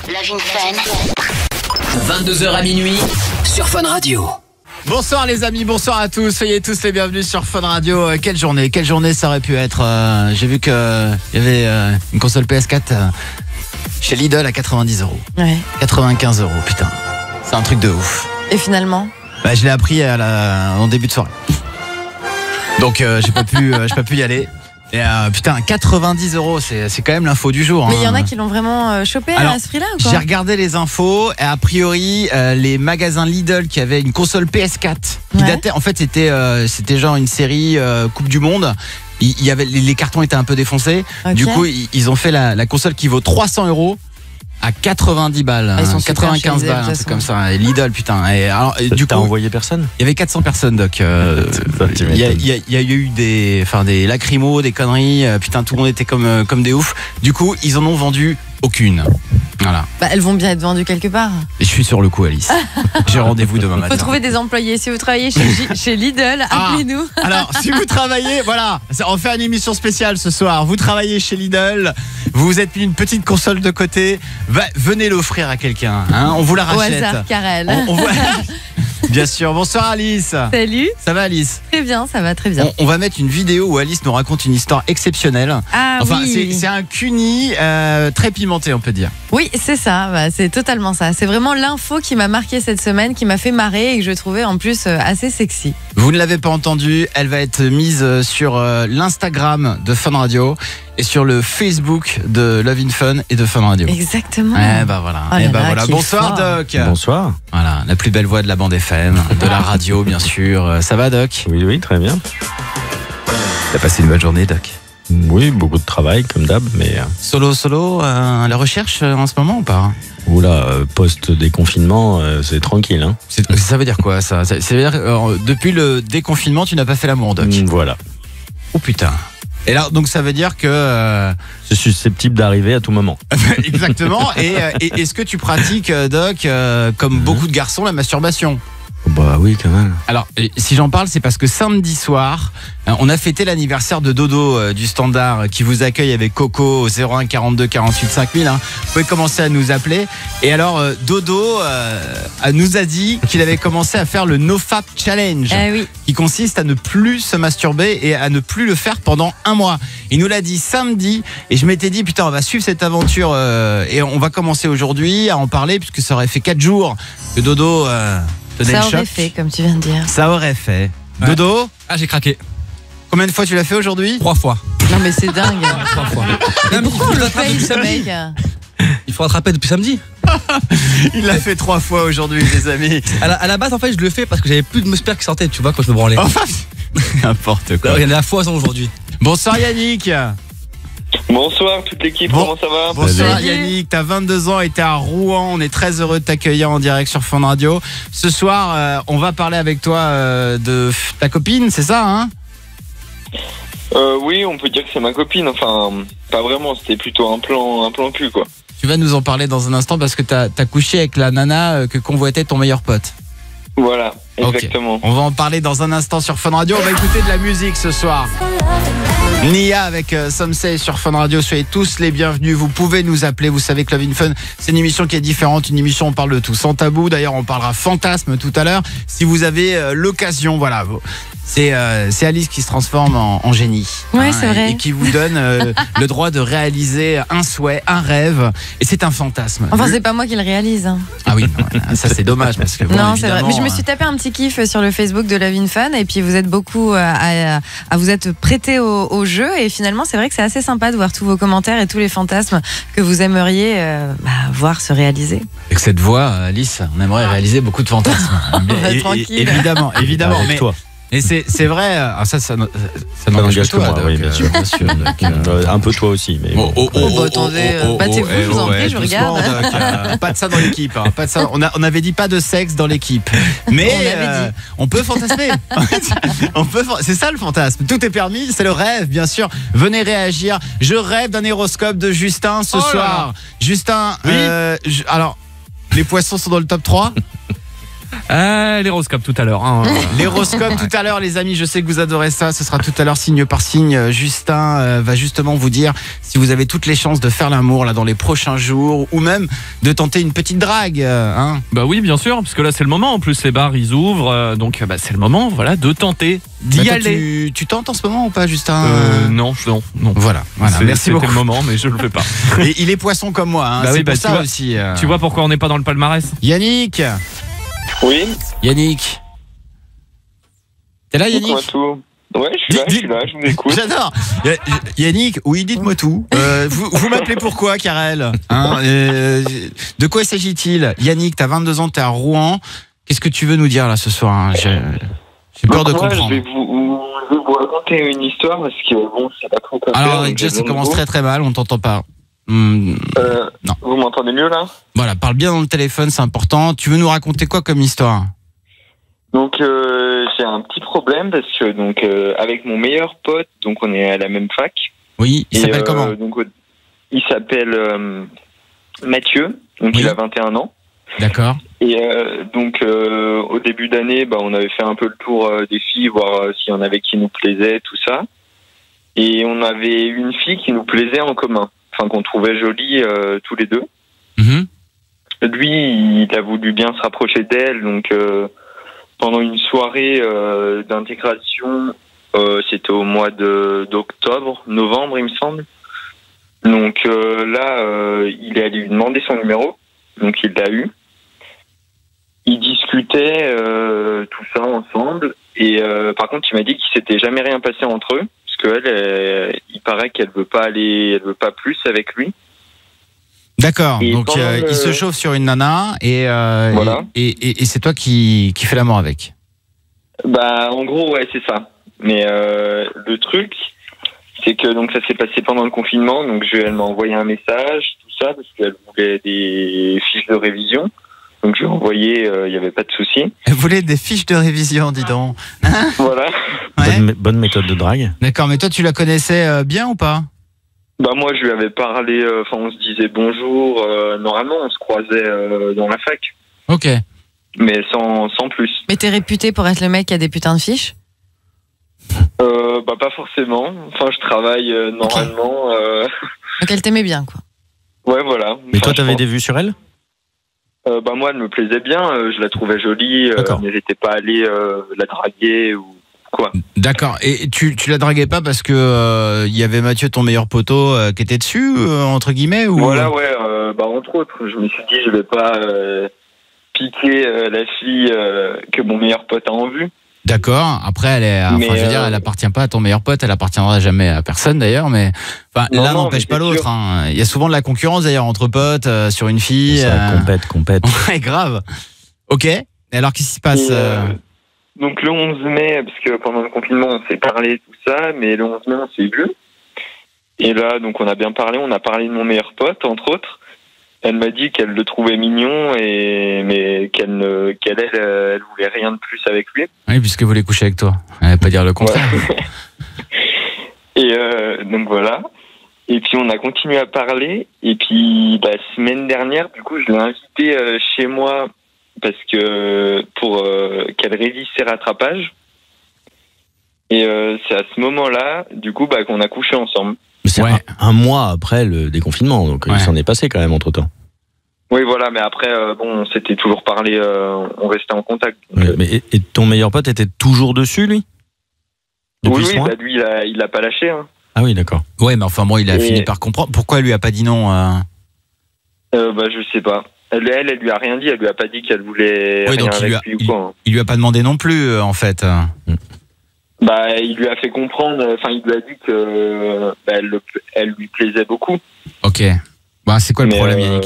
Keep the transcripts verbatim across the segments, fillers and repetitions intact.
Love in Fun. vingt-deux heures à minuit sur Fun Radio. Bonsoir les amis, bonsoir à tous, soyez tous les bienvenus sur Fun Radio. Euh, quelle journée, quelle journée ça aurait pu être. euh, J'ai vu qu'il euh, y avait euh, une console P S quatre euh, chez Lidl à quatre-vingt-dix euros. Ouais. quatre-vingt-quinze euros, putain. C'est un truc de ouf. Et finalement Bah, je l'ai appris à la... en début de soirée. Donc euh, j'ai pas pu, euh, j'ai pas pu y aller. Et euh, putain, quatre-vingt-dix euros, c'est, c'est quand même l'info du jour. Mais il hein. y en a qui l'ont vraiment euh, chopé Alors, à ce prix-là ou quoi? J'ai regardé les infos et a priori euh, les magasins Lidl qui avaient une console P S quatre qui Ouais. datait, en fait c'était euh, c'était genre une série euh, Coupe du Monde. Il il y avait les, les cartons étaient un peu défoncés. Ok. Du coup ils, ils ont fait la, la console qui vaut trois cents euros à quatre-vingt-dix balles, Ah, ils sont hein, super quatre-vingt-quinze chez Lidl, balles, de un toute truc façon. comme ça. Et Lidl, putain. Et alors, et du T'as coup, envoyé personne? il y avait quatre cents personnes, Doc. Euh, Tu Il y, a- m'étonnes. il y a- il y a eu des, enfin des lacrymos, des conneries. euh, Putain, tout le monde était comme euh, comme des oufs. Du coup, ils en ont vendu aucune. Voilà. Bah, elles vont bien être vendues quelque part. Et je suis sur le coup, Alice. J'ai rendez-vous demain matin. Faut trouver des employés. Si vous travaillez chez, J- chez Lidl, Ah. appelez-nous. Alors, si vous travaillez, voilà, on fait une émission spéciale ce soir. Vous travaillez chez Lidl, vous vous êtes mis une petite console de côté, va- venez l'offrir à quelqu'un. Hein, on vous la Au rachète. hasard, Karel. On- on voit- Bien sûr. Bonsoir Alice. Salut. Ça va Alice? Très bien, ça va très bien. on, on va mettre une vidéo où Alice nous raconte une histoire exceptionnelle. Ah Enfin, oui. c'est, c'est un cuni euh, très pimenté, on peut dire. Oui, c'est ça. Bah, c'est totalement ça. C'est vraiment l'info qui m'a marqué cette semaine, qui m'a fait marrer et que je trouvais en plus euh, assez sexy. Vous ne l'avez pas entendu, elle va être mise euh, sur euh, l'Instagram de Fun Radio et sur le Facebook de Love in Fun et de Fun Radio. Exactement. Eh ben voilà. Oh Eh là ben là, voilà. qu'il est Bonsoir fort. Doc. Bonsoir. Voilà, la plus belle voix de la bande F M, de la radio bien sûr. Euh, Ça va Doc? Oui, oui, très bien. T'as passé une bonne journée Doc? Oui, beaucoup de travail, comme d'hab, mais... euh, Solo solo, euh, la recherche euh, en ce moment ou pas? Oula, euh, post-déconfinement, euh, c'est tranquille, hein. C'est- Ça veut dire quoi ça? Ça ça veut dire que euh, depuis le déconfinement tu n'as pas fait l'amour Doc? Mm, Voilà. Oh putain. Et là donc ça veut dire que... euh, C'est susceptible d'arriver à tout moment. Exactement. Et, euh, et est-ce que tu pratiques, euh, Doc, euh, comme Mhm. beaucoup de garçons, la masturbation? Bah oui, quand même. Alors, euh, si j'en parle, c'est parce que samedi soir, euh, on a fêté l'anniversaire de Dodo euh, du Standard euh, qui vous accueille avec Coco au zéro un quarante-deux quarante-huit cinq mille. Hein. Vous pouvez commencer à nous appeler. Et alors, euh, Dodo euh, a- nous a dit qu'il avait commencé à faire le NoFap Challenge, Eh oui. qui consiste à ne plus se masturber et à ne plus le faire pendant un mois. Il nous l'a dit samedi et je m'étais dit putain on va suivre cette aventure euh, et on va commencer aujourd'hui à en parler puisque ça aurait fait quatre jours que Dodo euh, tenait Ça le aurait choc. fait, comme tu viens de dire. Ça aurait fait. Ouais. Dodo, Ah, j'ai craqué. combien de fois tu l'as fait aujourd'hui? Trois fois. Non mais c'est dingue. Trois fois. Mais Non, mais il pourquoi faut on le rattraper paye depuis ce samedi. mec? Il faut rattraper depuis samedi. Il l'a fait trois fois aujourd'hui les amis. À la, à la base, en fait, je le fais parce que j'avais plus de sperme qui sortait, tu vois, quand je me branlais. Enfin, n'importe quoi. Alors, il y en a la foison aujourd'hui. Bonsoir Yannick. Bonsoir toute l'équipe, Bon- comment ça va? Bonsoir Salut. Yannick, t'as vingt-deux ans et t'es à Rouen. On est très heureux de t'accueillir en direct sur Fun Radio. Ce soir, euh, on va parler avec toi euh, de f- ta copine, c'est ça hein? euh, Oui, on peut dire que c'est ma copine, enfin, pas vraiment, c'était plutôt un plan, un plan cul quoi. Tu vas nous en parler dans un instant parce que t'as as couché avec la nana euh, que convoitait ton meilleur pote. Voilà, Ok. exactement. On va en parler dans un instant sur Fun Radio. On va écouter de la musique ce soir. Nia avec euh, Some Say sur Fun Radio. Soyez tous les bienvenus. Vous pouvez nous appeler. Vous savez que Love in Fun, c'est une émission qui est différente. Une émission où on parle de tout sans tabou. D'ailleurs, on parlera fantasme tout à l'heure. Si vous avez euh, l'occasion, voilà. vous- C'est euh, c'est Alice qui se transforme en, en génie. Ouais, c'est et- vrai. Et qui vous donne euh, le droit de réaliser un souhait, un rêve. Et c'est un fantasme. Enfin, Le- c'est pas moi qui le réalise. hein. Ah oui, non, ça c'est dommage parce que bon, non, c'est vrai. Mais je me évidemment, suis tapé un petit kiff sur le Facebook de Love in Fun et puis vous êtes beaucoup à, à- à vous être prêté au, au jeu et finalement c'est vrai que c'est assez sympa de voir tous vos commentaires et tous les fantasmes que vous aimeriez euh, bah, voir se réaliser. Avec cette voix, Alice, on aimerait réaliser beaucoup de fantasmes. va Et- et- tranquille. Évidemment, évidemment. Avec mais toi. mais c'est c'est vrai. Ah, ça, ça, ça, ça n'engage n'engage que toi, que moi, Doc, oui, bien euh, sûr. bien sûr, Doc, euh. Euh, Un peu toi aussi, mais bon. Oh, Oh, bah, attendez, euh, battez-vous, je vous en eh, prie, je doucement, regarde. Doc, euh, pas de ça dans l'équipe. hein, pas de ça. On, a- on avait dit pas de sexe dans l'équipe. Mais On avait euh, dit. on peut fantasmer. on peut. fan- C'est ça le fantasme. Tout est permis. C'est le rêve, bien sûr. Venez réagir. Je rêve d'un horoscope de Justin ce Oh là soir. Justin. Oui. euh, je- alors, les poissons sont dans le top trois. Euh, L'horoscope tout à l'heure. Hein. L'horoscope tout à l'heure, les amis, je sais que vous adorez ça. Ce sera tout à l'heure signe par signe. Justin euh, va justement vous dire si vous avez toutes les chances de faire l'amour là dans les prochains jours ou même de tenter une petite drague. Euh, hein. Bah oui, bien sûr, parce que là c'est le moment. En plus, les bars ils ouvrent, euh, donc bah, c'est le moment, voilà, de tenter, d'y Bah, toi, aller. Tu, tu tentes en ce moment ou pas, Justin? Euh, non, je- non, non. Voilà, voilà. C'est- Merci c'était beaucoup. le moment, mais je le fais pas. Et il est poisson comme moi. Hein. Bah C'est oui, pour bah, ça tu vois- aussi. euh. Tu vois pourquoi on n'est pas dans le palmarès? Yannick, Oui, Yannick, t'es là, dites-moi Yannick? tout. Ouais, je suis là, je suis là, je vous écoute. J'adore. Ya- Yannick, oui, dites-moi tout. Euh, vous vous m'appelez pourquoi, Karel? Hein, euh, de quoi s'agit-il? Yannick, t'as vingt-deux ans, t'es à Rouen. Qu'est-ce que tu veux nous dire là ce soir? Hein? J'ai j'ai peur de Donc, moi, comprendre. Je vais vous, je vais vous raconter une histoire parce que bon, c'est pas trop quoi faire, Alors, donc déjà, j'ai ça besoin de commence vous. très très mal, on t'entend pas. Hum, Euh, Non. Vous m'entendez mieux là? voilà, parle bien dans le téléphone, c'est important. Tu veux nous raconter quoi comme histoire? Donc euh, j'ai un petit problème parce que donc euh, avec mon meilleur pote, donc on est à la même fac. Oui, il Et, s'appelle euh, comment? donc, au- il s'appelle euh, Mathieu, donc Oui. il a vingt et un ans. D'accord. Et euh, donc euh, au début d'année, bah, on avait fait un peu le tour euh, des filles, voir euh, s'il y en avait qui nous plaisaient, tout ça. Et on avait une fille qui nous plaisait en commun, enfin qu'on trouvait jolie euh, tous les deux. Mhm. Lui, il a voulu bien se rapprocher d'elle, donc euh, pendant une soirée euh, d'intégration, euh, c'était au mois de d'octobre, novembre, il me semble. Donc euh, là, euh, il est allé lui demander son numéro, donc il l'a eu. Ils discutaient euh, tout ça ensemble, et euh, par contre, il m'a dit qu'il s'était jamais rien passé entre eux, parce qu'elle, elle, il paraît qu'elle veut pas aller, elle veut pas plus avec lui. D'accord. Et Donc pendant euh, le- il se chauffe sur une nana et euh, Voilà. et, et, et c'est toi qui qui fais l'amour avec. Bah, en gros, ouais, c'est ça. Mais euh, le truc, c'est que donc ça s'est passé pendant le confinement. Donc je, elle m'a envoyé un message, tout ça, parce qu'elle voulait des fiches de révision. Donc je lui ai envoyé, il n'y avait pas de souci. Elle voulait des fiches de révision, dis donc. Voilà. Ouais. Bonne, mé- bonne méthode de drague. D'accord, mais toi tu la connaissais euh, bien ou pas? Bah moi, je lui avais parlé. Enfin, on se disait bonjour. euh, normalement, on se croisait euh, dans la fac, Ok. mais sans sans plus. Mais t'es réputé pour être le mec qui a des putains de fiches? Euh, bah pas forcément. Enfin, je travaille euh, normalement. euh, Donc elle t'aimait bien, quoi. Ouais, voilà. Mais toi, Enfin, je t'avais pense- des vues sur elle? Euh, bah moi, elle me plaisait bien, euh, je la trouvais jolie, euh, D'accord. mais j'étais pas allé euh, la draguer ou quoi. D'accord. Et tu tu la draguais pas parce que euh, il y avait Mathieu, ton meilleur poteau, euh, qui était dessus euh, entre guillemets ou? Voilà, ouais, euh, bah entre autres, je me suis dit, je vais pas euh, piquer euh, la fille euh, que mon meilleur pote a en vue. D'accord. Après, elle est, enfin, Mais, je veux dire, euh, elle appartient pas à ton meilleur pote, elle appartiendra jamais à personne d'ailleurs, mais enfin, Non, l'un non, n'empêche mais pas c'est l'autre. sûr. Hein. Il y a souvent de la concurrence d'ailleurs entre potes euh, sur une fille. Ça euh, compète, compète. Ouais, grave. Ok. Et alors, qu'est-ce qui se passe? Et, euh, euh, donc le onze mai, parce que pendant le confinement, on s'est parlé, tout ça, mais le onze mai, on s'est vu. Et là, donc on a bien parlé, on a parlé de mon meilleur pote, entre autres. Elle m'a dit qu'elle le trouvait mignon, et mais qu'elle ne, qu'elle, elle, euh, elle voulait rien de plus avec lui. Oui, puisque vous voulez coucher avec toi. Elle va pas dire le contraire. Ouais. Et euh, donc voilà. Et puis on a continué à parler. Et puis la semaine dernière, du coup, je l'ai invitée euh, chez moi parce que pour euh, qu'elle révise ses rattrapages. Et euh, c'est à ce moment-là, du coup, bah, qu'on a couché ensemble. Mais c'est Ouais. un, un mois après le déconfinement, donc Ouais. il s'en est passé quand même entre temps. Oui, voilà. Mais après, euh, bon, on s'était toujours parlé. Euh, on restait en contact. Donc, euh, Mais, et, et ton meilleur pote était toujours dessus, lui? Depuis oui, ce oui. mois? Bah, lui, il a, il a pas lâché. Hein. Ah oui, d'accord. Ouais, mais enfin, moi, il a Et- fini par comprendre. Pourquoi elle lui a pas dit non euh Euh, bah, je sais pas. Elle, elle, elle lui a rien dit. Elle lui a pas dit qu'elle voulait Oui, rien donc il lui, a, avec lui ou il, quoi. Hein. il lui a pas demandé non plus, euh, en fait. euh. Bah, il lui a fait comprendre, enfin, il lui a dit que bah, elle, le- elle lui plaisait beaucoup. Ok. Bah, c'est quoi le Mais, problème, euh, Yannick?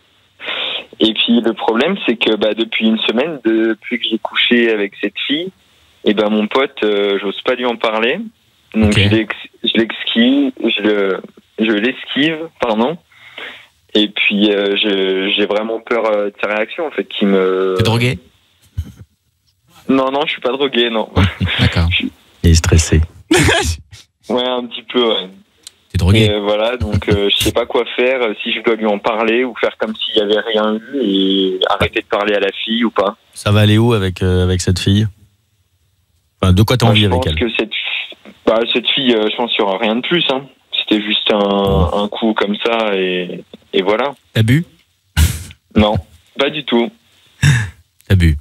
Et puis le problème, c'est que bah, depuis une semaine, depuis que j'ai couché avec cette fille, et ben mon pote, euh, j'ose pas lui en parler. Donc Ok. je l'ex- je l'exquive, je le- je l'esquive, pardon. Et puis euh, je- j'ai vraiment peur euh, de sa réaction, en fait, qui me. T'es drogué? Non, non, je suis pas drogué, non. D'accord. Il est stressé. Ouais, un petit peu. Ouais. T'es drogué. Et euh, voilà, donc euh, je sais pas quoi faire, euh, si je dois lui en parler ou faire comme s'il y avait rien eu et arrêter de parler à la fille ou pas. Ça va aller où avec, euh, avec cette fille? Enfin, de quoi t'as Bah, envie je avec pense elle? que cette, bah, cette fille, euh, je pense qu'il y aura rien de plus. Hein. C'était juste un, un coup comme ça et, et voilà. T'as bu? Non, pas du tout. T'as bu.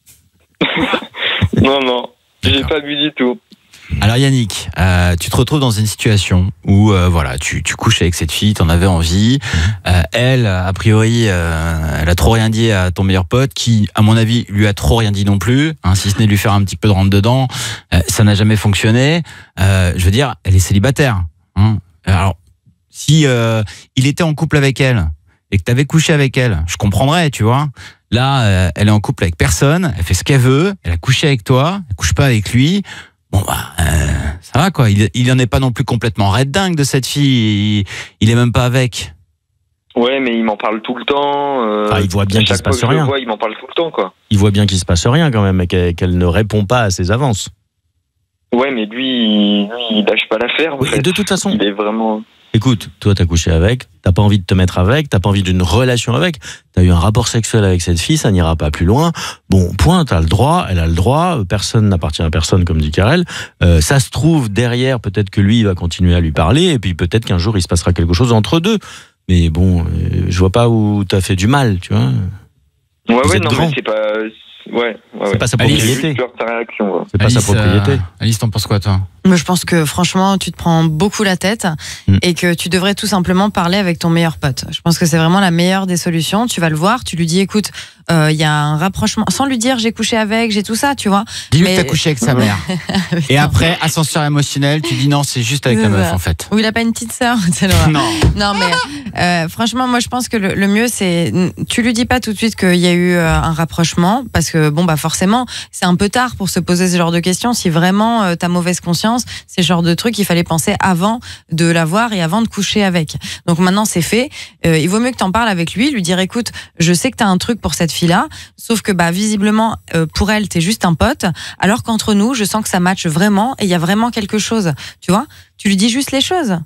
Non, non, j'ai D'accord. pas bu du tout. Alors Yannick, euh, tu te retrouves dans une situation où euh, voilà, tu, tu couches avec cette fille, t'en avais envie. Euh, elle, a priori, euh, elle a trop rien dit à ton meilleur pote, qui, à mon avis, lui a trop rien dit non plus, hein, si ce n'est de lui faire un petit peu de rentre dedans. Euh, ça n'a jamais fonctionné. Euh, je veux dire, elle est célibataire. Hein. Alors, si euh, il était en couple avec elle et que t'avais couché avec elle, je comprendrais, tu vois. Là, euh, elle est en couple avec personne, elle fait ce qu'elle veut, elle a couché avec toi, elle couche pas avec lui. Bon bah, euh, ça va quoi, il, il en est pas non plus complètement red dingue de cette fille, il, il est même pas avec. Ouais, mais il m'en parle tout le temps. Euh, Ah, il voit bien à qu'il chaque se passe fois que je rien. le vois, il m'en parle tout le temps, quoi. Il voit bien qu'il se passe rien quand même et qu'elle, qu'elle ne répond pas à ses avances. Ouais, mais lui, lui il lâche pas l'affaire. en Oui, fait. de toute façon, Il est vraiment. écoute, toi t'as couché avec, t'as pas envie de te mettre avec, t'as pas envie d'une relation avec, t'as eu un rapport sexuel avec cette fille, ça n'ira pas plus loin. Bon, point, t'as le droit, elle a le droit, personne n'appartient à personne comme dit Karel. Euh, ça se trouve derrière, peut-être que lui il va continuer à lui parler et puis peut-être qu'un jour il se passera quelque chose entre deux. Mais bon, euh, je vois pas où t'as fait du mal, tu vois. Ouais, Vous ouais, êtes non, grand. mais c'est pas. Ouais, ouais, C'est ouais. pas sa Alice, J'ai propriété. juste peur de sa réaction. Ouais. C'est pas sa propriété. euh, Alice, t'en penses quoi toi? Moi, je pense que franchement, tu te prends beaucoup la tête Mm. et que tu devrais tout simplement parler avec ton meilleur pote. Je pense que c'est vraiment la meilleure des solutions. Tu vas le voir, tu lui dis, écoute, il euh, y a un rapprochement, sans lui dire j'ai couché avec, j'ai tout ça, tu vois. Dis-lui Mais- que t'as couché avec sa mère. Et après, ascenseur émotionnel, tu dis non, c'est juste avec la meuf en fait. Ou il a pas une petite sœur, c'est l'horreur. Non. Non, mais euh, franchement, moi, je pense que le, le mieux, c'est. Tu lui dis pas tout de suite qu'il y a eu euh, un rapprochement, parce que, bon, bah, forcément, c'est un peu tard pour se poser ce genre de questions. Si vraiment euh, t'as mauvaise conscience, c'est le genre de truc qu'il fallait penser avant de la voir et avant de coucher avec. Donc maintenant, c'est fait. Euh, il vaut mieux que t'en parles avec lui, lui dire écoute, je sais que t'as un truc pour cette fille-là, sauf que, bah, visiblement, euh, pour elle, t'es juste un pote, alors qu'entre nous, je sens que ça matche vraiment et il y a vraiment quelque chose. Tu vois? Tu lui dis juste les choses.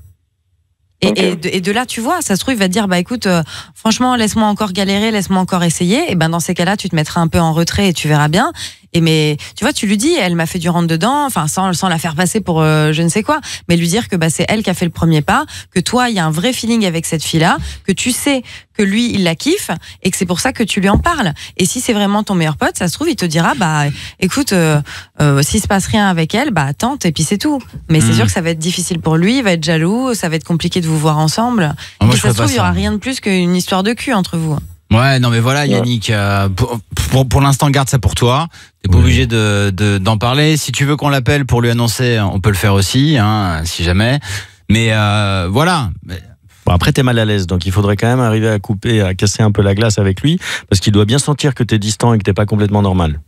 Et, Ok. et, de, et de là, tu vois, ça se trouve, il va te dire, bah écoute, euh, franchement, laisse-moi encore galérer, laisse-moi encore essayer. Et ben dans ces cas-là, tu te mettras un peu en retrait et tu verras bien. Et mais tu vois, tu lui dis, elle m'a fait du rentre dedans, enfin sans, sans la faire passer pour euh, je ne sais quoi, mais lui dire que bah c'est elle qui a fait le premier pas, que toi, il y a un vrai feeling avec cette fille-là, que tu sais que lui, il la kiffe et que c'est pour ça que tu lui en parles. Et si c'est vraiment ton meilleur pote, ça se trouve, il te dira, bah écoute, euh, euh, s'il se passe rien avec elle, bah tente et puis c'est tout. Mais c'est Mhm. sûr que ça va être difficile pour lui, il va être jaloux, ça va être compliqué de vous voir ensemble. Ah, moi, et je ça ferais se trouve, pas il y aura ça. rien de plus qu'une histoire de cul entre vous. Ouais, non mais voilà Yannick, euh, pour, pour, pour l'instant garde ça pour toi. T'es pas Oui. obligé de, de, d'en parler. Si tu veux qu'on l'appelle pour lui annoncer, on peut le faire aussi, hein, si jamais. Mais euh, voilà. Bon, après, t'es mal à l'aise, donc il faudrait quand même arriver à couper, à casser un peu la glace avec lui, parce qu'il doit bien sentir que t'es distant et que t'es pas complètement normal.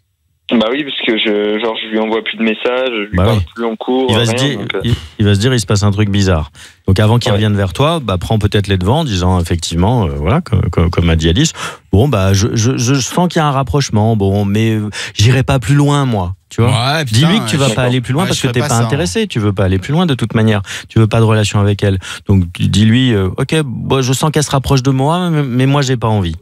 Bah oui, parce que je, genre, je lui envoie plus de messages, je lui Bah parle oui. plus en cours. Il va, rien, se dire, donc, euh, il, il va se dire, il se passe un truc bizarre. Donc avant qu'il Ouais. revienne vers toi, bah, prends peut-être les devants en disant effectivement, euh, voilà, comme, comme, comme a dit Alice, bon, bah, je, je, je sens qu'il y a un rapprochement, bon, mais euh, j'irai pas plus loin, moi. Tu vois Ouais, putain, Dis-lui que tu vas je- pas aller plus loin ouais, parce je que ferais t'es pas pas, ça, hein. intéressé. Tu veux pas aller plus loin de toute manière. Tu veux pas de relation avec elle. Donc dis-lui, euh, ok, bon, je sens qu'elle se rapproche de moi, mais, mais moi j'ai pas envie.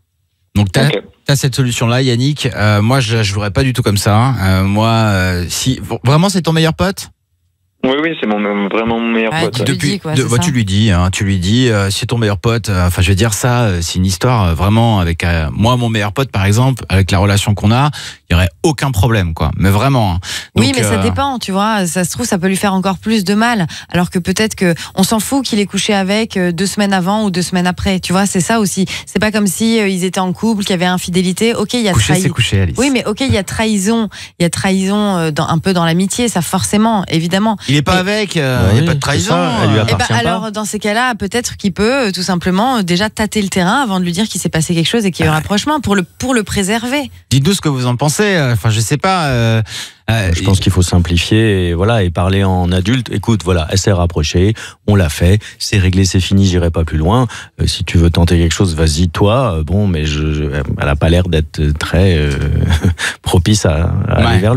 Donc t'as ok. t'as cette solution-là, Yannick. Euh, moi, je la jouerais pas du tout comme ça. hein. Euh, moi, euh, si vraiment c'est ton meilleur pote. Oui, oui, c'est mon, vraiment mon meilleur Ouais, pote. tu ouais. lui dis, quoi, de- c'est bah, ça. tu lui dis, hein, tu lui dis, euh, c'est ton meilleur pote. euh, Enfin, je veux dire ça, euh, c'est une histoire euh, vraiment avec euh, moi, mon meilleur pote, par exemple, avec la relation qu'on a, il y aurait aucun problème, quoi. Mais vraiment. hein. Oui, Donc, mais ça euh, dépend, tu vois. Ça se trouve, ça peut lui faire encore plus de mal. Alors que peut-être que on s'en fout qu'il ait couché avec euh, deux semaines avant ou deux semaines après. Tu vois, c'est ça aussi. C'est pas comme si euh, ils étaient en couple, qu'il y avait infidélité. Ok, il y a Coucher, trahi. c'est coucher, Alice. Oui, mais ok, il y a trahison. Il y a trahison euh, dans, un peu dans l'amitié, ça forcément, évidemment. Il est pas Mais- avec, euh, Bah il n'y oui, a pas de c'est trahison. ça, elle lui euh. a Eh ben, appartient pas. alors, dans ces cas-là, peut-être qu'il peut euh, tout simplement euh, déjà tâter le terrain avant de lui dire qu'il s'est passé quelque chose et qu'il y a eu un rapprochement pour le, pour le préserver. Dites-nous ce que vous en pensez. euh, Enfin, je sais pas. euh, euh, Je pense qu'il faut simplifier et voilà et parler en adulte. Écoute, voilà, elle s'est rapprochée, on l'a fait, c'est réglé, c'est fini, j'irai pas plus loin. Euh, si tu veux tenter quelque chose, vas-y toi. Euh, bon, mais je, je- elle a pas l'air d'être très euh, propice à, à Ouais. aller vers lui.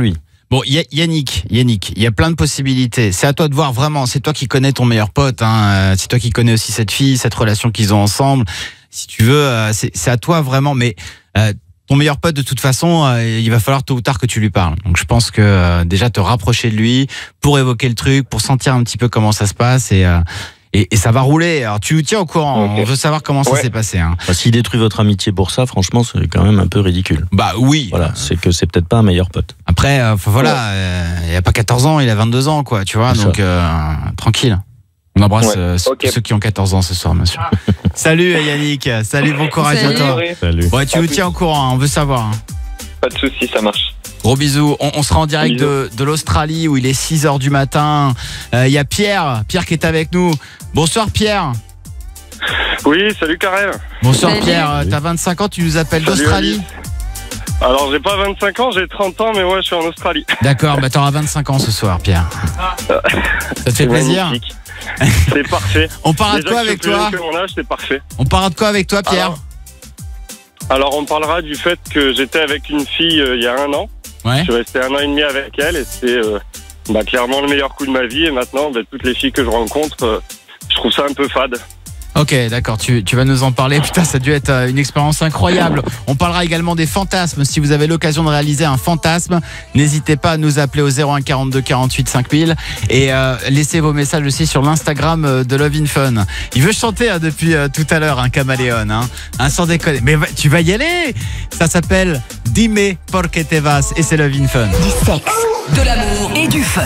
Bon, Y- Yannick, Yannick, il y a plein de possibilités. C'est à toi de voir vraiment. C'est toi qui connais ton meilleur pote. Hein. C'est toi qui connais aussi cette fille, cette relation qu'ils ont ensemble. Si tu veux, euh, c'est, c'est à toi vraiment. Mais euh, ton meilleur pote, de toute façon, euh, il va falloir tôt ou tard que tu lui parles. Donc, je pense que euh, déjà te rapprocher de lui pour évoquer le truc, pour sentir un petit peu comment ça se passe et. Euh, Et, et ça va rouler. Alors tu nous tiens au courant. Okay. On veut savoir comment ça Ouais. s'est passé. Hein. Enfin, s'il détruit votre amitié pour ça, franchement, c'est quand même un peu ridicule. Bah oui. Voilà, c'est que c'est peut-être pas un meilleur pote. Après, euh, enfin, voilà, euh, il a pas quatorze ans, il a vingt-deux ans, quoi. Tu vois, C'est donc euh, tranquille. On embrasse Ouais. euh, ceux- Ok. ceux qui ont quatorze ans ce soir, monsieur. Salut Yannick. Salut, bon courage Salut. à toi. Ouais, Salut. Ouais, tu À nous plus. tiens au courant. Hein, on veut savoir. Hein. pas de soucis, ça marche. Gros bisous. On, on sera en direct Bisous. de, de l'Australie où il est six heures du matin. Il y a Pierre, Pierre qui est avec nous. Bonsoir Pierre. Oui, salut Karel. Bonsoir Salut. Pierre. Euh, T'as vingt-cinq ans, tu nous appelles Salut, d'Australie. Alice. Alors, j'ai pas vingt-cinq ans, j'ai trente ans, mais ouais, je suis en Australie. D'accord, bah t'auras vingt-cinq ans ce soir, Pierre. Ça te fait plaisir? Magnifique. C'est parfait. On parlera de Déjà quoi que avec je suis plus toi? jeune que mon âge, c'est parfait. On parlera de quoi avec toi, Pierre? Alors, alors, on parlera du fait que j'étais avec une fille euh, il y a un an. Ouais. Je suis resté un an et demi avec elle et c'est euh, bah, clairement le meilleur coup de ma vie. Et maintenant, bah, toutes les filles que je rencontre, euh, je trouve ça un peu fade. Ok, d'accord, tu, tu vas nous en parler. Putain, ça a dû être euh, une expérience incroyable. On parlera également des fantasmes. Si vous avez l'occasion de réaliser un fantasme, n'hésitez pas à nous appeler au zéro un quarante-deux quarante-huit cinq mille et euh, laissez vos messages aussi sur l'Instagram euh, de Love in Fun. Il veut chanter hein, depuis euh, tout à l'heure, un caméléon, hein, hein, sans déconner. Mais va- tu vas y aller. Ça s'appelle Dime por qué te vas et c'est Love in Fun. Du sexe, de l'amour et du fun.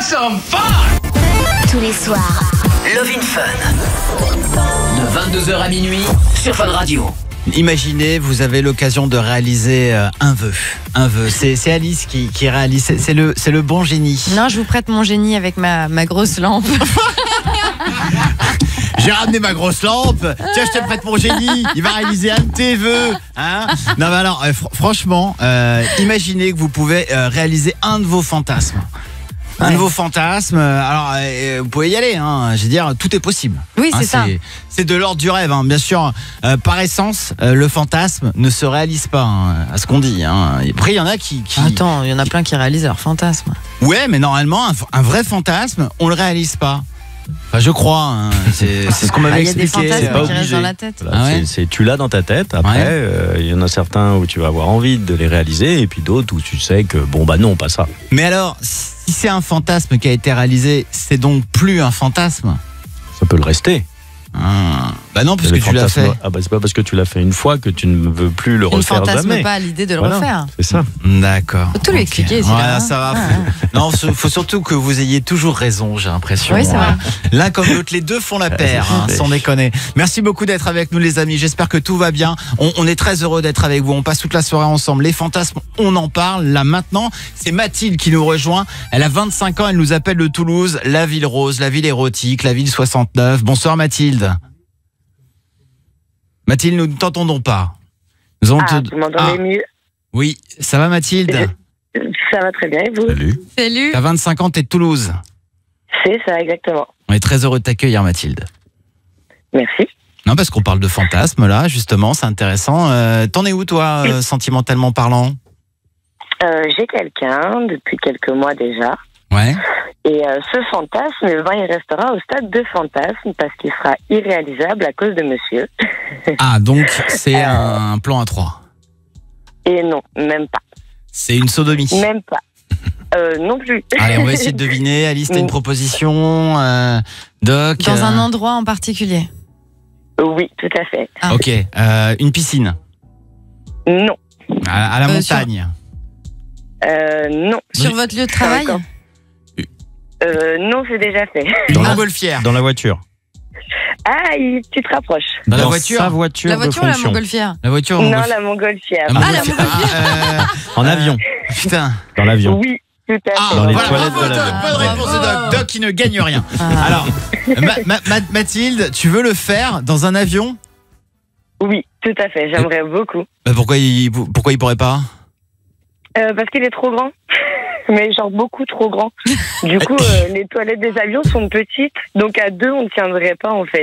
Tous les soirs. Love in Fun. De vingt-deux heures à minuit sur Fun Radio. Imaginez, vous avez l'occasion de réaliser euh, un vœu. Un vœu. C'est, c'est Alice qui, qui réalise. C'est, c'est le, c'est le bon génie. Non, je vous prête mon génie avec ma, ma grosse lampe. J'ai ramené ma grosse lampe. Tiens, je te prête mon génie. Il va réaliser un de tes vœux. Hein non, mais alors, euh, fr- franchement, euh, imaginez que vous pouvez euh, réaliser un de vos fantasmes. Un Ouais. de vos fantasmes. euh, Alors, euh, vous pouvez y aller. Hein, je veux dire, tout est possible. Oui, Hein, c'est ça. C'est de l'ordre du rêve. Hein. Bien sûr, euh, par essence, euh, le fantasme ne se réalise pas, hein, à ce qu'on dit. Hein. Et après, il y en a qui... qui... Attends, il y en a plein qui réalisent leur fantasme. Ouais, mais normalement, un, f- un vrai fantasme, on le réalise pas. Enfin, je crois. Hein. C'est, c'est ce qu'on Ah, m'avait il y a des expliqué. fantasmes pas qui restent obligé. dans la tête. Voilà, Ah ouais c'est, c'est- tu l'as dans ta tête. Après, Ouais. euh, il y en a certains où tu vas avoir envie de les réaliser, et puis d'autres où tu sais que bon bah non, pas ça. Mais alors, si c'est un fantasme qui a été réalisé, c'est donc plus un fantasme. Ça peut le rester. Ah. Bah non, parce Le que tu l'as fantasme- fait. Ah bah c'est pas parce que tu l'as fait une fois que tu ne veux plus le Il ne refaire fantasme jamais. pas à l'idée de le Voilà. refaire. C'est ça. D'accord. Faut tout lui Ok. expliquer, ici, Voilà, là, hein. ça va. Ah, Faut- Non, il faut surtout que vous ayez toujours raison, j'ai l'impression. Oui, c'est vrai. L'un comme l'autre, les deux font la paire, hein, sans déconner. Merci beaucoup d'être avec nous, les amis. J'espère que tout va bien. On, on est très heureux d'être avec vous. On passe toute la soirée ensemble. Les fantasmes, on en parle là maintenant. C'est Mathilde qui nous rejoint. Elle a vingt-cinq ans. Elle nous appelle de Toulouse, la ville rose, la ville érotique, la ville soixante-neuf. Bonsoir Mathilde. Mathilde, nous ne t'entendons pas. Nous allons Ah, te- vous m'entendez Ah, mieux? oui, ça va Mathilde? Ça va très bien, et vous? Salut. Salut. T'as vingt-cinq ans, t'es de Toulouse. C'est ça, exactement. On est très heureux de t'accueillir Mathilde. Merci. Non, parce qu'on parle de fantasmes là, justement, c'est intéressant. Euh, T'en es où toi, euh, sentimentalement parlant? Euh, j'ai quelqu'un depuis quelques mois déjà. Ouais. Et euh, ce fantasme, eh ben, il restera au stade de fantasme parce qu'il sera irréalisable à cause de monsieur. Ah, donc c'est un plan à trois. Et non, même pas. C'est une sodomie. Même pas. Euh, non plus. Allez, on va essayer de deviner. Alice, t'as une proposition euh, Doc Dans euh, un endroit en particulier. Oui, tout à fait. Ah. Ok. Euh, une piscine. Non. À, à la Euh, montagne. Euh, non. Sur Oui. votre lieu de travail? D'accord. Euh, non, c'est déjà fait. Une Dans la- montgolfière. Dans la voiture. Ah, il- tu te rapproches. Dans la Dans voiture. Sa voiture, La voiture ou de la fonction. montgolfière? La voiture. Non, montgolfière. la montgolfière. La Ah, la montgolfière. Ah, En euh, avion. euh, Putain. Dans l'avion. Oui, tout à Ah, fait. Dans les voilà, toilettes bravo, de Doc, l'avion. bonne Ah, réponse de bravo. Doc. Doc qui ne gagne rien. Ah. Alors, Ma- Ma- Ma- Mathilde, tu veux le faire dans un avion? Oui, tout à fait. J'aimerais beaucoup. Bah, pourquoi il pourquoi il pourrait pas? Euh, parce qu'il est trop grand. Mais genre beaucoup trop grand. Du coup, euh, les toilettes des avions sont petites. Donc à deux, on ne tiendrait pas en fait.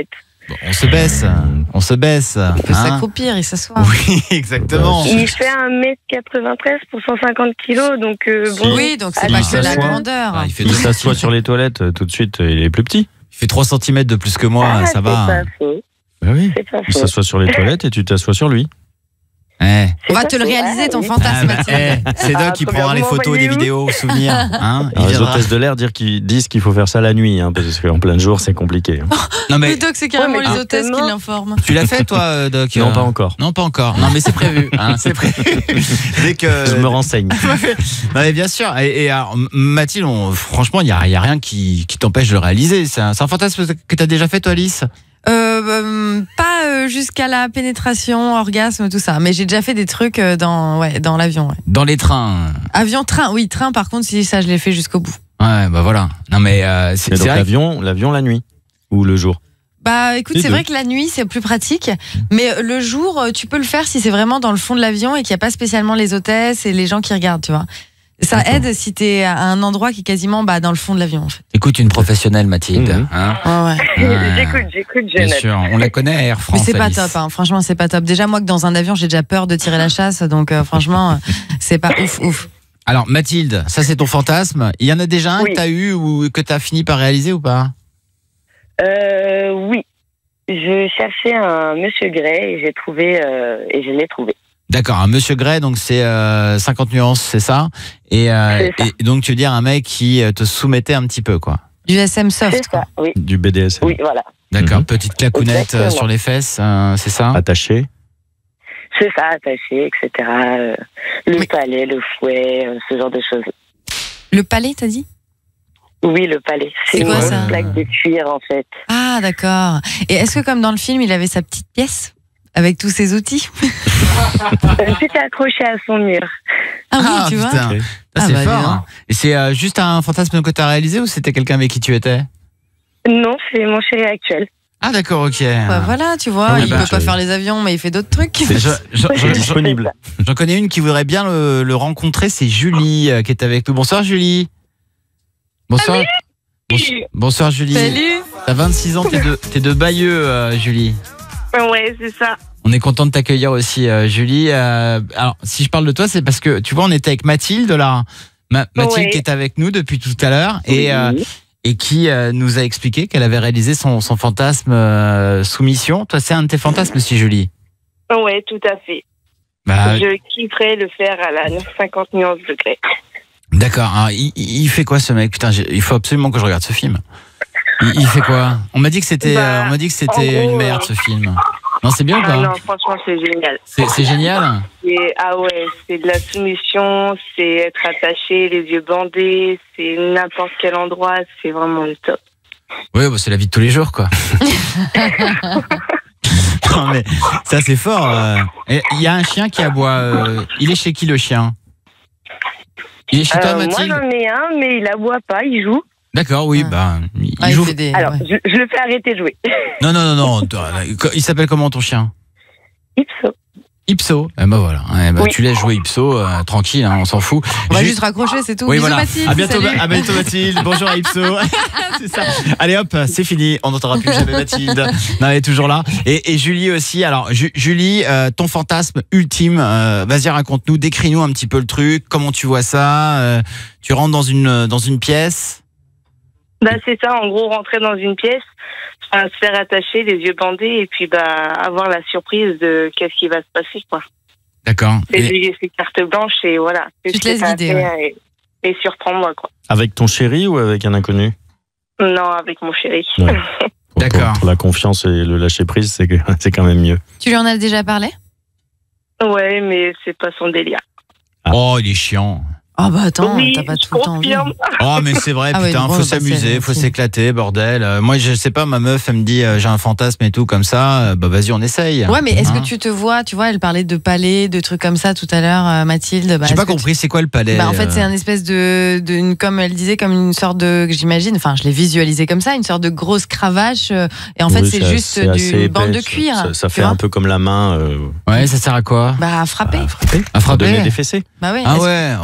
Bon, on se baisse, on se baisse. Il peut hein. s'accroupir, il s'assoit. Oui, exactement. Il fait un mètre quatre-vingt-treize pour cent cinquante kilos, donc euh, bon. Oui, donc c'est Ah, pas il que la s'assoit. grandeur. Ah, il fait, Il s'assoit sur les toilettes, euh, tout de suite, euh, il est plus petit. il fait trois centimètres de plus que moi, Ah, ça c'est va. pas faux. Bah oui. C'est pas Il faux. s'assoit sur les toilettes et tu t'assois sur lui. Eh. C'est On va pas te le faux. réaliser, Ah, ton oui. fantasme, Ah, bah, Mathilde. eh, c'est Doc Ah, qui trop prendra bien, les vous photos et les m'envoyez où vidéos, souvenirs. Hein, il Alors, les viendra. hôtesses de l'air dire qu'ils disent qu'il faut faire ça la nuit, hein, parce qu'en plein jour, c'est compliqué. hein. Non mais Le doc, c'est carrément Ouais, mais les hôtesses qui justement- l'informent. tu l'as fait toi, euh, Doc Non, euh, pas encore. Non, pas encore. Non, mais c'est prévu. Hein, c'est prévu. Dès que. Je me renseigne. Non, mais bien sûr. Et, et alors, Mathilde, on- franchement, il n'y a, il y a rien qui, qui t'empêche de le réaliser. C'est un, c'est un fantasme que tu as déjà fait, toi, Alice? Euh, euh, pas euh, jusqu'à la pénétration, orgasme, tout ça. Mais j'ai déjà fait des trucs euh, dans, ouais, dans l'avion. Ouais. Dans les trains. Avion, train, oui, train, par contre, si ça, je l'ai fait jusqu'au bout. Ouais, bah voilà. Non, mais euh, c'est Et c'est donc vrai. l'avion, l'avion la nuit ou le jour. Bah écoute, Les c'est deux. vrai que la nuit c'est plus pratique, mais euh, le jour euh, tu peux le faire si c'est vraiment dans le fond de l'avion et qu'il n'y a pas spécialement les hôtesses et les gens qui regardent, tu vois. Ça D'accord. aide si t'es à un endroit qui est quasiment bah, dans le fond de l'avion en fait. Écoute une professionnelle, Mathilde. Mhm. Hein. Ouais, ouais. Ouais. J'écoute, j'écoute, je Bien note. sûr, on la connaît à Air Mais France. c'est pas Alice. top, hein. Franchement c'est pas top. Déjà moi que dans un avion j'ai déjà peur de tirer la chasse, donc euh, franchement euh, c'est pas ouf ouf. Alors, Mathilde, ça c'est ton fantasme. Il y en a déjà un Oui. que tu as eu ou que tu as fini par réaliser ou pas? Euh, oui. Je cherchais un monsieur Gray et j'ai trouvé, euh, et je l'ai trouvé. D'accord, un monsieur Gray, donc c'est euh, cinquante nuances, c'est ça, et, euh, C'est ça. et donc tu veux dire un mec qui euh, te soumettait un petit peu, quoi. Du S M C'est soft. ça, Quoi. oui. Du B D S M. Oui, voilà. D'accord, Mhm. petite clacounette euh, Exactement. sur les fesses, euh, c'est ça? Attaché. C'est ça, attaché, et cetera. Euh, le Mais- palais, le fouet, euh, ce genre de choses. Le palais t'as dit? Oui, le palais. C'est une quoi, grosse ça plaque de cuir, en fait. Ah d'accord. Et est-ce que comme dans le film il avait sa petite pièce avec tous ses outils? Euh, C'était accroché à son mur. Ah oui tu vois. putain. Ok. Ça, Ah, c'est bah, dis fort. donc. hein. Et c'est euh, juste un fantasme que tu as réalisé ou c'était quelqu'un avec qui tu étais? Non, c'est mon chéri actuel. Ah d'accord, ok. Bah, voilà tu vois, Ah oui, il bah, peut pas je- faire les avions mais il fait d'autres trucs. Je- je- je- C'est disponible. J'en connais une qui voudrait bien le, le rencontrer, c'est Julie euh, qui est avec nous. Bonsoir Julie. Bonsoir. Bonsoir, bonsoir Julie. Salut. T'as vingt-six ans, t'es de, t'es de Bayeux, euh, Julie. Ouais, c'est ça. On est content de t'accueillir aussi, euh, Julie. Euh, alors, si je parle de toi, c'est parce que, tu vois, on était avec Mathilde, là. Ma- Mathilde Ouais. qui est avec nous depuis tout à l'heure et, euh, et qui euh, nous a expliqué qu'elle avait réalisé son, son fantasme euh, soumission. Toi, c'est un de tes fantasmes aussi, Julie. Ouais, tout à fait. Bah, Je kifferais le faire à la cinquante nuances de Grey. d'accord. Alors, il, il fait quoi, ce mec? Putain, j'ai- il faut absolument que je regarde ce film. Il, il fait quoi? On m'a dit que c'était, Bah, euh, on m'a dit que c'était en gros, une merde, euh, ce film. Non, c'est bien ou Ah pas? non, franchement, c'est génial. C'est c'est génial. C'est- ah ouais, c'est de la soumission, c'est être attaché, les yeux bandés, c'est n'importe quel endroit, c'est vraiment le top. Oui, bah, c'est la vie de tous les jours, quoi. Non, mais ça, c'est fort. euh. Et Il y a un chien qui aboie. euh, Il est chez qui, le chien? Il est chez toi, Euh, moi, Mathilde? j'en ai un, mais il aboie pas, il joue. D'accord, oui, Ah. bah. Il Ah, il joue. fait des- Alors, ouais. je, je le fais arrêter de jouer. Non, non, non, non. Il s'appelle comment, ton chien? Ipso. Ipso. Eh ben voilà. Eh ben, Oui. Tu laisses jouer Ipso, euh, tranquille, hein, on s'en fout. On va Ju- juste raccrocher, c'est tout. Oui, Bisous voilà. Mathilde. À bientôt, salut. à bientôt Mathilde. Bonjour à Ipso. C'est ça. Allez hop, c'est fini. On n'entendra plus jamais Mathilde. Non, elle est toujours là. Et, et Julie aussi. Alors, Ju- Julie, euh, ton fantasme ultime, euh, vas-y, raconte-nous, décris-nous un petit peu le truc. Comment tu vois ça? euh, Tu rentres dans une, dans une pièce. Bah, c'est ça, en gros, rentrer dans une pièce, enfin, se faire attacher, les yeux bandés, et puis bah, avoir la surprise de qu'est-ce qui va se passer, quoi. D'accord. C'est Et- du- c'est carte blanche, et voilà. C'est Tu ce te que laisses t'as à guider, faire, et, et surprendre-moi, quoi. Avec ton chéri ou avec un inconnu? Non, avec mon chéri. Ouais. Pour- D'accord. Pour, pour la confiance et le lâcher prise, c'est que- c'est quand même mieux. Tu lui en as déjà parlé? Ouais, mais c'est pas son délire. Oh, il est chiant. Ah bah attends, oui, t'as pas je tout le temps envie. confirme. Oh, mais c'est vrai, Ah ouais, putain, bon, faut bah, s'amuser, c'est- faut c'est- s'éclater, bordel. Euh, moi, je sais pas, ma meuf, elle me dit, euh, j'ai un fantasme et tout comme ça. euh, bah, vas-y, on essaye. Ouais, mais est-ce Hein que tu te vois, tu vois, elle parlait de palais, de trucs comme ça tout à l'heure, euh, Mathilde. Bah, J'ai est-ce pas que tu- compris, c'est quoi le palais? Bah, en fait, euh c'est un espèce de, de une, comme elle disait, comme une sorte de, j'imagine, enfin, je l'ai visualisé comme ça, une sorte de grosse cravache. euh, et en fait, Oui, c'est c'est juste assez- assez du bande épais, de cuir. Ça, ça tu fait vois. un peu comme la main. euh, Ouais, ça sert à quoi? Bah, à frapper. à frapper. À frapper Donner des fessées. Bah oui. Ah Est-ce- ouais, oh bah non.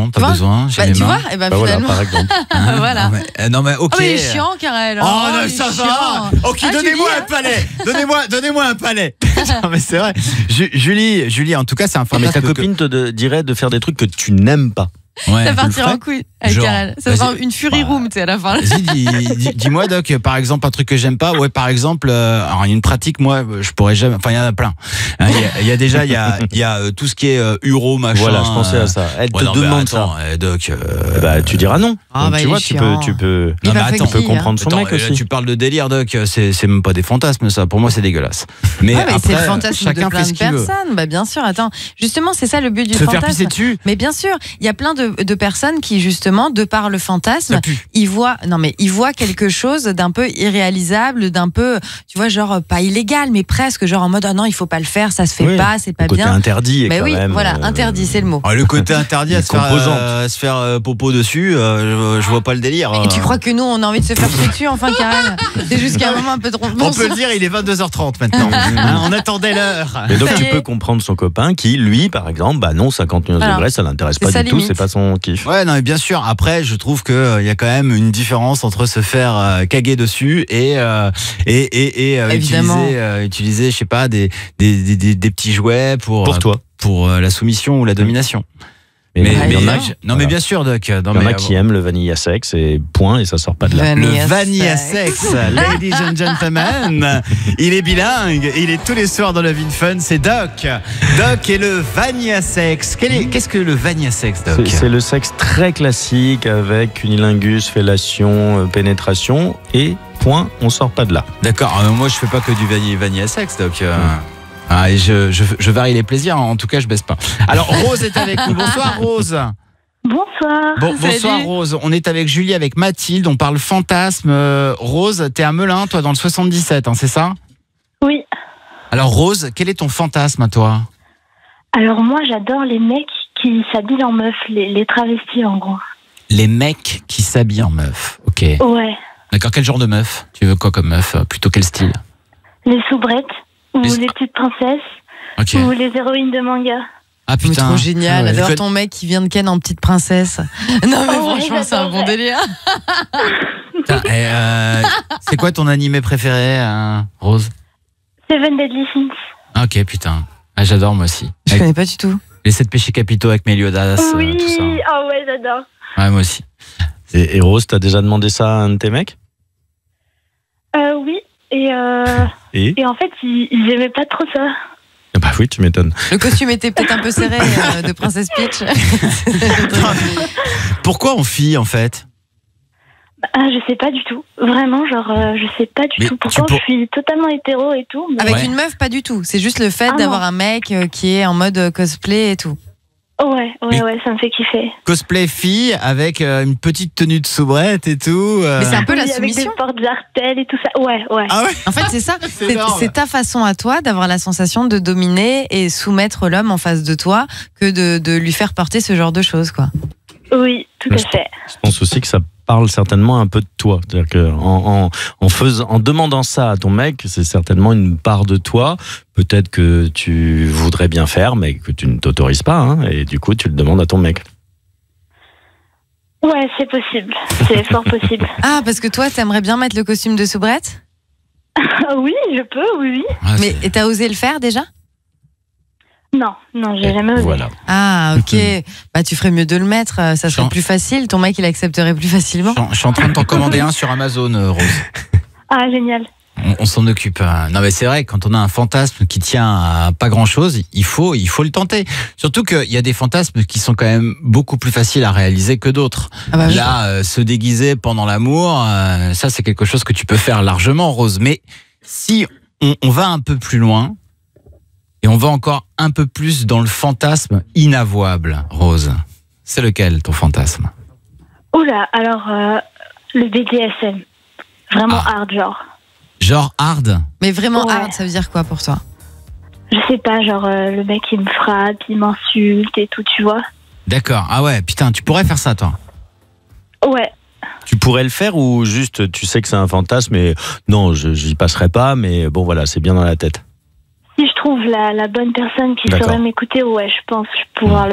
non, pas Tu vois besoin. J'ai Bah, les tu mains. vois, et ben Bah voilà, finalement. par exemple. Hein, voilà. Non mais, euh, non, mais ok. Oh, mais il est chiant, Karel. Oh, Oh, non, il est ça va. chiant. Ok, Ah, donnez-moi Julie, un palais. Donnez-moi, donnez-moi un palais. Non, mais c'est vrai. Ju- Julie, Julie, en tout cas, c'est un Mais fantasme. ta que- copine te de- dirait de faire des trucs que tu n'aimes pas. Ouais, Ça tu le partira ferais en couille avec Genre, Karel. Ça sera vas-y. une fury Bah, room, tu sais, à la fin. Vas-y, dis- dis- dis-moi, Doc, par exemple, un truc que j'aime pas. Ouais, par exemple, euh, alors il y a une pratique, moi, je pourrais jamais. Enfin, il y en a plein. Hein, Il y, a- il y a déjà, il y a, il y a euh, tout ce qui est euh, uro, machin. Voilà, je pensais euh, à ça. Elle ouais, te non, mais demande attends, ça. euh, Doc. euh, Eh bah, tu diras non. Ah, Donc, bah, tu il vois, est tu peux, chiant. tu peux, Il Non, mais va attends, tu peux funky, hein. comprendre son Attends, mec là, aussi. tu parles de délire, Doc. C'est, c'est même pas des fantasmes, ça. Pour moi, c'est dégueulasse. Mais, Ouais, mais après, c'est le fantasme chacun de plein fait ce de qu'il veut. personnes. Bah, bien sûr, attends. Justement, c'est ça le but du Se faire pisser fantasme. dessus. Mais bien sûr, il y a plein de, de personnes qui, justement, de par le fantasme, Ça pue. ils voient, non mais ils voient quelque chose d'un peu irréalisable, d'un peu, tu vois, genre pas illégal, mais presque, genre en mode, ah non, il faut pas le faire, ça se fait Oui, pas, c'est pas le côté bien. interdit est Mais quand oui, même, voilà, euh, interdit, c'est le mot. Ah, le côté interdit à Une se faire, composante. euh, à se faire euh, popo dessus, euh, je, je vois pas le délire. Et tu crois que nous, on a envie de se faire chier dessus, enfin, Karel? C'est juste qu'à un moment un peu trop. On peut le dire, il est vingt-deux heures trente maintenant. Hein, on attendait l'heure. Et donc Ça tu y est. peux comprendre son copain qui, lui, par exemple, bah non, cinquante et un Voilà. degrés, ça l'intéresse C'est pas sa du tout, limite. c'est pas son kiff. Ouais, non, mais bien sûr. Après, je trouve que euh, il y a quand même une différence entre se faire euh, caguer dessus et euh, et et, et euh, Évidemment. utiliser, euh, utiliser, je sais pas, des des, des, des, des petits jouets pour Pour euh, toi. pour euh, la soumission ou la domination. Mais Mais, il mais y en a, je- non, mais voilà. bien sûr, Doc. Non, Il y en mais, a qui aiment le vanilla sexe et point, et ça sort pas de là. Le Vanilla Vanilla sex. Sex, ladies and gentlemen. Il est bilingue, il est tous les soirs dans Love in Fun, c'est Doc. Doc et le Vanilla Sex. Quel est- Qu'est-ce que le Vanilla Sex, Doc? C'est c'est le sexe très classique avec cunilingus, fellation, euh, pénétration et point, on sort pas de là. D'accord, ah, mais moi je fais pas que du vanilla, vanilla sex, Doc. Euh, ah, et je, je, je varie les plaisirs, en tout cas je baisse pas. Alors Rose est avec nous, bonsoir Rose. Bonsoir. Bon, Salut. bonsoir Rose, on est avec Julie, avec Mathilde, on parle fantasme. Euh, Rose, t'es à Melun, toi dans le soixante-dix-sept, hein, c'est ça? Oui. Alors Rose, quel est ton fantasme à toi? Alors moi, j'adore les mecs qui s'habillent en meuf, les, les travestis en gros. Les mecs qui s'habillent en meuf, ok. Ouais. D'accord, quel genre de meuf? Tu veux quoi comme meuf? Plutôt quel style? Les soubrettes, ou Les- les, petites princesses, Ok. ou les héroïnes de manga. Ah Mais putain. trop génial, Ouais. adore Que- ton mec qui vient de Ken en petite princesse. Non mais Oh, ouais, franchement, c'est un bon j'adorerais. délire. Putain, et, euh, c'est quoi ton animé préféré, hein, Rose? Seven Deadly Sins. Ah, ok, putain. Ah, j'adore moi aussi. Je Avec connais pas du tout. les sept péchés capitaux avec Méliodas, euh, Oui, tout ça. oh ouais, j'adore. Ouais, moi aussi. Et, et Rose, t'as déjà demandé ça à un de tes mecs? Euh, oui, et, euh, Et et en fait, ils, ils aimaient pas trop ça. Bah oui, tu m'étonnes. Le costume était peut-être un peu serré euh, de Princesse Peach. Pourquoi on fille en fait? Ah, je sais pas du tout. Vraiment, genre, euh, je sais pas du Mais tout. tu Pourtant, pour- je suis totalement hétéro et tout. Mais... Avec Ouais. une meuf, pas du tout. C'est juste le fait Ah, d'avoir non. un mec euh, qui est en mode euh, cosplay et tout. Ouais, ouais, Mais- ouais, ça me fait kiffer. Cosplay fille avec euh, une petite tenue de soubrette et tout. euh. Mais c'est un peu la Oui, avec soumission. des portes jartelles et tout ça. Ouais, ouais. Ah ouais? En fait, c'est ça. C'est C'est énorme. c'est ta façon à toi d'avoir la sensation de dominer et soumettre l'homme en face de toi que de, de lui faire porter ce genre de choses, quoi. Oui, tout Mais à je- fait. Je pense aussi que ça parle certainement un peu de toi. C'est-à-dire que en, en, en, faisant, en demandant ça à ton mec, c'est certainement une part de toi, peut-être que tu voudrais bien faire, mais que tu ne t'autorises pas, hein, et du coup tu le demandes à ton mec. Ouais, c'est possible. C'est fort possible. Ah, parce que toi, t'aimerais bien mettre le costume de soubrette? Ah oui, je peux, oui, oui. Ah, Mais c'est- et t'as osé le faire déjà? Non, non, j'ai jamais osé. Voilà. Ah, ok. Bah, tu ferais mieux de le mettre. euh, Ça serait Jean- plus facile. Ton mec, il accepterait plus facilement. Je suis en- je suis en train de t'en commander un sur Amazon, euh, Rose. Ah, génial. On, on s'en occupe. hein. Non mais c'est vrai, quand on a un fantasme qui tient à pas grand chose, il faut, il faut le tenter. Surtout qu'il y a des fantasmes qui sont quand même beaucoup plus faciles à réaliser que d'autres. Ah bah oui. Là, euh, se déguiser pendant l'amour, euh, ça c'est quelque chose que tu peux faire largement, Rose. Mais si on, on va un peu plus loin et on va encore un peu plus dans le fantasme inavouable, Rose, c'est lequel ton fantasme? Oula, alors, euh, le B D S M. Vraiment Ah. hard, genre. Genre hard? Mais vraiment Ouais. hard, ça veut dire quoi pour toi? Je sais pas, genre, euh, le mec, il me frappe, il m'insulte et tout, tu vois. D'accord. Ah ouais, putain, tu pourrais faire ça, toi? Ouais. Tu pourrais le faire ou juste tu sais que c'est un fantasme et non, je j'y passerai pas, mais bon voilà, c'est bien dans la tête. Si je trouve la, la bonne personne qui D'accord. saurait m'écouter, ouais, je pense pouvoir le faire.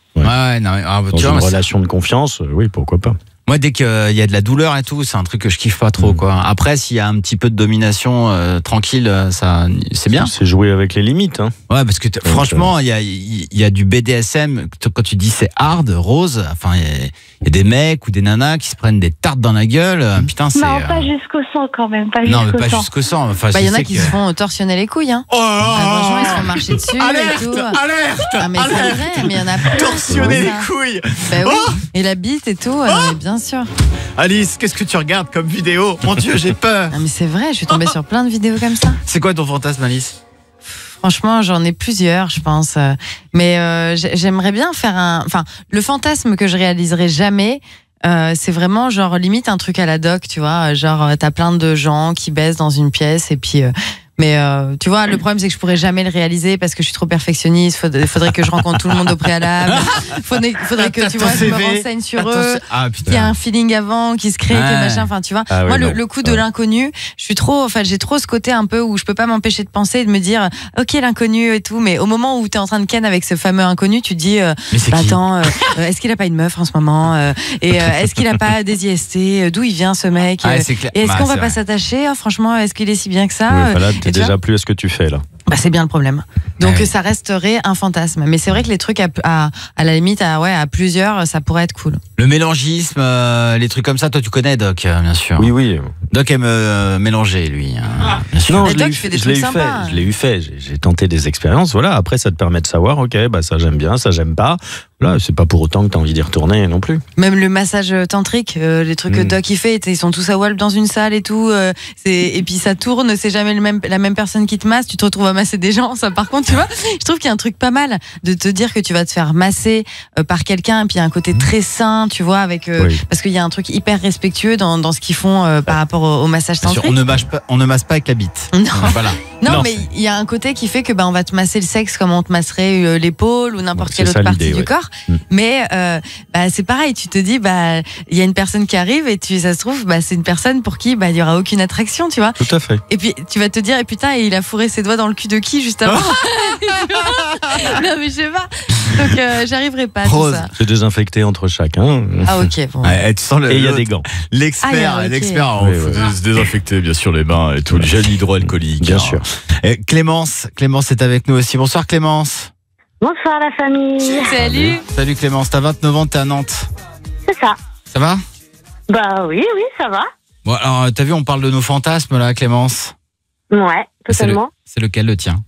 Ouais. Ouais, non, mais, ah, Dans tu une vois, relation de confiance, euh, oui, pourquoi pas. moi, dès qu'il y a de la douleur et tout, c'est un truc que je kiffe pas trop, Mmh. quoi. Après, s'il y a un petit peu de domination euh, tranquille, ça, c'est bien. C'est jouer avec les limites. Hein. Ouais, parce que t- Donc, franchement, il y a, il y a du B D S M. Quand tu dis c'est hard, rose, enfin, il y, a- il y a des mecs ou des nanas qui se prennent des tartes dans la gueule. Putain, c'est. Non, euh, pas jusqu'au sang quand même. Pas non, mais jusqu'au pas sang. jusqu'au sang. Enfin, Bah, je il y en a sais qui que- se font torsionner les couilles. Hein. Oh là là Ah, franchement, ils se font marcher dessus Alerte, et tout. alerte, Ah, mais c'est alerte. vrai, mais il y en a plein. Torsionner Ouais. les couilles. Bah oui, Oh et la bite et tout, euh, mais bien sûr. Alice, qu'est-ce que tu regardes comme vidéo? Mon Dieu, j'ai peur. Ah, mais c'est vrai, je suis tombée sur plein de vidéos comme ça. C'est quoi ton fantasme, Alice? Franchement, j'en ai plusieurs, je pense. Euh, Mais euh, j'ai- j'aimerais bien faire un. Enfin, le fantasme que je réaliserai jamais. Euh, c'est vraiment genre limite un truc à la doc, tu vois, genre euh, t'as plein de gens qui baissent dans une pièce et puis euh, mais euh, tu vois, le problème c'est que je pourrais jamais le réaliser parce que je suis trop perfectionniste. Faudrait, faudrait que je rencontre tout le monde au préalable. Faudrait, faudrait que T'as tu ton vois, je me C V, renseigne sur t'as ton eux. C- Ah Qu'il y a putain. un feeling avant, qui se crée, Ouais. que machin. Enfin, tu vois. Ah ouais, Moi, le, non. le coup de Ouais. l'inconnu, je suis trop. Enfin, j'ai trop ce côté un peu où je peux pas m'empêcher de penser et de me dire, ok, l'inconnu et tout. Mais au moment où t'es en train de ken avec ce fameux inconnu, tu te dis, euh, Mais c'est bah, qui? attends, euh, euh, est-ce qu'il a pas une meuf en ce moment euh, Et euh, est-ce qu'il a pas des I S T euh, D'où il vient ce mec Ah, euh, c'est clair. Et est-ce Bah, qu'on c'est va pas vrai. s'attacher Ah, franchement, est-ce qu'il est si bien que ça Oui, Euh, enfin là, et t'es tu vois déjà plus à ce que tu fais là. Bah, c'est bien le problème. Donc Ouais. ça resterait un fantasme. Mais c'est vrai que les trucs à, à, à la limite, à, ouais, à plusieurs, ça pourrait être cool. Le mélangisme, euh, les trucs comme ça, toi tu connais Doc, euh, bien sûr. Oui, oui. Doc aime euh, mélanger, lui. hein, bien sûr. Non, Mais je Doc, l'ai eu, il fait des je l'ai trucs eu fait. sympas. Je l'ai eu fait. J'ai, j'ai tenté des expériences. Voilà. Après, ça te permet de savoir. Ok, bah ça j'aime bien, ça j'aime pas. Là, c'est pas pour autant que t'as envie d'y retourner non plus. Même le massage tantrique, euh, les trucs que Mm. Doc il fait, ils sont tous à Walp dans une salle et tout. euh, c'est, et puis ça tourne, c'est jamais le même, la même personne qui te masse. Tu te retrouves à masser des gens. Ça, par contre, tu vois, je trouve qu'il y a un truc pas mal de te dire que tu vas te faire masser euh, par quelqu'un. Et puis il y a un côté très sain, tu vois, avec euh, Oui. parce qu'il y a un truc hyper respectueux dans, dans ce qu'ils font euh, par rapport au, au massage Bien sûr, tantrique. on ne masse pas, on ne masse pas avec la bite. Non. Voilà. Non, Non, mais il y a un côté qui fait que bah, on va te masser le sexe comme on te masserait euh, l'épaule ou n'importe Ouais, quelle c'est autre ça partie l'idée, du ouais. corps. Mm. Mais euh, bah, c'est pareil, tu te dis, bah il y a une personne qui arrive et tu, ça se trouve, bah, c'est une personne pour qui bah, il y aura aucune attraction, tu vois. Tout à fait. Et puis tu vas te dire, et putain, il a fourré ses doigts dans le cul de qui juste avant Non, mais je sais pas. Donc euh, j'arriverai pas à tout Rose. ça. C'est désinfecté entre chacun. Ah, ok, bon. Ouais, tu sens le, Et il y a l'autre, des gants. l'expert, Ah, ok. l'expert. Oui, Il faut oui. se désinfecter bien sûr les mains et tout, le gel hydroalcoolique. Bien hein. sûr. Et Clémence, Clémence est avec nous aussi. Bonsoir Clémence. Bonsoir la famille. Salut. Salut Clémence, t'as vingt-neuf ans, t'es à Nantes. C'est ça. Ça va? Bah oui, oui, ça va. Bon alors, t'as vu, on parle de nos fantasmes là, Clémence. Ouais, C'est, le- totalement. c'est lequel le tien?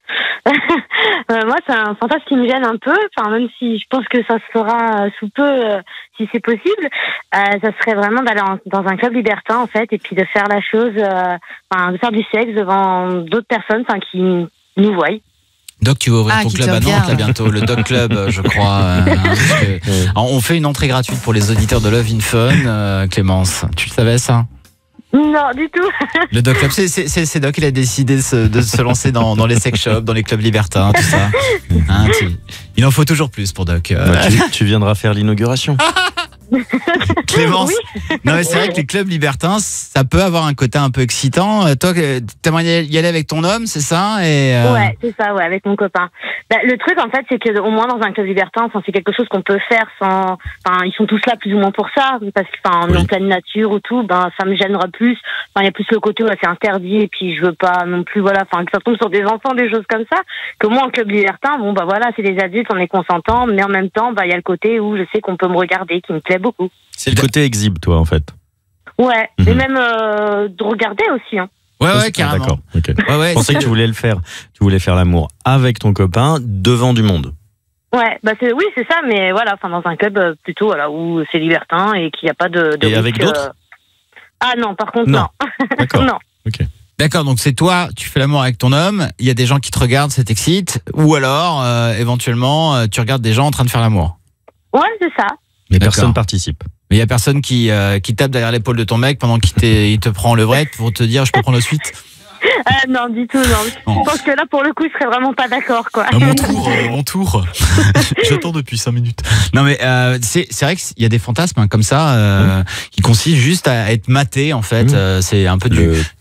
Euh, moi, c'est un fantasme qui me gêne un peu. Enfin, même si je pense que ça se fera euh, sous peu, euh, si c'est possible. Euh, ça serait vraiment d'aller en- dans un club libertin, en fait, et puis de faire la chose, euh, enfin, de faire du sexe devant d'autres personnes, enfin, qui nous voient. Doc, tu vas ouvrir Ah, ton qui club te à Nantes regarde. là bientôt, le Doc Club, euh, je crois. euh, hein, parce que- Alors, on fait une entrée gratuite pour les auditeurs de Love in Fun, euh, Clémence. Tu le savais ça? Non, du tout. Le Doc Club, c'est, c'est, c'est, c'est Doc, il a décidé de se, de se lancer dans, dans les sex shops, dans les clubs libertins, tout ça. Hein, tu- il en faut toujours plus pour Doc. euh. Bah, tu, tu viendras faire l'inauguration. Clémence. Oui. Non mais c'est vrai que les clubs libertins, ça peut avoir un côté un peu excitant. Euh, Toi, euh, t'aimerais y aller avec ton homme, c'est ça? Et euh, Ouais, c'est ça, ouais, avec mon copain. Bah, le truc, en fait, c'est que au moins dans un club libertin, enfin, c'est quelque chose qu'on peut faire sans. Enfin, ils sont tous là plus ou moins pour ça, parce que, enfin, on est Oui. en pleine nature ou tout, ben, ça me gênera plus. Enfin, il y a plus le côté où c'est interdit et puis je veux pas non plus, voilà, enfin, que ça tombe sur des enfants, des choses comme ça. Que moi, en club libertin, bon, bah voilà, c'est des adultes, on est consentants, mais en même temps, bah, il y a le côté où je sais qu'on peut me regarder, qui me plaît beaucoup. C'est le côté exhibe, toi, en fait. Ouais, Mhm. et même euh, de regarder aussi, hein. ouais, Ah, ouais, carrément. D'accord. ok. Ouais, ouais. Je pensais que tu voulais le faire. Tu voulais faire l'amour avec ton copain devant du monde. Ouais, bah c'est oui, c'est ça, mais voilà, enfin dans un club euh, plutôt voilà où c'est libertin et qu'il n'y a pas de. de Et avec risque, d'autres euh, Ah non, par contre Non. non. D'accord. Non. D'accord, donc c'est toi, tu fais l'amour avec ton homme, il y a des gens qui te regardent, ça t'excite, ou alors, euh, éventuellement, euh, tu regardes des gens en train de faire l'amour. Ouais, c'est ça. Mais D'accord. personne participe. Mais il y a personne qui, euh, qui tape derrière l'épaule de ton mec pendant qu'il t'est- il te prend le vrai pour te dire je peux prendre la suite. Ah non, du tout, non. Non. Je pense que là pour le coup, je serais vraiment pas d'accord quoi. À mon tour, euh, mon tour. J'attends depuis cinq minutes. Non mais euh, c'est c'est vrai qu'il y a des fantasmes hein, comme ça euh, qui consistent juste à être maté en fait. Mmh. Euh, c'est un peu du, Le du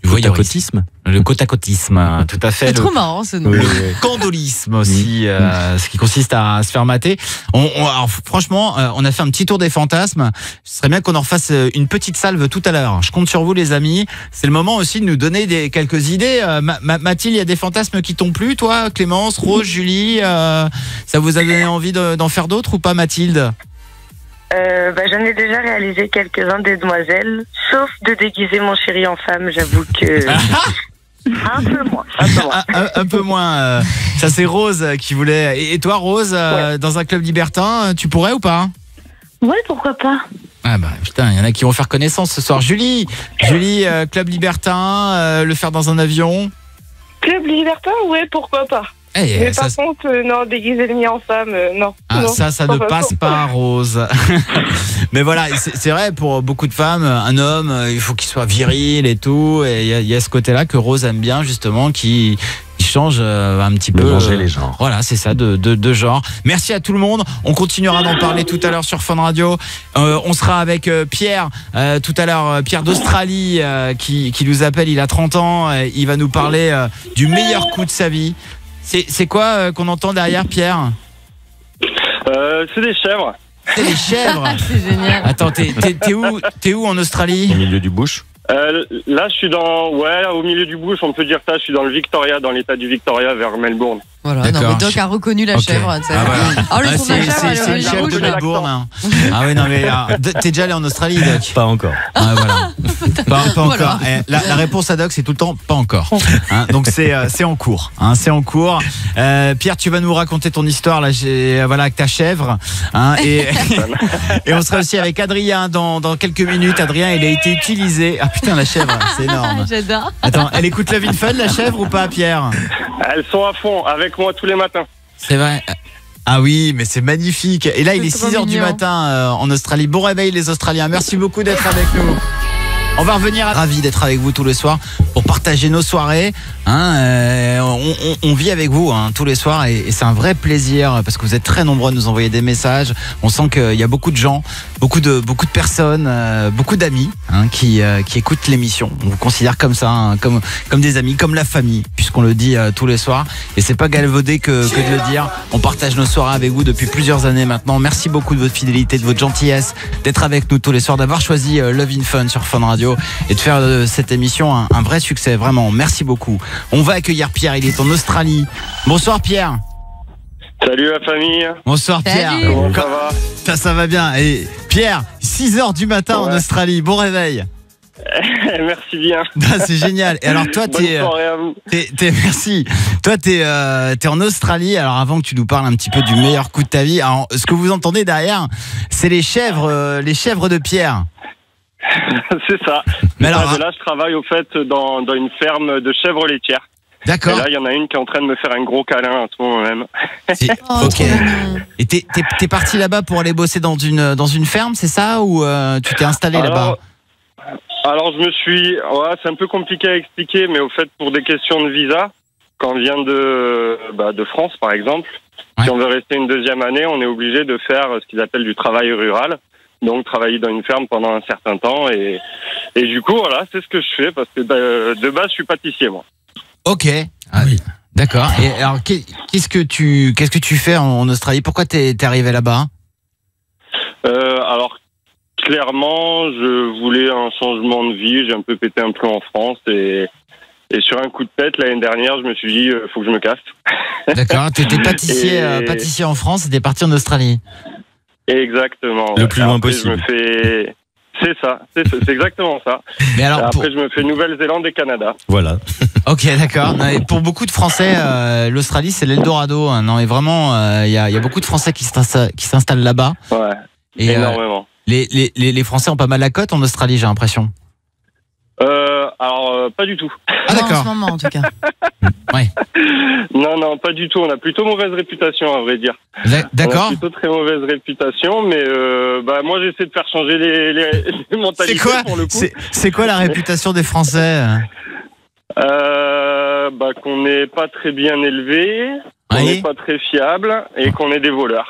Voyeurisme. Le côte-à-côtisme, euh, tout à fait. C'est Le, trop marrant ce nom. le candolisme aussi, euh, ce qui consiste à se faire mater. On, on- alors, franchement, euh, on a fait un petit tour des fantasmes. Ce serait bien qu'on en refasse euh, une petite salve tout à l'heure. Je compte sur vous, les amis. C'est le moment aussi de nous donner des, quelques idées. Euh, Ma- Ma- Mathilde, il y a des fantasmes qui t'ont plu, toi, Clémence, Rose, Julie. euh, ça vous a donné envie de- d'en faire d'autres ou pas, Mathilde? Euh, bah, j'en ai déjà réalisé quelques-uns des demoiselles, sauf de déguiser mon chéri en femme, j'avoue que... un peu moins, un peu moins. un, un- un peu moins. euh, ça, c'est Rose euh, qui voulait. Et, et toi, Rose, euh, dans un club libertin, euh, tu pourrais ou pas? Ouais, pourquoi pas. Ah bah putain, il y en a qui vont faire connaissance ce soir. Julie, Julie, euh, club libertin, euh, le faire dans un avion. Club libertin, ouais, pourquoi pas. Eh, Mais ça, par contre, euh, non, déguiser le mien en femme, euh, non. ah, non, ça, ça pas ne façon. passe pas, Rose. Mais voilà, c'est c'est vrai, pour beaucoup de femmes, un homme, euh, il faut qu'il soit viril et tout. Et il y, a- il y a ce côté-là que Rose aime bien, justement, qui, qui change euh, un petit peu. Mélanger euh, les genres. Voilà, c'est ça, de, de, de genre. Merci à tout le monde. On continuera d'en parler tout à l'heure sur Fun Radio. Euh, on sera avec euh, Pierre, euh, tout à l'heure, euh, Pierre d'Australie, euh, qui, qui nous appelle, il a trente ans. Euh, il va nous parler euh, du meilleur coup de sa vie. C'est c'est quoi euh, qu'on entend derrière, Pierre? Euh, c'est des chèvres. C'est les chèvres. C'est génial. Attends, t'es t'es- t'es où, t'es où en Australie? Au milieu du bush. Euh, là, je suis dans, ouais, au milieu du bush, on peut dire ça. Je suis dans le Victoria, dans l'état du Victoria, vers Melbourne. Voilà, non, D'accord. mais Doc a reconnu la Ok. chèvre. tu sais. Ah, voilà. Oh, le Ah, son de la c'est chèvre, c'est- elle- c'est le elle chef rouge. de Melbourne. hein. Ah oui, non mais ah, d- t'es déjà allé en Australie, Doc? Pas encore. Ah, voilà. Pas, pas Voilà. encore. Eh, la, la réponse à Doc, c'est tout le temps pas encore. Hein, donc c'est euh, c'est en cours. Hein, c'est en cours. Euh, Pierre, tu vas nous raconter ton histoire là, j'ai- voilà, avec ta chèvre. Hein, et, et on sera aussi avec Adrien dans, dans quelques minutes. Adrien, il a été utilisé. Ah putain, la chèvre, c'est énorme. J'adore. Attends, elle écoute Love in Fun, la chèvre, ou pas, Pierre? Elles sont à fond, avec moi tous les matins. C'est vrai. Ah oui, mais c'est magnifique. Et là, il est C'est trop six heures du mignon. matin euh, en Australie. Bon réveil, les Australiens. Merci beaucoup d'être avec nous. On va revenir. Ravi d'être avec vous tous les soirs pour partager nos soirées. Hein, euh, on, on- on vit avec vous hein, tous les soirs et, et c'est un vrai plaisir parce que vous êtes très nombreux à nous envoyer des messages. On sent qu'il y a beaucoup de gens, beaucoup de beaucoup de personnes, euh, beaucoup d'amis hein, qui euh, qui écoutent l'émission. On vous considère comme ça, hein, comme comme des amis, comme la famille, puisqu'on le dit euh, tous les soirs. Et c'est pas galvaudé que, que de le dire. On partage nos soirées avec vous depuis plusieurs années maintenant. Merci beaucoup de votre fidélité, de votre gentillesse, d'être avec nous tous les soirs, d'avoir choisi euh, Love in Fun sur Fun Radio et de faire de cette émission un, un vrai succès. Vraiment, merci beaucoup. On va accueillir Pierre, il est en Australie. Bonsoir Pierre. Salut la famille. Bonsoir Salut. Pierre. Comment ça Co- va? Ça, ça va bien. Et Pierre, six heures du matin en Ouais. Australie. Bon réveil. Merci bien. Ah, c'est génial. Et alors toi, Bonne t'es, euh, soirée à vous. t'es, t'es- merci. Toi, t'es, euh, t'es en Australie. Alors avant que tu nous parles un petit peu du meilleur coup de ta vie, alors, ce que vous entendez derrière, c'est les chèvres, euh, les chèvres de Pierre. C'est ça. Mais alors, Ah, de là, je travaille au fait dans, dans une ferme de chèvres laitières. Et d'accord. là, il y en a une qui est en train de me faire un gros câlin à tout moment même. C'est- Oh, ok. trop mignon. Et t'es, t'es, t'es parti là-bas pour aller bosser dans une, dans une ferme, c'est ça, ou euh, tu t'es installé là-bas? Alors, alors, je me suis... Ouais, c'est un peu compliqué à expliquer, mais au fait, pour des questions de visa, quand on vient de, bah, de France, par exemple, Ouais. si on veut rester une deuxième année, on est obligé de faire ce qu'ils appellent du travail rural. Donc, travailler dans une ferme pendant un certain temps. Et, et du coup, voilà, c'est ce que je fais, parce que bah, de base, je suis pâtissier, moi. Ok. Ah, oui. D'accord. Et alors, qu'est- qu'est-ce que tu, qu'est-ce que tu fais en, en Australie? Pourquoi t'es, t'es arrivé là-bas? Euh, alors, clairement, je voulais un changement de vie. J'ai un peu pété un plomb en France et, et sur un coup de tête, l'année dernière, je me suis dit, euh, faut que je me casse. D'accord. T'étais pâtissier, Et- euh, pâtissier en France et t'es parti en Australie. Exactement. Le plus Et loin après, possible. Je me fais... C'est ça, c'est c'est exactement ça. Mais Et alors, après, pour... je me fais Nouvelle-Zélande et Canada. Voilà. ok, d'accord. Non, et pour beaucoup de Français, euh, l'Australie c'est l'Eldorado. Hein, non, et vraiment, il y, a, y a beaucoup de Français qui s'installent, qui s'installent là-bas. Ouais, Et euh, énormément. les, les, les, les Français ont pas mal la cote en Australie, j'ai l'impression. Euh, alors, euh, pas du tout. Ah Non, en d'accord. ce moment, en tout cas. Non, non, pas du tout. On a plutôt mauvaise réputation, à vrai dire. D'a- On D'accord. a plutôt très mauvaise réputation, mais euh, bah, moi, j'essaie de faire changer les, les, les C'est mentalités quoi, pour le coup. c'est, c'est quoi la réputation des Français? Euh, bah, qu'on n'est pas très bien élevé, qu'on Oui. n'est pas très fiable et qu'on est des voleurs.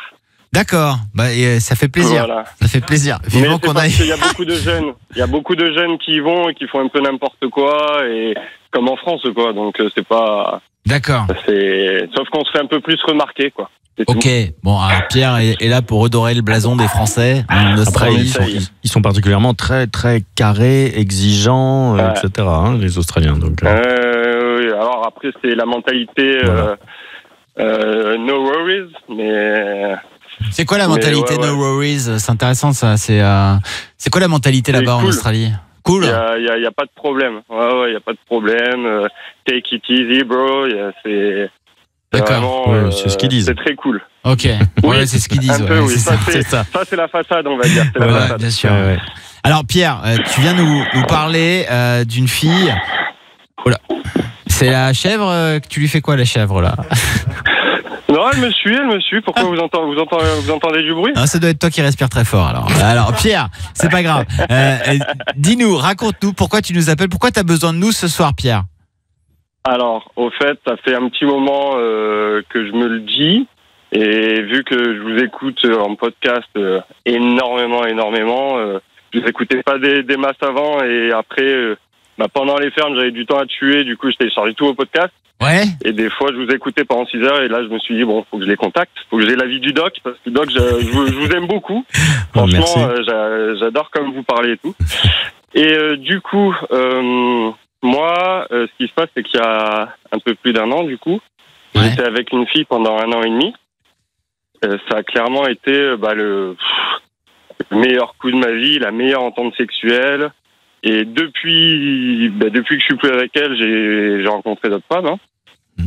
D'accord, bah, et, euh, ça fait plaisir. Voilà. Ça fait plaisir. Mais Vivement c'est qu'on parce aille. qu'il y a beaucoup de jeunes, il y a beaucoup de jeunes qui y vont et qui font un peu n'importe quoi, et comme en France, quoi. Donc euh, c'est pas. D'accord. C'est. Sauf qu'on se fait un peu plus remarquer, quoi. C'est Ok, tout. bon, alors Pierre est, est là pour redorer le blason des Français en Après, Australie. ils sont, ils sont particulièrement très, très carrés, exigeants, euh, Ouais. et cetera, hein, les Australiens. Donc, euh, Euh, oui, alors après, c'est la mentalité euh, euh, no worries, mais. C'est quoi la Mais mentalité ouais, no ouais. worries? C'est intéressant ça. C'est euh, c'est quoi la mentalité C'est là-bas en cool. Australie? Il Cool. n'y a, y a, y a pas de problème. Ouais, ouais, il n'y a pas de problème. Euh, take it easy, bro. Y a- C'est. c'est D'accord. vraiment, Ouais, euh, c'est ce qu'ils disent. C'est très cool. Ok. Oui, Ouais, c'est ce qu'ils disent. Un ouais, peu, oui. c'est Ça, ça. c'est c'est ça. ça, c'est la façade, on va dire. C'est la Ouais, façade. bien sûr. ouais, ouais. Alors Pierre, euh, tu viens nous, nous parler euh, d'une fille. Oh là. C'est la chèvre euh, que tu lui fais quoi, la chèvre là? Non, elle me suit, elle me suit. Pourquoi vous, entendez, vous, entendez, vous entendez du bruit? Ah, ça doit être toi qui respires très fort alors. Alors Pierre, c'est pas grave. Euh, euh, dis-nous, raconte-nous pourquoi tu nous appelles, pourquoi tu as besoin de nous ce soir, Pierre? Alors, au fait, ça fait un petit moment euh, que je me le dis. Et vu que je vous écoute en podcast euh, énormément, énormément, euh, je vous écoutais pas des, des masses avant. Et après, euh, bah, pendant les fermes, j'avais du temps à tuer. Du coup, je téléchargeais tout au podcast. Ouais. Et des fois, je vous écoutais pendant six heures. Et là, je me suis dit, bon, faut que je les contacte. Faut que j'ai l'avis du doc. Parce que doc, je, je, vous- je vous aime beaucoup. Oh, merci. Franchement, euh, j'a- j'adore comme vous parlez et tout. Et euh, du coup, euh, moi, euh, ce qui se passe, c'est qu'il y a un peu plus d'un an, du coup, Ouais. j'étais avec une fille pendant un an et demi. Euh, ça a clairement été euh, bah, le, pff, le meilleur coup de ma vie, la meilleure entente sexuelle. Et depuis, bah, depuis que je suis plus avec elle, j'ai j'ai rencontré d'autres femmes. Hein. Mmh.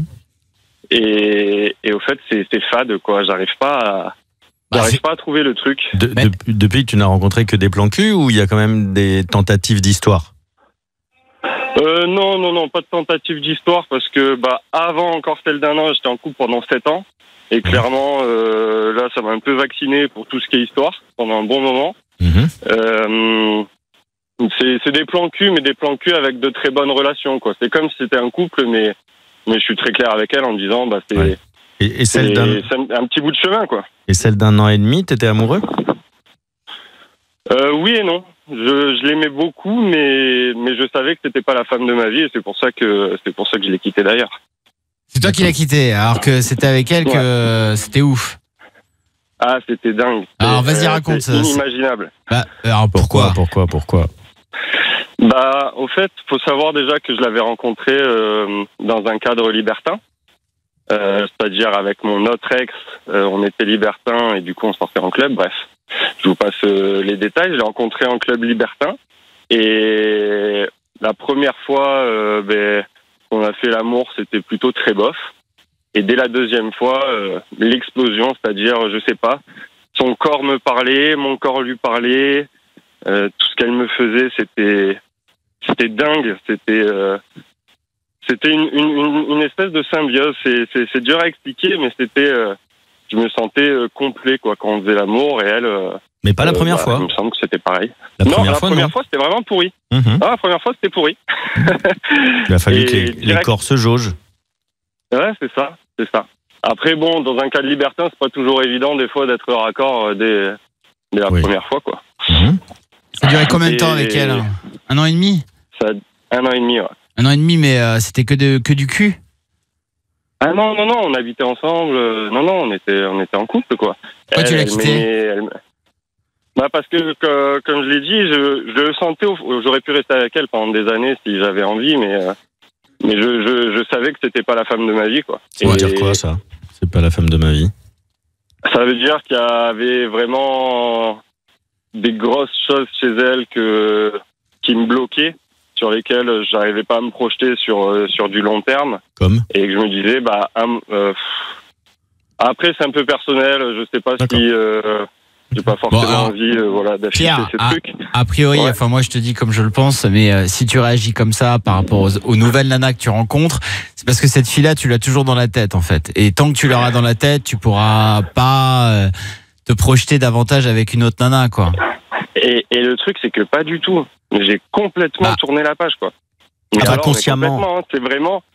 Et, et au fait, c'est c'est fade, quoi. J'arrive pas à, Bah, j'arrive c'est- pas à trouver le truc. De- Mais- de- depuis, tu n'as rencontré que des plans cul ou il y a quand même des tentatives d'histoire? Euh, non, non, non, pas de tentative d'histoire parce que bah avant encore celle d'un an, j'étais en couple pendant sept ans et clairement euh, là, ça m'a un peu vacciné pour tout ce qui est histoire pendant un bon moment. Mhm. Euh, c'est c'est des plans cul, mais des plans cul avec de très bonnes relations, quoi. C'est comme si c'était un couple, mais mais je suis très clair avec elle en disant bah c'est Ouais. Et, et c'est celle d'un c'est un, un petit bout de chemin, quoi. et celle d'un an et demi, t'étais amoureux? Euh, oui et non. Je, je l'aimais beaucoup, mais mais je savais que c'était pas la femme de ma vie et c'est pour ça que c'est pour ça que je l'ai quittée d'ailleurs. C'est toi qui l'as quitté, alors que c'était avec elle que c'était ouf. Ah, c'était dingue. Alors, vas-y, Euh, raconte, c'est ça. inimaginable. Bah, alors pourquoi? Pourquoi, pourquoi? Bah, au fait, faut savoir déjà que je l'avais rencontré euh, dans un cadre libertin. Euh, c'est-à-dire avec mon autre ex, euh, on était libertin et du coup on sortait en club. Bref, je vous passe euh, les détails. Je l'ai rencontré en club libertin et la première fois, euh, ben, qu'on a fait l'amour, c'était plutôt très bof. Et dès la deuxième fois, euh, l'explosion, c'est-à-dire, je sais pas, son corps me parlait, mon corps lui parlait, euh, tout ce qu'elle me faisait, c'était, c'était dingue, c'était, euh, c'était une, une, une espèce de symbiose. C'est, c'est, c'est dur à expliquer, mais c'était, euh, je me sentais euh, complet quoi quand on faisait l'amour et elle. Euh, Mais pas la euh, première bah, fois. Il me semble que c'était pareil. La non, première la fois, première non. fois, c'était vraiment pourri. Mhm. Ah, la première fois, c'était pourri. Il a fallu Et que les, les direct- corps se jaugent. Ouais, c'est ça, c'est ça. Après, bon, dans un cadre libertin, c'est pas toujours évident des fois d'être raccord euh, dès, dès la Oui. première fois, quoi. Mhm. Ça a duré combien de Et- temps avec elle? Un an et demi? Ça a un an et demi, ouais. Un an et demi, mais euh, c'était que, de, que du cul? Ah non, non, non, on habitait ensemble. euh, Non, non, on était, on était en couple, quoi. Pourquoi tu l'as Elle quitté? m'aimait, elle- Bah parce que, que, comme je l'ai dit, je, je le sentais. au- J'aurais pu rester avec elle pendant des années si j'avais envie, mais euh, mais je, je, je savais que c'était pas la femme de ma vie, quoi. Ça veut Et dire quoi, ça? C'est pas la femme de ma vie. Ça veut dire qu'il y avait vraiment des grosses choses chez elle que qui me bloquaient, sur lesquelles j'arrivais pas à me projeter sur euh, sur du long terme. Comme? Et que je me disais, bah, un- euh, pff. après c'est un peu personnel, je sais pas D'accord. si euh, j'ai pas forcément Bon, alors, envie, euh, voilà, d'afficher Pierre, ces ah, trucs. A priori, Ouais. enfin moi je te dis comme je le pense, mais euh, si tu réagis comme ça par rapport aux, aux nouvelles nanas que tu rencontres, c'est parce que cette fille-là, tu l'as toujours dans la tête en fait. Et tant que tu l'auras dans la tête, tu pourras pas euh, te projeter davantage avec une autre nana, quoi. Et, et le truc, c'est que pas du tout. J'ai complètement Bah. tourné la page, quoi. Ah bah, alors, mais consciemment. complètement, hein. C'est vraiment,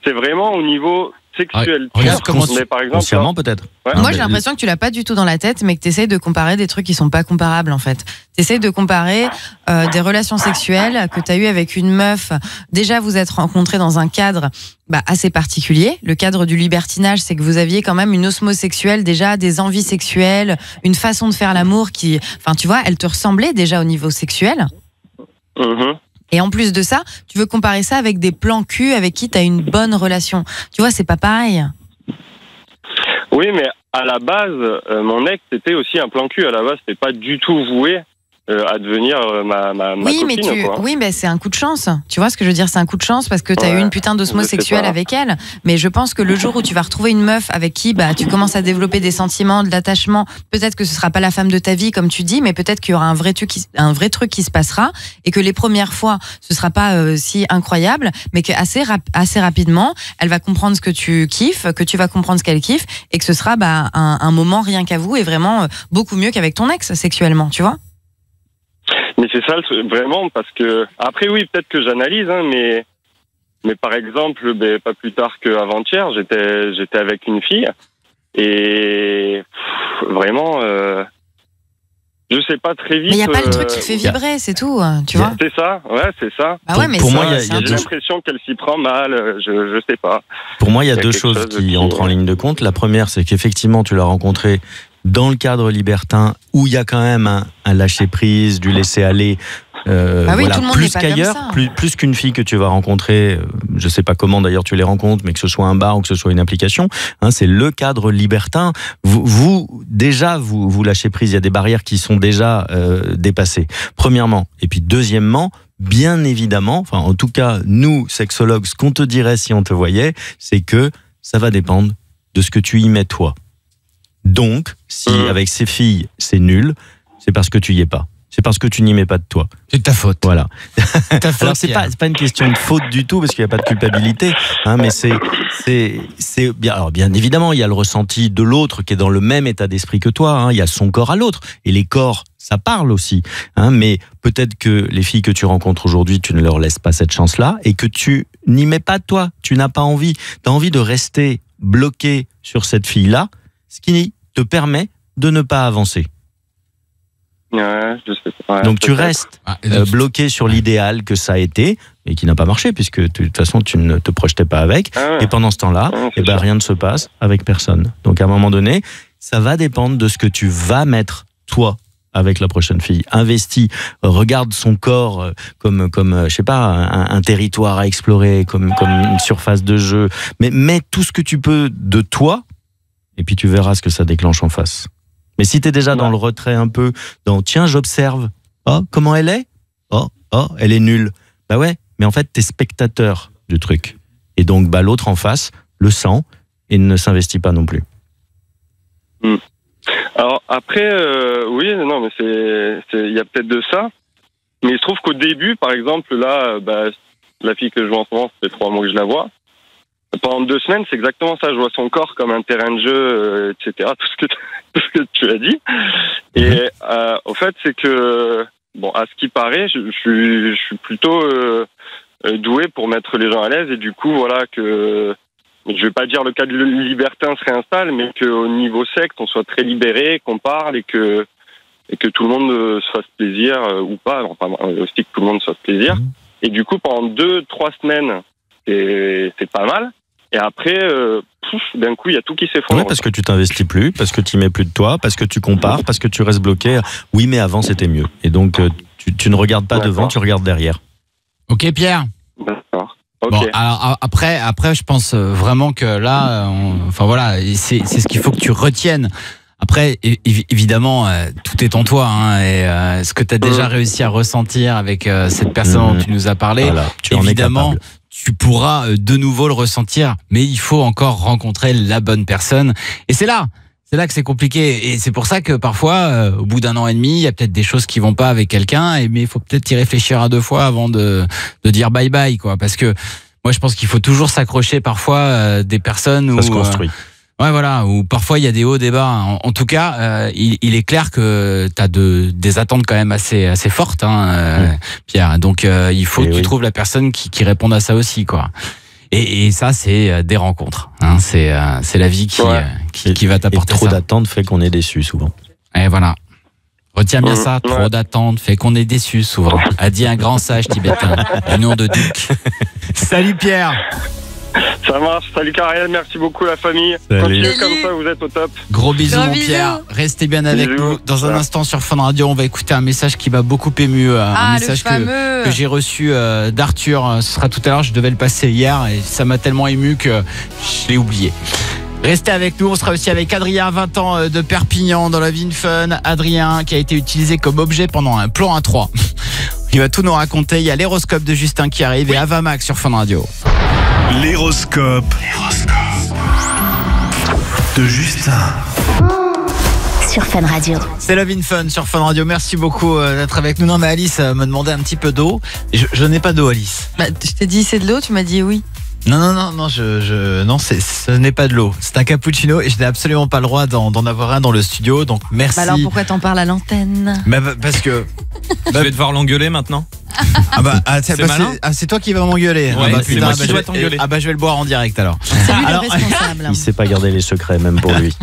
c'est vraiment au niveau sexuel. Ah, regarde comment mais par exemple, consciemment peut-être. Ouais. Moi, j'ai l'impression que tu l'as pas du tout dans la tête, mais que tu essayes de comparer des trucs qui sont pas comparables, en fait. Tu essayes de comparer euh, des relations sexuelles que tu as eues avec une meuf. Déjà, vous êtes rencontrés dans un cadre bah, assez particulier. Le cadre du libertinage, c'est que vous aviez quand même une osmose sexuelle, déjà des envies sexuelles, une façon de faire l'amour qui, enfin, tu vois, elle te ressemblait déjà au niveau sexuel. Mmh. Et en plus de ça, tu veux comparer ça avec des plans cul avec qui tu as une bonne relation. Tu vois, c'est pas pareil. Oui, mais à la base, euh, mon ex, c'était aussi un plan cul. À la base, c'était pas du tout voué euh, à devenir euh, ma, ma, ma oui, copine. mais tu... Quoi. Oui, mais c'est un coup de chance. Tu vois ce que je veux dire? C'est un coup de chance parce que tu as Ouais, eu une putain d'osmose je sais sexuelle pas. avec elle. Mais je pense que le jour où tu vas retrouver une meuf avec qui bah, tu commences à développer des sentiments, de l'attachement, peut-être que ce sera pas la femme de ta vie, comme tu dis, mais peut-être qu'il y aura un vrai truc qui, un vrai truc qui se passera et que les premières fois, ce sera pas euh, si incroyable, mais que assez, rap- assez rapidement, elle va comprendre ce que tu kiffes, que tu vas comprendre ce qu'elle kiffe et que ce sera bah, un, un moment rien qu'à vous et vraiment euh, beaucoup mieux qu'avec ton ex sexuellement, tu vois? Mais c'est ça, le- vraiment, parce que... Après, oui, peut-être que j'analyse, hein, mais... Mais par exemple, ben, pas plus tard qu'avant-hier, j'étais, j'étais avec une fille, et pff, vraiment, euh, je sais pas, très vite... Mais il n'y a pas le euh, truc qui te fait vibrer, c'est tout, tu vois? C'est ça, ouais, c'est ça. Bah ouais, mais pour ça, moi, il y a- c'est il y a un J'ai deux- l'impression qu'elle s'y prend mal, euh, je, je sais pas. Pour moi, il y a Il y a deux quelque choses chose qui qui- entrent en ligne de compte. La première, c'est qu'effectivement, tu l'as rencontré dans le cadre libertin où il y a quand même un, un lâcher-prise, du laisser-aller. Euh, Ah oui, voilà, tout le monde plus n'est pas comme qu'ailleurs, ça. plus, plus qu'une fille que tu vas rencontrer, euh, je sais pas comment d'ailleurs tu les rencontres, mais que ce soit un bar ou que ce soit une application, hein, c'est le cadre libertin. Vous, vous déjà, vous, vous lâchez prise, il y a des barrières qui sont déjà euh, dépassées, premièrement. Et puis deuxièmement, bien évidemment, enfin en tout cas, nous, sexologues, ce qu'on te dirait si on te voyait, c'est que ça va dépendre de ce que tu y mets toi. Donc, si Mmh. avec ces filles, c'est nul, c'est parce que tu y es pas. C'est parce que tu n'y mets pas de toi. C'est de ta faute. Voilà. C'est ta faute. Alors c'est Pierre. pas c'est pas une question de faute du tout parce qu'il n'y a pas de culpabilité, hein, mais c'est c'est c'est bien. Alors bien évidemment, il y a le ressenti de l'autre qui est dans le même état d'esprit que toi. Hein, il y a son corps à l'autre et les corps, ça parle aussi. Hein, mais peut-être que les filles que tu rencontres aujourd'hui, tu ne leur laisses pas cette chance-là et que tu n'y mets pas de toi. Tu n'as pas envie. Tu as envie de rester bloqué sur cette fille-là, ce qui te permet de ne pas avancer. Ouais, je sais pas. Ouais, Donc tu peut-être. restes Ah, et euh, donc, bloqué sur l'idéal que ça a été et qui n'a pas marché puisque tu- de toute façon tu ne te projetais pas avec. Ah ouais. Et pendant ce temps-là, Ouais, c'est eh ben, sûr. rien ne se passe avec personne. Donc à un moment donné, ça va dépendre de ce que tu vas mettre toi avec la prochaine fille. Investis, euh, regarde son corps euh, comme comme euh, je sais pas un, un territoire à explorer, comme comme une surface de jeu. Mais mets tout ce que tu peux de toi et puis tu verras ce que ça déclenche en face. Mais si tu es déjà dans le retrait un peu, dans tiens, j'observe, oh, comment elle est? Oh, oh, elle est nulle. Bah ouais, mais en fait, tu es spectateur du truc. Et donc, bah, l'autre en face le sent et ne s'investit pas non plus. Alors après, euh, oui, non, mais c'est, c'est, il y a peut-être de ça. Mais il se trouve qu'au début, par exemple, là, euh, bah, la fille que je vois en ce moment, ça fait trois mois que je la vois. Pendant deux semaines, c'est exactement ça. Je vois son corps comme un terrain de jeu, euh, et cetera. Tout ce que tout ce que tu as dit. Et euh, au fait, c'est que bon, à ce qui paraît, je, je suis, je suis plutôt euh, euh, doué pour mettre les gens à l'aise. Et du coup, voilà que je vais pas dire le cadre libertin se réinstalle, mais qu'au niveau sexe, on soit très libéré, qu'on parle et que et que tout le monde euh, se fasse plaisir euh, ou pas. Enfin, aussi que tout le monde se fasse plaisir. Mmh. Et du coup, pendant deux, trois semaines, c'est, c'est pas mal. Et après, euh, pouf, d'un coup, il y a tout qui s'effondre. Oui, parce que tu t'investis plus, parce que tu mets plus de toi, parce que tu compares, parce que tu restes bloqué. Oui, mais avant, c'était mieux. Et donc, euh, tu, tu ne regardes pas D'accord. devant, tu regardes derrière. Ok, Pierre. D'accord. Ok. Bon, alors a- après, après, je pense euh, vraiment que là, euh, on- enfin voilà, et c'est c'est ce qu'il faut que tu retiennes. Après, é- évi- évidemment, euh, tout est en toi, hein, et euh, ce que tu as déjà réussi à ressentir avec euh, cette personne Mmh. dont tu nous as parlé, Voilà, tu en es évidemment, capable. tu pourras euh, de nouveau le ressentir, mais il faut encore rencontrer la bonne personne. Et c'est là, c'est là que c'est compliqué. Et c'est pour ça que parfois, euh, au bout d'un an et demi, il y a peut-être des choses qui vont pas avec quelqu'un, et mais il faut peut-être y réfléchir à deux fois avant de de dire bye bye, quoi. Parce que moi, je pense qu'il faut toujours s'accrocher parfois euh, des personnes Ça où se construit. euh, ouais, voilà, où parfois il y a des hauts, des bas. En, en tout cas, euh, il, il est clair que tu as de, des attentes quand même assez, assez fortes, hein, euh, Mm. Pierre. Donc, euh, il faut Et que tu oui. trouves la personne qui, qui réponde à ça aussi, quoi. Et, et ça, c'est euh, des rencontres. Hein. C'est euh, c'est la vie qui, Ouais. euh, qui, qui va Et t'apporter trop ça. d'attente fait qu'on est déçu souvent. Et voilà. Retiens bien Mmh, ça, trop ouais. d'attente fait qu'on est déçu souvent. A dit un grand sage tibétain, du nom de Duc. Salut Pierre. Ça marche. Salut Karel, merci beaucoup la famille. Salut. Continuez Salut. comme ça, vous êtes au top. Gros bisous Gros mon bisous. Pierre. Restez bien avec Bisous. nous. Dans un Ciao. instant sur Fun Radio, on va écouter un message qui m'a beaucoup ému. euh, un Ah, le message que, fameux. que j'ai reçu euh, d'Arthur. Euh, Ce sera tout à l'heure, je devais le passer hier et ça m'a tellement ému que je l'ai oublié. Restez avec nous, on sera aussi avec Adrien, vingt ans euh, de Perpignan dans la Vin Fun. Adrien qui a été utilisé comme objet pendant un plan un trois. Il va tout nous raconter. Il y a l'horoscope de Justin qui arrive et Avamax sur Fun Radio. L'horoscope de Justin. Sur Fun Radio. C'est Love in Fun sur Fun Radio. Merci beaucoup euh, d'être avec nous. Non mais Alice euh, me demandait un petit peu d'eau. Et Je, je n'ai pas d'eau Alice. Bah, je t'ai dit c'est de l'eau, tu m'as dit oui. Non non non non je, je non c'est ce n'est pas de l'eau. C'est un cappuccino et je n'ai absolument pas le droit d'en, d'en avoir un dans le studio. Donc merci. Bah alors pourquoi t'en parles à l'antenne? Bah, bah, parce que Je vais devoir l'engueuler maintenant. ah bah, ah, c'est, C'est bah, malin. c'est, ah, c'est toi qui vas m'engueuler. Ouais, ah bah, c'est putain, moi bah, qui je dois vais- t'engueuler. Ah bah je vais le boire en direct alors. C'est lui Alors- le responsable. Il sait pas garder les secrets, même pour lui.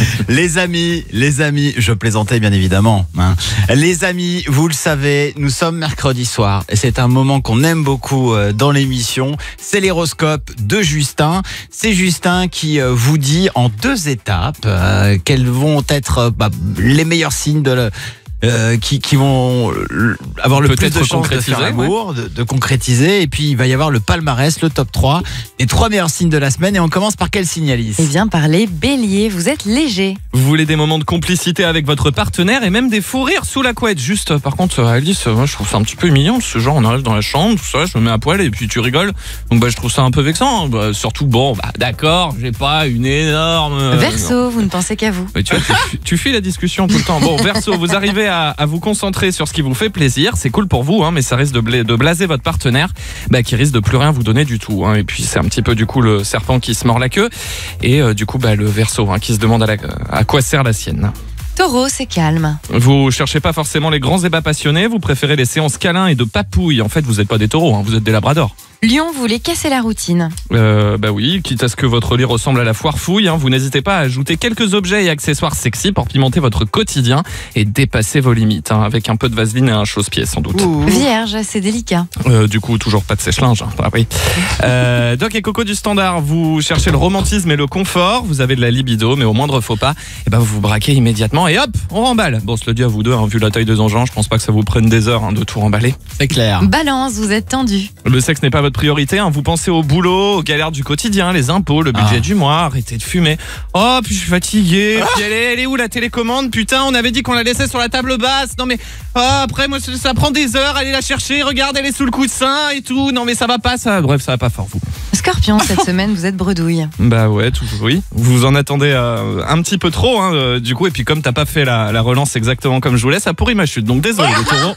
Les amis, les amis, je plaisantais bien évidemment. Hein. Les amis, vous le savez, nous sommes mercredi soir et c'est un moment qu'on aime beaucoup euh, dans l'émission. C'est l'horoscope de Justin. C'est Justin qui euh, vous dit en deux étapes euh, quels vont être euh, bah, les meilleurs signes de le, euh, qui, qui vont euh, avoir le plus Peut-être de chances de concrétiser, faire l'amour, de, de concrétiser. Et puis il va y avoir le palmarès, le top trois, les trois meilleurs signes de la semaine. Et on commence par quel signe, Alice? Eh bien, par les béliers, vous êtes léger. Vous voulez des moments de complicité avec votre partenaire et même des fous rires sous la couette. Juste, euh, par contre, euh, Alice, euh, moi je trouve ça un petit peu mignon. Ce genre, on arrive dans la chambre, tout ça, je me mets à poil et puis tu rigoles. Donc bah, je trouve ça un peu vexant. hein. Bah, surtout, bon, bah, d'accord, j'ai pas une énorme. euh, non. Verseau, vous ne pensez qu'à vous. Mais tu, vois, tu, fu- tu fuis la discussion tout le temps. Bon, Verseau, vous arrivez à, à vous concentrer sur ce qui vous fait plaisir. C'est cool pour vous, hein, mais ça risque de, bla- de blaser votre partenaire, bah, qui risque de plus rien vous donner du tout. hein. Et puis c'est un petit peu du coup le serpent qui se mord la queue. Et euh, du coup, bah, le Verseau hein, qui se demande à, la- à quoi sert la sienne. Taureau, c'est calme. Vous cherchez pas forcément les grands ébats passionnés, vous préférez les séances câlins et de papouilles. En fait, vous n'êtes pas des taureaux, hein, vous êtes des labradors. Lion, vous voulez casser la routine. Euh, bah oui, quitte à ce que votre lit ressemble à la foire fouille, hein, vous n'hésitez pas à ajouter quelques objets et accessoires sexy pour pimenter votre quotidien et dépasser vos limites, hein, avec un peu de vaseline et un chausse-pied sans doute. Vierge, c'est délicat. Euh, du coup, toujours pas de sèche-linge. hein. Ah oui. Euh, Doc et Coco du Standard, vous cherchez le romantisme et le confort, vous avez de la libido, mais au moindre faux pas, et ben vous vous braquez immédiatement et hop, on remballe. Bon, se le dit à vous deux, hein, vu la taille des engins, je pense pas que ça vous prenne des heures hein, de tout remballer. C'est clair. Balance, vous êtes tendu. Le sexe n'est pas votre priorité, hein. Vous pensez au boulot, aux galères du quotidien, les impôts, le budget Ah. du mois, arrêtez de fumer. Oh, puis je suis fatigué. Puis elle est, elle est où la télécommande? Putain, on avait dit qu'on la laissait sur la table basse. Non mais, oh, après moi ça, ça prend des heures, allez la chercher, regarde, elle est sous le coussin et tout. Non mais ça va pas, ça. Bref, ça va pas fort vous. Scorpion, cette semaine, vous êtes bredouille. Bah ouais, tout, oui. Vous en attendez euh, un petit peu trop, hein, euh, du coup. Et puis comme t'as pas fait la, la relance exactement comme je voulais, ça pourrit ma chute. Donc désolé les taureaux.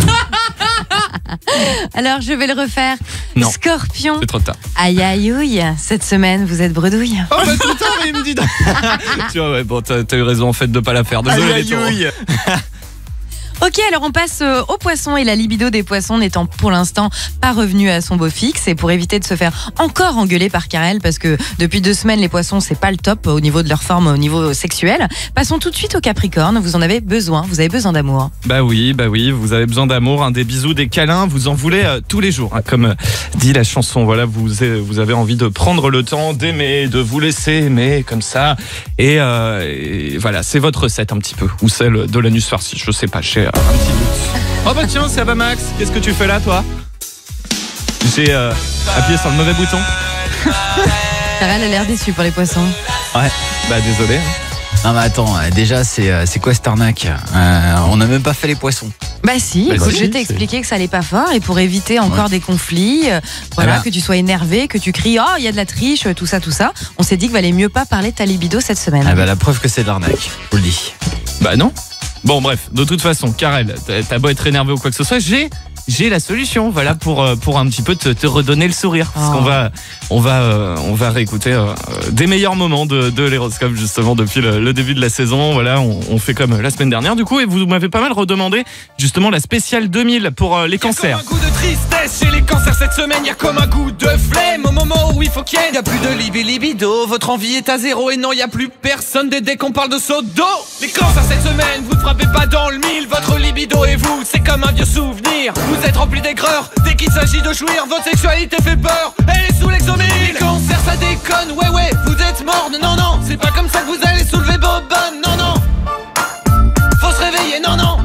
Alors, je vais le refaire. Non. Scorpion. C'est trop tard. Aïe aïe ouille, cette semaine, vous êtes bredouille. Oh bah putain, mais il me dit. Tu vois, ouais, bon, t'as t'as eu raison en fait de pas la faire. Désolé Aïe, les taureaux. aïe, aïe. Ok, alors on passe euh, aux poissons et la libido des poissons n'étant pour l'instant pas revenue à son beau fixe. Et pour éviter de se faire encore engueuler par Karel, parce que depuis deux semaines, les poissons, c'est pas le top au niveau de leur forme, au niveau sexuel. Passons tout de suite au Capricorne. Vous en avez besoin, vous avez besoin d'amour. Bah oui, bah oui, vous avez besoin d'amour, hein, des bisous, des câlins, vous en voulez euh, tous les jours, hein, comme euh, dit la chanson. Voilà, vous, euh, vous avez envie de prendre le temps d'aimer, de vous laisser aimer comme ça. Et, euh, et voilà, c'est votre recette un petit peu, ou celle de l'anus farci, je sais pas, j'ai euh, un petit doute. Oh bah tiens, c'est Avamax, qu'est-ce que tu fais là, toi? J'ai euh, appuyé sur le mauvais bouton. Karel a l'air déçu pour les poissons. Ouais, bah désolé. hein. Non mais attends, euh, déjà c'est euh, c'est quoi cette arnaque? Euh, On n'a même pas fait les poissons. Bah si, Bah écoute, si, je t'ai c'est- expliqué que ça allait pas fort et pour éviter encore Ouais. des conflits, euh, voilà, Ah bah. que tu sois énervé, que tu cries oh il y a de la triche, tout ça, tout ça, on s'est dit qu'il valait mieux pas parler de ta libido cette semaine. Ah bah la preuve que c'est de l'arnaque, je vous le dis. Bah non. Bon bref, de toute façon, Karel, t'as t'as beau être énervé ou quoi que ce soit, j'ai j'ai la solution, voilà, pour euh, pour un petit peu te, te redonner le sourire, parce Oh. qu'on va on va euh, on va réécouter euh, des meilleurs moments de, de l'horoscope justement depuis le, le début de la saison. Voilà, on, on fait comme la semaine dernière du coup, et vous m'avez pas mal redemandé justement la spéciale deux mille pour euh, les cancers. Un goût de tristesse chez les cancers cette semaine, y a comme un goût de flemme au moment où il faut qu'il y ait. Y a plus de libi libido, votre envie est à zéro et non y a plus personne dès, dès qu'on parle de sodo. Les cancers cette semaine, vous ne frappez pas dans le mille, votre libido et vous, c'est comme un vieux souvenir. Vous êtes rempli d'aigreur dès qu'il s'agit de jouir, votre sexualité fait peur, elle est sous l'exomile. Les cancers ça déconne, ouais ouais, vous êtes morne, non non, c'est pas comme ça que vous allez soulever bobonne, non non. Faut se réveiller, non non.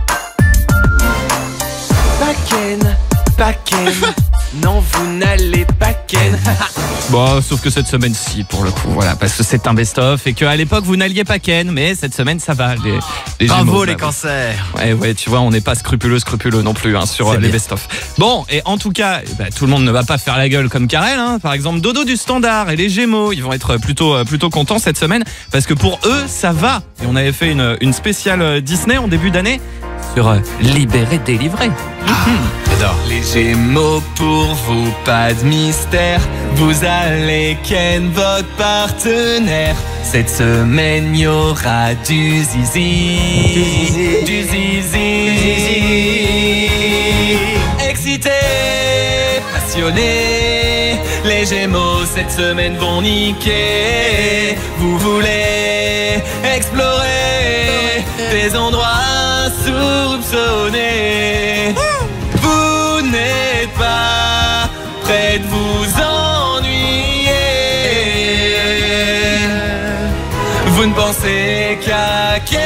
Pas ken, pas ken, non vous n'allez pas ken. Bon, sauf que cette semaine, si, pour le coup, voilà, parce que c'est un best-of et qu'à l'époque, vous n'alliez pas ken, mais cette semaine, ça va. Les, les Bravo Gémeaux, les ça va. cancers. Ouais, ouais, tu vois, on n'est pas scrupuleux, scrupuleux non plus hein, sur C'est euh, les bien. best-of. Bon, et en tout cas, eh ben, tout le monde ne va pas faire la gueule comme Karel. Hein. Par exemple, Dodo du Standard et les Gémeaux, ils vont être plutôt, euh, plutôt contents cette semaine parce que pour eux, ça va. Et on avait fait une, une spéciale euh, Disney en début d'année sur euh, Libéré, délivré. J'adore. Les Gémeaux pour vous, pas de mystère. Vous allez ken votre partenaire. Cette semaine, y aura du zizi. Du zizi. Excité, passionné. Les Gémeaux cette semaine vont niquer. Vous voulez explorer des endroits soupçonnés. Vous n'êtes pas prêt de vous ennuyer. Vous ne pensez qu'à ken.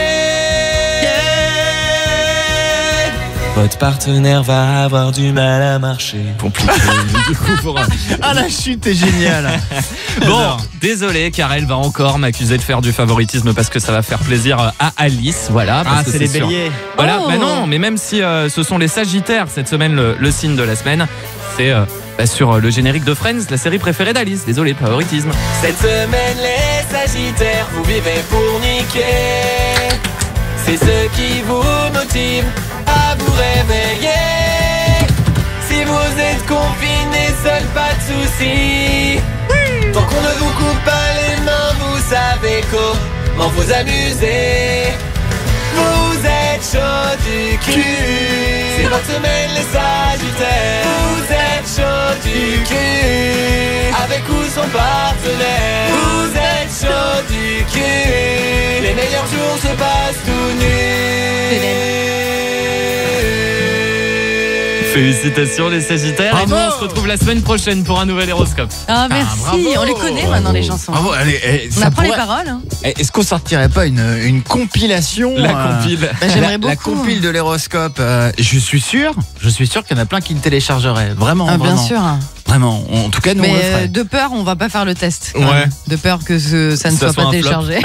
Votre partenaire va avoir du mal à marcher. Compliqué. Du coup, pour, euh, Ah la chute est géniale. Bon, désolé, Karel va encore m'accuser de faire du favoritisme parce que ça va faire plaisir à Alice, voilà. Parce Ah que c'est les sûr. béliers. Voilà, Oh. mais non, mais même si euh, ce sont les Sagittaires cette semaine, le, le signe de la semaine, c'est euh, bah, sur le générique de Friends, la série préférée d'Alice. Désolé, favoritisme. Cette semaine, les Sagittaires, vous vivez pour niquer. C'est ce qui vous motive à vous réveiller. Si vous êtes confiné seul, pas de soucis. Tant qu'on ne vous coupe pas les mains, vous savez comment vous amuser. Vous êtes chaud du cul. C'est votre semaine, les Sagittaires. Vous êtes chaud du cul. Avec ou sans partenaire. Vous êtes chaud du cul. Les meilleurs jours se passent tout nus. Félicitations les Sagittaires. Et Bravo. nous, on se retrouve la semaine prochaine pour un nouvel horoscope. Ah, merci. bravo. On les connaît maintenant, les chansons. Bravo, allez, eh, On ça apprend les pourrait- paroles. Hein. Eh, Est-ce qu'on sortirait pas une, une compilation La euh, compile. Bah, la, j'aimerais la beaucoup. compile de l'horoscope, euh, je suis sûr, je suis sûr qu'il y en a plein qui le téléchargeraient. Vraiment, Ah, bien vraiment. sûr. Vraiment. En tout cas, nous on Mais le euh, ferait. de peur, on va pas faire le test. quand Ouais. même. De peur que ce- ça ne Ça soit, soit pas un flop. téléchargé.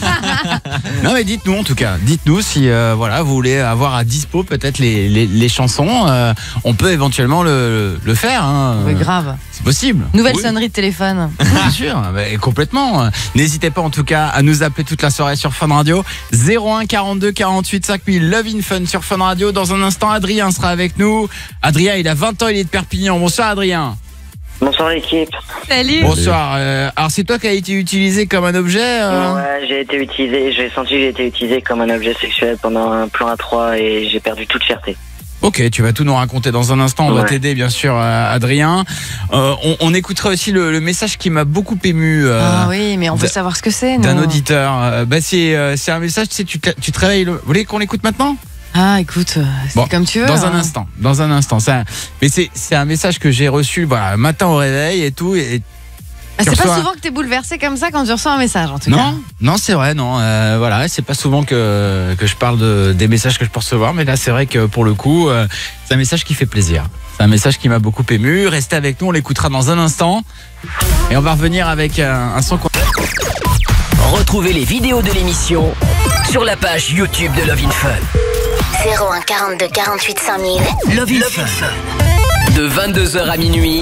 Non mais dites-nous en tout cas, dites-nous si euh, voilà vous voulez avoir à dispo peut-être les, les, les chansons, euh, on peut éventuellement le, le faire. Hein. Oui, grave. C'est possible. Nouvelle Oui. sonnerie de téléphone. Bien sûr, bah, complètement. N'hésitez pas en tout cas à nous appeler toute la soirée sur Fun Radio. zéro un quarante-deux quarante-huit cinq mille Love in Fun sur Fun Radio. Dans un instant, Adrien sera avec nous. Adrien, il a vingt ans, il est de Perpignan. Bonsoir Adrien. Bonsoir l'équipe. Salut. Bonsoir. Euh, alors c'est toi qui as été utilisé comme un objet euh Ouais, j'ai été utilisé, j'ai senti que j'ai été utilisé comme un objet sexuel pendant un plan à trois et j'ai perdu toute fierté. Ok, tu vas tout nous raconter dans un instant. On va Ouais. t'aider, bien sûr, euh, Adrien. Euh, on, on écoutera aussi le, le message qui m'a beaucoup ému euh, Ah oui, mais on veut d- savoir ce que c'est. nous. d'un auditeur. Euh, bah, c'est, euh, c'est un message, tu sais, tu te, tu te réveilles. le- Vous voulez qu'on l'écoute maintenant? Ah, écoute, euh, c'est Bon, comme tu veux. Dans hein. un instant. Dans un instant. Ça, mais c'est, c'est un message que j'ai reçu voilà, matin au réveil et tout. Et, Ah, tu c'est pas reçois- souvent que t'es bouleversé comme ça quand tu reçois un message, en tout cas. Non, non, c'est vrai, non. Euh, voilà, c'est pas souvent que, que je parle de, des messages que je peux recevoir, mais là, c'est vrai que pour le coup, euh, c'est un message qui fait plaisir. C'est un message qui m'a beaucoup ému. Restez avec nous, on l'écoutera dans un instant. Et on va revenir avec un, un son qu'on... Retrouvez les vidéos de l'émission sur la page YouTube de Love in Fun. zéro un quarante-deux quarante-huit cinq mille Love in Fun. De vingt-deux heures à minuit.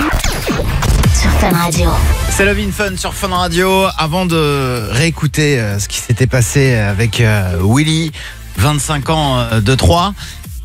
sur Fun Radio. C'est Love in Fun sur Fun Radio. Avant de réécouter euh, ce qui s'était passé avec euh, Willy, vingt-cinq ans euh, de Troyes,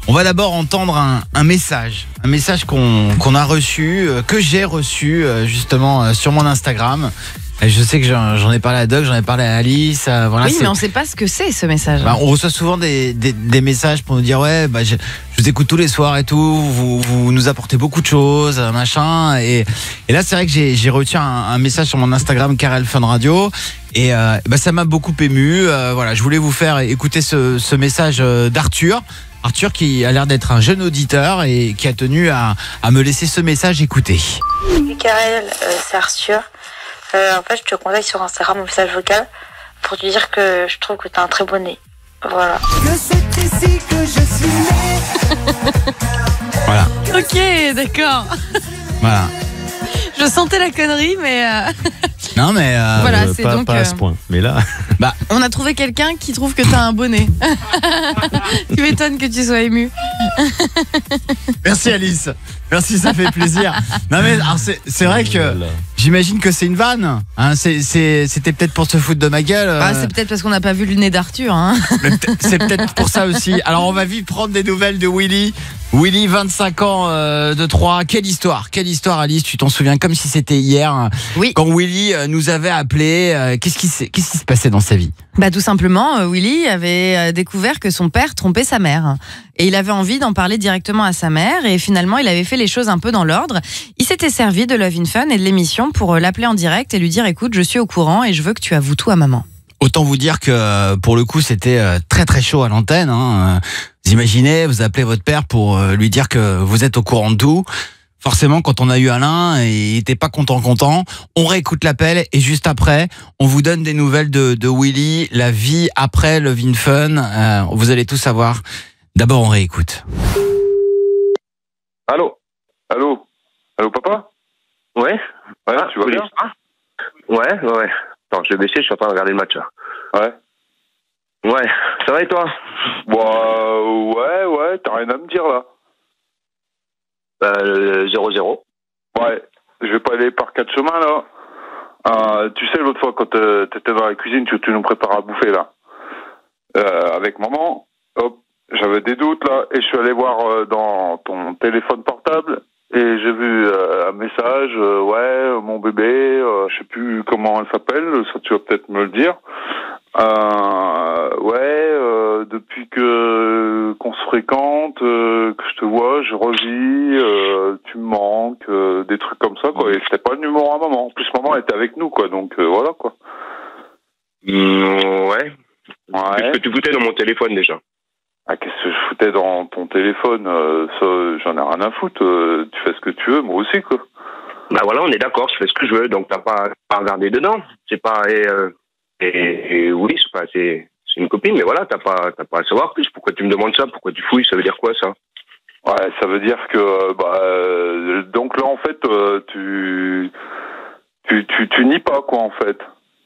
On va d'abord entendre un, un message, un message qu'on qu'on a reçu, euh, que j'ai reçu euh, justement euh, sur mon Instagram. Et je sais que j'en j'en ai parlé à Doc, j'en ai parlé à Alice. euh, voilà, oui, c'est- mais on sait pas ce que c'est ce message. Bah, on reçoit souvent des, des, des messages pour nous dire ouais, bah, je, je vous écoute tous les soirs et tout, vous, vous nous apportez beaucoup de choses, euh, machin. Et, et là, c'est vrai que j'ai j'ai reçu un, un message sur mon Instagram Karel Fun Radio et euh, bah, ça m'a beaucoup ému. Euh, voilà, je voulais vous faire écouter ce, ce message euh, d'Arthur. Arthur qui a l'air d'être un jeune auditeur et qui a tenu à, à me laisser ce message écouter. Salut Karel, euh, c'est Arthur. Euh, en fait, je te contacte sur Instagram, mon message vocal, pour te dire que je trouve que t'as un très beau nez. Voilà. Que c'est ici que je suis né. Voilà, Ok, d'accord. voilà. Je sentais la connerie, mais euh, Non mais euh, Voilà, Euh, c'est pas, donc, pas à euh, ce point. Mais là, bah on a trouvé quelqu'un qui trouve que t'as un bonnet. Tu m'étonnes que tu sois ému. merci Alice, merci, ça fait plaisir. Non mais alors, c'est c'est vrai que Voilà. j'imagine que c'est une vanne. Hein, c'est- c'est- c'était peut-être pour se foutre de ma gueule. euh, Ah, c'est peut-être parce qu'on n'a pas vu le nez d'Arthur. Hein. mais peut- c'est peut-être pour ça aussi. Alors on va vite prendre des nouvelles de Willy. Willy, vingt-cinq ans euh, de Troyes. Quelle histoire, quelle histoire Alice, tu t'en souviens comme si c'était hier. Oui. Quand Willy euh, nous avait appelé, euh, qu'est-ce qui, s'est- qu'est-ce qui se passait dans sa vie? Bah tout simplement, euh, Willy avait euh, découvert que son père trompait sa mère. Et il avait envie d'en parler directement à sa mère. Et finalement, il avait fait les choses un peu dans l'ordre. Il s'était servi de Love in Fun et de l'émission pour euh, l'appeler en direct et lui dire « Écoute, je suis au courant et je veux que tu avoues tout à maman. » Autant vous dire que euh, pour le coup c'était euh, très très chaud à l'antenne. Hein. Euh, Vous imaginez, vous appelez votre père pour euh, lui dire que vous êtes au courant de tout. Forcément, quand on a eu Alain, il était pas content content. On réécoute l'appel et juste après, on vous donne des nouvelles de, de Willy, la vie après Love in Fun. Euh, vous allez tout savoir. D'abord, on réécoute. Allô Allô Allô, papa? Ouais. Ouais, Ah, tu vas bien? Ouais, ouais, ouais. Attends, je vais baisser, je suis en train de regarder le match là. Ouais. Ouais, ça va et toi? Bon, euh, ouais, ouais, t'as rien à me dire là. Euh, zéro zéro. Ouais, je vais pas aller par quatre chemins là. Euh, tu sais, l'autre fois quand euh, t'étais dans la cuisine, tu, tu nous prépares à bouffer là. Euh, avec maman, hop, j'avais des doutes là, et je suis allé voir euh, dans ton téléphone portable, et j'ai vu euh, un message, euh, ouais, mon bébé, euh, je sais plus comment elle s'appelle, ça tu vas peut-être me le dire. Euh, ouais, euh, depuis que qu'on se fréquente, euh, que je te vois, je revis, euh, tu me manques, euh, des trucs comme ça quoi. Et c'était pas le numéro à maman. En plus maman était avec nous quoi, donc euh, voilà quoi. Mmh, ouais. Ouais. Qu'est-ce que tu foutais dans mon téléphone déjà? Ah, qu'est-ce que je foutais dans ton téléphone? euh, Ça, j'en ai rien à foutre. euh, tu fais ce que tu veux, moi aussi quoi. Bah voilà, on est d'accord, je fais ce que je veux, donc t'as pas pas regardé dedans. C'est pas et, euh, et, et oui, c'est pas c'est c'est une copine, mais voilà, t'as pas t'as pas à savoir plus. Pourquoi tu me demandes ça? Pourquoi tu fouilles? Ça veut dire quoi ça? Ouais, ça veut dire que euh, bah euh, donc là en fait euh, tu tu tu tu nies pas quoi en fait.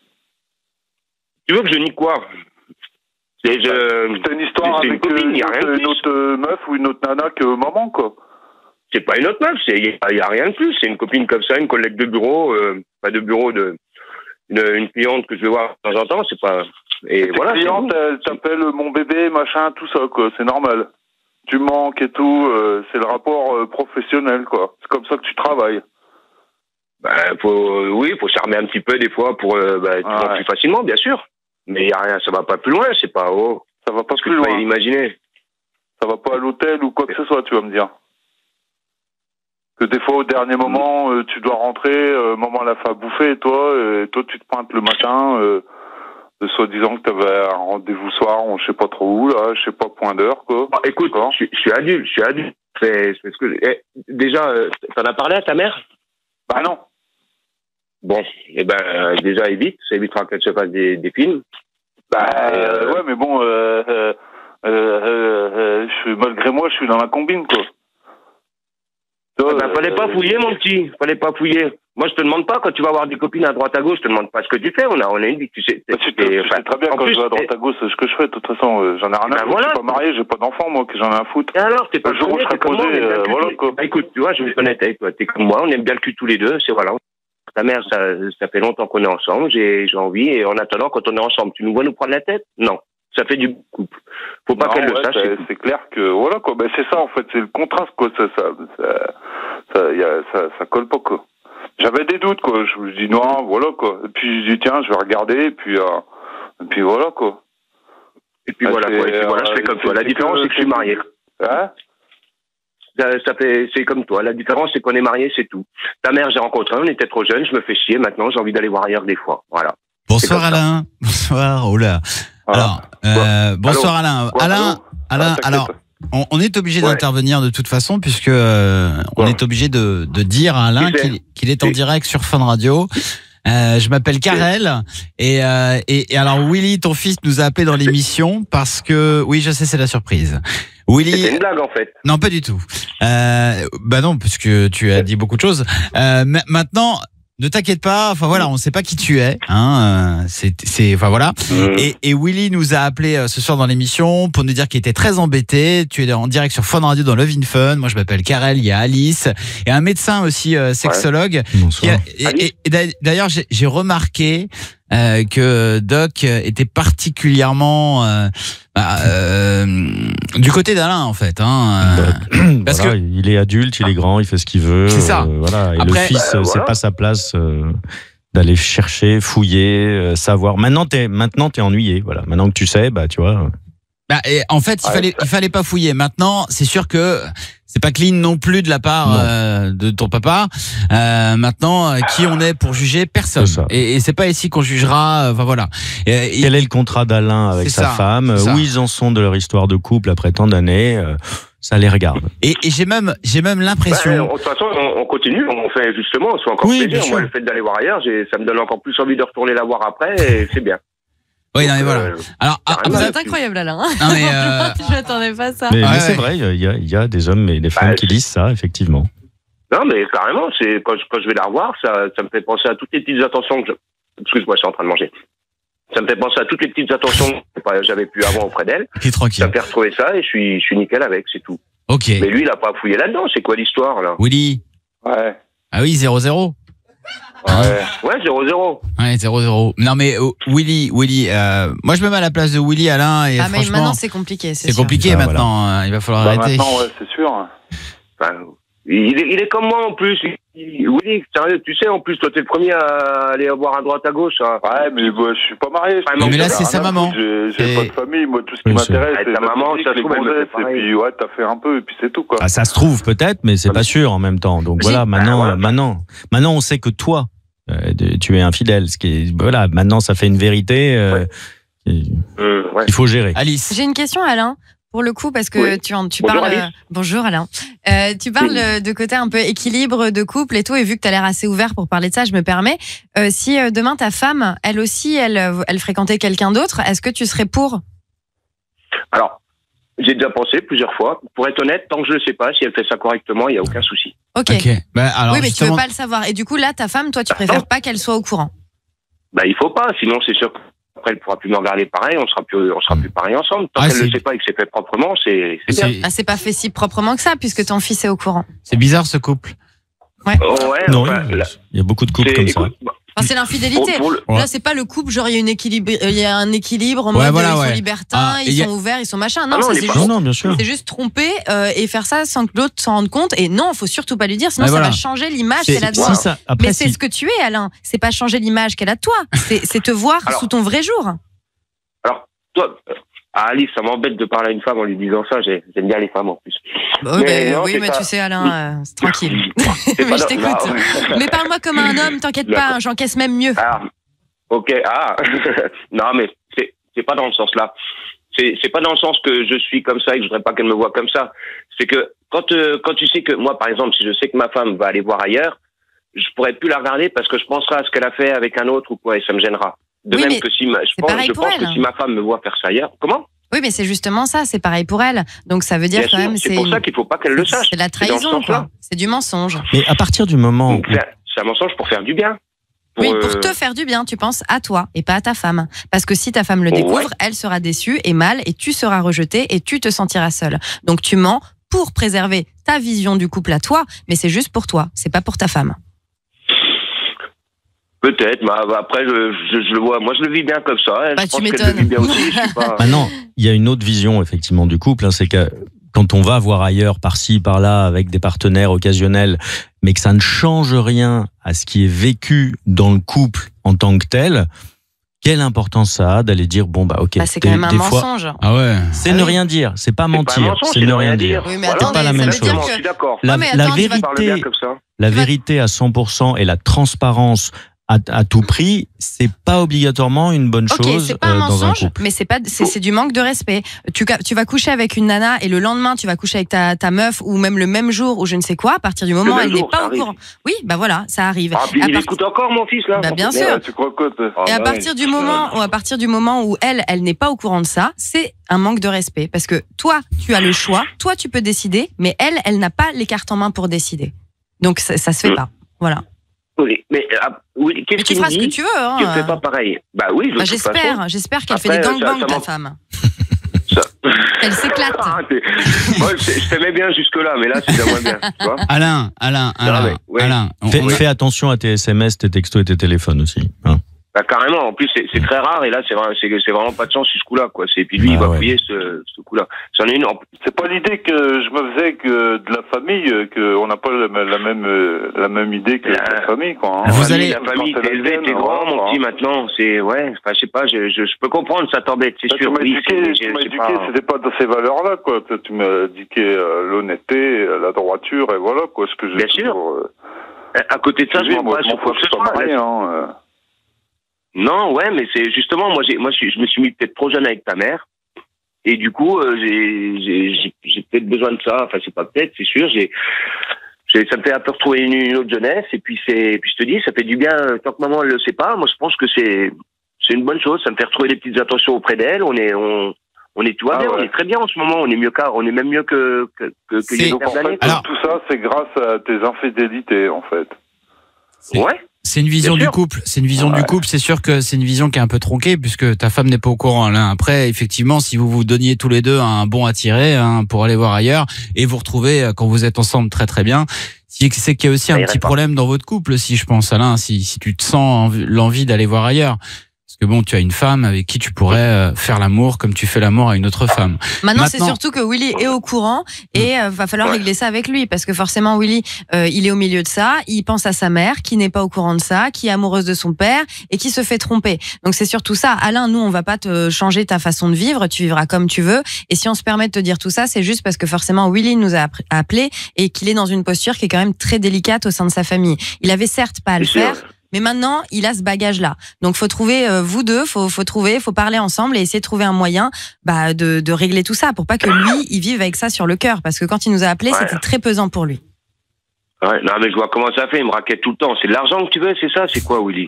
Tu veux que je nie quoi? C'est je... C'est une histoire c'est une avec copine, euh, y a une, rien de autre, plus. une autre euh, meuf ou une autre nana que maman quoi. C'est pas une autre meuf, il n'y a, y a rien de plus. C'est une copine comme ça, une collègue de bureau, euh, pas de bureau, de une, une cliente que je vais voir de temps en temps. C'est pas. Et Tes voilà. clientes, c'est elles t'appellent mon bébé, machin, tout ça quoi. C'est normal. Tu manques et tout. euh, c'est le rapport euh, professionnel quoi. C'est comme ça que tu travailles. Ben, faut, euh, oui, faut s'armer un petit peu des fois pour euh, bah, tu Ouais. manques plus facilement, bien sûr. Mais y a rien, ça va pas plus loin. C'est pas. Oh, Ça va pas ce que plus tu loin. vas imaginer. Ça va pas à l'hôtel ou quoi que ce soit, tu vas me dire. Que des fois, au dernier moment, euh, tu dois rentrer, euh, maman l'a fait à bouffer, et toi, et toi, tu te pointes le matin, euh, de soi-disant que t'avais un rendez-vous soir, on je sais pas trop où, là, je sais pas, point d'heure, quoi. Bon, écoute, je, suis- je suis adulte, je suis adulte. C'est, c'est ce que, eh, déjà, euh, t'en as parlé à ta mère? Bah non. Bon, eh ben, euh, déjà, évite. Ça évitera qu'elle se fasse des, des films. Bah, Euh, euh, ouais, mais bon, euh, euh, euh, euh, euh, je suis, malgré moi, je suis dans la combine, quoi. Toi, Ben, fallait pas euh, fouiller, mon petit. Fallait pas fouiller. Moi, je te demande pas, quand tu vas avoir des copines à droite à gauche, je te demande pas ce que tu fais. On a, on a une vie, tu sais. Bah, tu, te- tu sais très bien en quand plus, je vais à droite à gauche, c'est ce que je fais. De toute façon, euh, j'en ai rien à Ben foutre. voilà. Je suis pas marié, j'ai pas d'enfant, moi, que j'en ai à foutre. Et alors, t'es pas Le jour où je serai comme moi, on posé, aime bien euh, le cul voilà, tous- quoi. Bah, écoute, tu vois, je vais être honnête avec toi. T'es comme moi, on aime bien le cul tous les deux, c'est voilà. Ta mère, ça, ça fait longtemps qu'on est ensemble, j'ai, j'ai envie, et en attendant, quand on est ensemble, tu nous vois nous prendre la tête? Non. Ça fait du couple. Faut pas Non, qu'elle le ouais, sache. c'est- c'est tout. C'est clair que voilà quoi. Ben c'est ça en fait, c'est le contraste quoi. Ça, ça, ça, ça, y a, ça, ça colle pas quoi. J'avais des doutes quoi. Je me dis non, voilà quoi. Et puis je dis tiens, je vais regarder. Et puis, euh, et puis voilà quoi. Et puis Ah, voilà, c'est, quoi. Et puis voilà, je fais euh, comme toi. La c'est différence, que- c'est que je suis marié. Hein Ça, ça fait, c'est comme toi. La différence, c'est qu'on est marié, c'est tout. Ta mère, j'ai rencontré, on était trop jeunes, je me fais chier. Maintenant, j'ai envie d'aller voir ailleurs des fois. Voilà. Bonsoir Alain. Bonsoir. Oh là. Alors, euh, bonsoir Allô Alain. Quoi, Alain, allô Alain. Ah, Alors, t'inquiète. on, on est obligé Ouais. d'intervenir de toute façon puisque euh, on est obligé de, de dire à Alain Qui c'est qu'il qu'il est en direct sur Fun Radio. Euh, je m'appelle Karel et, euh, et, et alors Willy, ton fils, nous a appelé dans l'émission parce que oui, je sais, c'est la surprise. Willy, C'était une blague, en fait. non, pas du tout. Euh, bah non, puisque tu as dit beaucoup de choses. Euh, ma- maintenant, ne t'inquiète pas. Enfin voilà, on ne sait pas qui tu es. Hein, euh, c'est, c'est, enfin voilà. Et, et Willy nous a appelé euh, ce soir dans l'émission pour nous dire qu'il était très embêté. Tu es en direct sur Fun Radio dans Love in Fun. Moi, je m'appelle Karel. Il y a Alice et un médecin aussi euh, sexologue. Qui a- et, et- et d'a- d'ailleurs, j'ai, j'ai remarqué euh, que Doc était particulièrement euh, bah, euh, du côté d'Alain en fait. Hein, euh, parce Voilà, que il est adulte, il est grand, il fait ce qu'il veut. C'est ça. euh, voilà. Et Après- le fils, Bah, euh, c'est voilà. pas sa place euh, d'aller chercher, fouiller, euh, savoir. Maintenant, t'es maintenant t'es ennuyé. Voilà. Maintenant que tu sais, bah tu vois. Bah, et en fait, il fallait, il fallait pas fouiller. Maintenant, c'est sûr que c'est pas clean non plus de la part euh, de ton papa. Euh, maintenant, euh, qui on est pour juger? Personne. Et, et c'est pas ici qu'on jugera. euh, Enfin voilà. Et- et- Quel est le contrat d'Alain avec C'est sa ça, femme? c'est ça. Où ils en sont de leur histoire de couple après tant d'années? euh, Ça les regarde. Et, et j'ai même, j'ai même l'impression. Ouais, de toute façon, on, on continue, on fait justement, on se fait encore Oui, bien plaisir. sûr. Moi, le fait d'aller voir ailleurs, j'ai- ça me donne encore plus envie de retourner la voir après, et c'est bien. Oui, non mais Donc, voilà. euh, Alors, y a rien Vous à êtes dire. incroyable, Alain. hein. Non, mais, euh, Je m'attendais pas à ça. Mais, mais Ouais, c'est ouais. vrai, il y, a- il y a des hommes et des femmes qui disent ça, effectivement. Non, mais carrément, c'est quand je, quand je vais la revoir, ça, ça me fait penser à toutes les petites attentions que je... Excuse-moi, je suis en train de manger. Ça me fait penser à toutes les petites attentions que j'avais pu avoir auprès d'elle. Qui tranquille. Ça me fait retrouver ça et je suis, je suis nickel avec, c'est tout. Ok. Mais lui, il a pas fouillé là-dedans, c'est quoi l'histoire, là? Willy. Ouais. Ah oui, zéro zéro. Ouais, zéro zéro. Ouais, zéro zéro. Non mais oh, Willy, Willy, euh, moi je me mets à la place de Willy, Alain, et Ah, mais franchement, maintenant, c'est compliqué. c'est sûr. compliqué Ah, maintenant. hein, Il va falloir Bah, arrêter. maintenant, ouais, c'est sûr. Enfin, il, est, il est comme moi, en plus. Il- il- oui, sérieux, tu sais, en plus, toi, t'es le premier à aller voir à droite, à gauche. Hein. Ouais, mais bah, je suis pas marié. Vraiment, mais là, ça c'est va sa rien. maman. J'ai j'ai Et- pas de famille, moi tout ce qui Oui, c'est- m'intéresse Ouais, c'est ta la maman, musique, ça se les trouve, elle me fait gonzesses, et pareil. puis ouais, t'as fait un peu et puis c'est tout quoi. Ah, ça se trouve peut-être, mais c'est pas sûr en même temps. Donc voilà, maintenant, euh, maintenant, maintenant, on sait que toi, euh, de- tu es infidèle. Ce qui est, voilà, maintenant, ça fait une vérité. euh, et- Euh, ouais. Il faut gérer. Alice. J'ai une question, Alain. Pour le coup, parce que Oui. tu, en- tu Bonjour, parles. Alice. euh, bonjour, Alain. Euh, tu parles Oui. euh, de côté un peu équilibre de couple et tout, et vu que tu as l'air assez ouvert pour parler de ça, je me permets. Euh, si euh, demain ta femme, elle aussi, elle, euh, elle fréquentait quelqu'un d'autre, est-ce que tu serais pour? Alors, j'ai déjà pensé plusieurs fois. Pour être honnête, tant que je ne sais pas, si elle fait ça correctement, il n'y a aucun souci. Ok. Ok. Bah, alors oui, mais tu justement, veux pas le savoir. Et du coup, là, ta femme, toi, tu préfères pas qu'elle soit au courant. Bah, il faut pas, sinon c'est sûr qu'après elle pourra plus me regarder pareil, on sera plus, on sera plus pareil ensemble. Tant Ah, qu'elle ne c'est- le sait pas et que c'est fait proprement, c'est c'est bien. c'est Ah, c'est pas fait si proprement que ça, puisque ton fils est au courant. c'est bizarre ce couple. Ouais. Oh, ouais, Non, enfin, il y a- là, il y a beaucoup de couples c'est- comme ça. écoute, bah, Enfin, c'est l'infidélité. Pour- pour le- Là, c'est pas le couple, genre il y a une équilibre, il y a un équilibre en Ouais, mode voilà, ils ouais. sont libertins, Ah, et ils y a- sont ouverts, ils sont machin. Non, Ah non, ça on c'est est pas- juste, Non, non, bien sûr. c'est juste tromper euh, et faire ça sans que l'autre s'en rende compte. Et non, faut surtout pas lui dire, sinon Ouais, ça voilà. va changer l'image C'est- qu'elle a de Si toi. ça- après, Mais c'est si- ce que tu es, Alain. C'est pas changer l'image qu'elle a de toi. C'est c'est te voir Alors- sous ton vrai jour. Alors, toi, euh, ah, Alice, ça m'embête de parler à une femme en lui disant ça, j'ai- j'aime bien les femmes en plus. Bah oui, Mais mais, non, oui, c'est mais pas- tu sais, Alain, euh, c'est tranquille. C'est mais pas je dans- t'écoute. non. Mais parle-moi comme un homme, t'inquiète pas, D'accord. hein, j'encaisse même mieux. Ah, ok, ah, non, mais c'est c'est pas dans le sens là. C'est c'est pas dans le sens que je suis comme ça et que je voudrais pas qu'elle me voie comme ça. C'est que quand euh, quand tu sais que moi, par exemple, si je sais que ma femme va aller voir ailleurs, je pourrais plus la regarder parce que je penserai à ce qu'elle a fait avec un autre ou quoi et ça me gênera. De Oui, mais même que si ma, je c'est pense, pareil je pour pense elle. que si ma femme me voit faire ça ailleurs, comment? Oui, mais c'est justement ça, c'est pareil pour elle. Donc ça veut dire Bien quand sûr, même, c'est pour ça qu'il faut pas qu'elle le sache. c'est la C'est dans ce trahison, sens-là. quoi. C'est du mensonge. Mais à partir du moment où Donc, C'est c'est un mensonge pour faire du bien. Pour, Oui, pour euh, te faire du bien, tu penses à toi et pas à ta femme. Parce que si ta femme le Ouais. découvre, elle sera déçue et mal et tu seras rejeté et tu te sentiras seul. Donc tu mens pour préserver ta vision du couple à toi, mais c'est juste pour toi, c'est pas pour ta femme. Peut-être, mais après, je, je, je le vois. Moi, je le vis bien comme ça. Hein. Bah, je tu pense qu'elle le vit bien aussi. Je sais pas. Maintenant, il y a une autre vision, effectivement, du couple. Hein, c'est que quand on va voir ailleurs, par-ci, par-là, avec des partenaires occasionnels, mais que ça ne change rien à ce qui est vécu dans le couple en tant que tel, quelle importance ça a d'aller dire, bon, bah, ok. Bah, c'est quand des, même un des fois, mensonge. Ah ouais. c'est Ah ne oui. rien dire, c'est pas C'est pas un mentir, mensonge, c'est ne rien dire. Oui, mais C'est attendez, pas la ça même veut chose. dire Je suis d'accord. La, Non, mais la attends, tu vas- Tu parles bien vérité, comme ça. la vérité à cent pour cent et la transparence à, à tout prix, c'est pas obligatoirement une bonne Ok, chose c'est pas un euh, dans un mensonge, couple. mais c'est pas, c'est, c'est du manque de respect. Tu, tu vas coucher avec une nana et le lendemain tu vas coucher avec ta, ta meuf ou même le même jour ou je ne sais quoi. À partir du moment où même elle n'est jour, pas ça au arrive. courant. Oui, bah voilà, ça arrive. Ah, puis À il part- écoute encore, mon fils, là. Bah, bien Mais, sûr. euh, Tu crois quoi toi Ah, Et à bah partir ouais. du moment, ou à partir du moment où elle, elle n'est pas au courant de ça, c'est un manque de respect. Parce que toi, tu as le choix, toi, tu peux décider, mais elle, elle n'a pas les cartes en main pour décider. Donc ça, ça se fait Mm. pas. Voilà. Oui, mais ah, oui, qu'est-ce Mais tu qu'il feras me ce que dit tu veux. Hein. Tu ne fais pas pareil. Bah oui, de Bah, toute façon. j'espère, j'espère qu'elle fait Après, des ça- gangbangs, ça ta m'en- femme. Ça- Elle s'éclate. Ah, t'es- Moi, je je t'aimais bien jusque-là, mais là, c'est déjà moins bien. Tu vois Alain, Alain, Alain, mais, ouais. Alain. on- Fais, on a- fais attention à tes S M S, tes textos et tes téléphones aussi. Hein. Bah, carrément. En plus, c'est c'est très rare, et là, c'est vraiment, c'est c'est vraiment pas de chance sur ce coup-là, quoi. C'est- Et puis lui, il Bah va ouais. fouiller ce, ce coup-là. C'en est une. en- C'est pas l'idée que je me faisais que de la famille, euh, qu'on n'a pas la, la même euh, la même idée que La- de la famille, quoi. Hein. La Vous famille, allez- la famille, Quand t'es elle élevé, vient, t'es grand, voilà, mon petit, quoi. maintenant. C'est, ouais, enfin, je sais pas, je, je, je peux comprendre, ça t'embête, c'est Bah, sûr. tu m'as Oui, éduqué, c'est- tu c'est- m'as c'est éduqué, pas- c'était pas dans ces valeurs-là, quoi. Tu- Tu m'as éduqué euh, l'honnêteté, euh, la droiture, et voilà, quoi. Ce que j'ai Bien sûr. toujours, euh, À côté de ça, je suivi. m'en Moi, pas je sur m'en quoi fous, que je ce suis pas soit. marié, hein. euh. Non, ouais, mais c'est justement, moi, j'ai, moi, je, suis- je me suis mis peut-être trop jeune avec ta mère, et du coup, euh, j'ai, j'ai, j'ai, j'ai peut-être besoin de ça. Enfin, c'est pas peut-être, c'est sûr. J'ai, j'ai, ça me fait un peu retrouver une, une autre jeunesse, et puis c'est, puis je te dis, ça fait du bien euh, tant que maman elle le sait pas. Moi, je pense que c'est, c'est une bonne chose. Ça me fait retrouver des petites attentions auprès d'elle. On est, on, on est, tu vois, Ah bien, ouais. on est très bien en ce moment. On est mieux qu'à, on est même mieux que que que, que il y a C'est- une Donc, en paire d'années. fait, Alors- tout ça, c'est grâce à tes infidélités, en fait. Ouais. C'est une vision Bien du sûr. couple. C'est une vision Ouais. du couple. C'est sûr que c'est une vision qui est un peu tronquée puisque ta femme n'est pas au courant. Alain. Après, effectivement, si vous vous donniez tous les deux un bon à tirer hein, pour aller voir ailleurs et vous retrouver euh, quand vous êtes ensemble très très bien, c'est c'est qu'il y a aussi Ça un irait petit pas. problème dans votre couple, si je pense, Alain. Si si tu te sens envie- l'envie d'aller voir ailleurs. Parce que bon, tu as une femme avec qui tu pourrais euh, faire l'amour comme tu fais l'amour à une autre femme. Maintenant, c'est Maintenant- surtout que Willy est au courant et euh, va falloir Ouais. régler ça avec lui parce que forcément Willy, euh, il est au milieu de ça, il pense à sa mère qui n'est pas au courant de ça, qui est amoureuse de son père et qui se fait tromper. Donc c'est surtout ça. Alain, nous, on va pas te changer ta façon de vivre, tu vivras comme tu veux. Et si on se permet de te dire tout ça, c'est juste parce que forcément Willy nous a appr- appelé et qu'il est dans une posture qui est quand même très délicate au sein de sa famille. Il avait certes pas à le C'est sûr. faire. Mais maintenant, il a ce bagage-là. Donc, faut trouver euh, vous deux, faut, faut trouver, faut parler ensemble et essayer de trouver un moyen bah, de, de régler tout ça pour pas que lui, il vive avec ça sur le cœur. Parce que quand il nous a appelé, Ouais. c'était très pesant pour lui. Ouais, non, mais je vois comment ça fait. Il me raquette tout le temps. C'est de l'argent que tu veux, c'est ça? C'est quoi, Willy?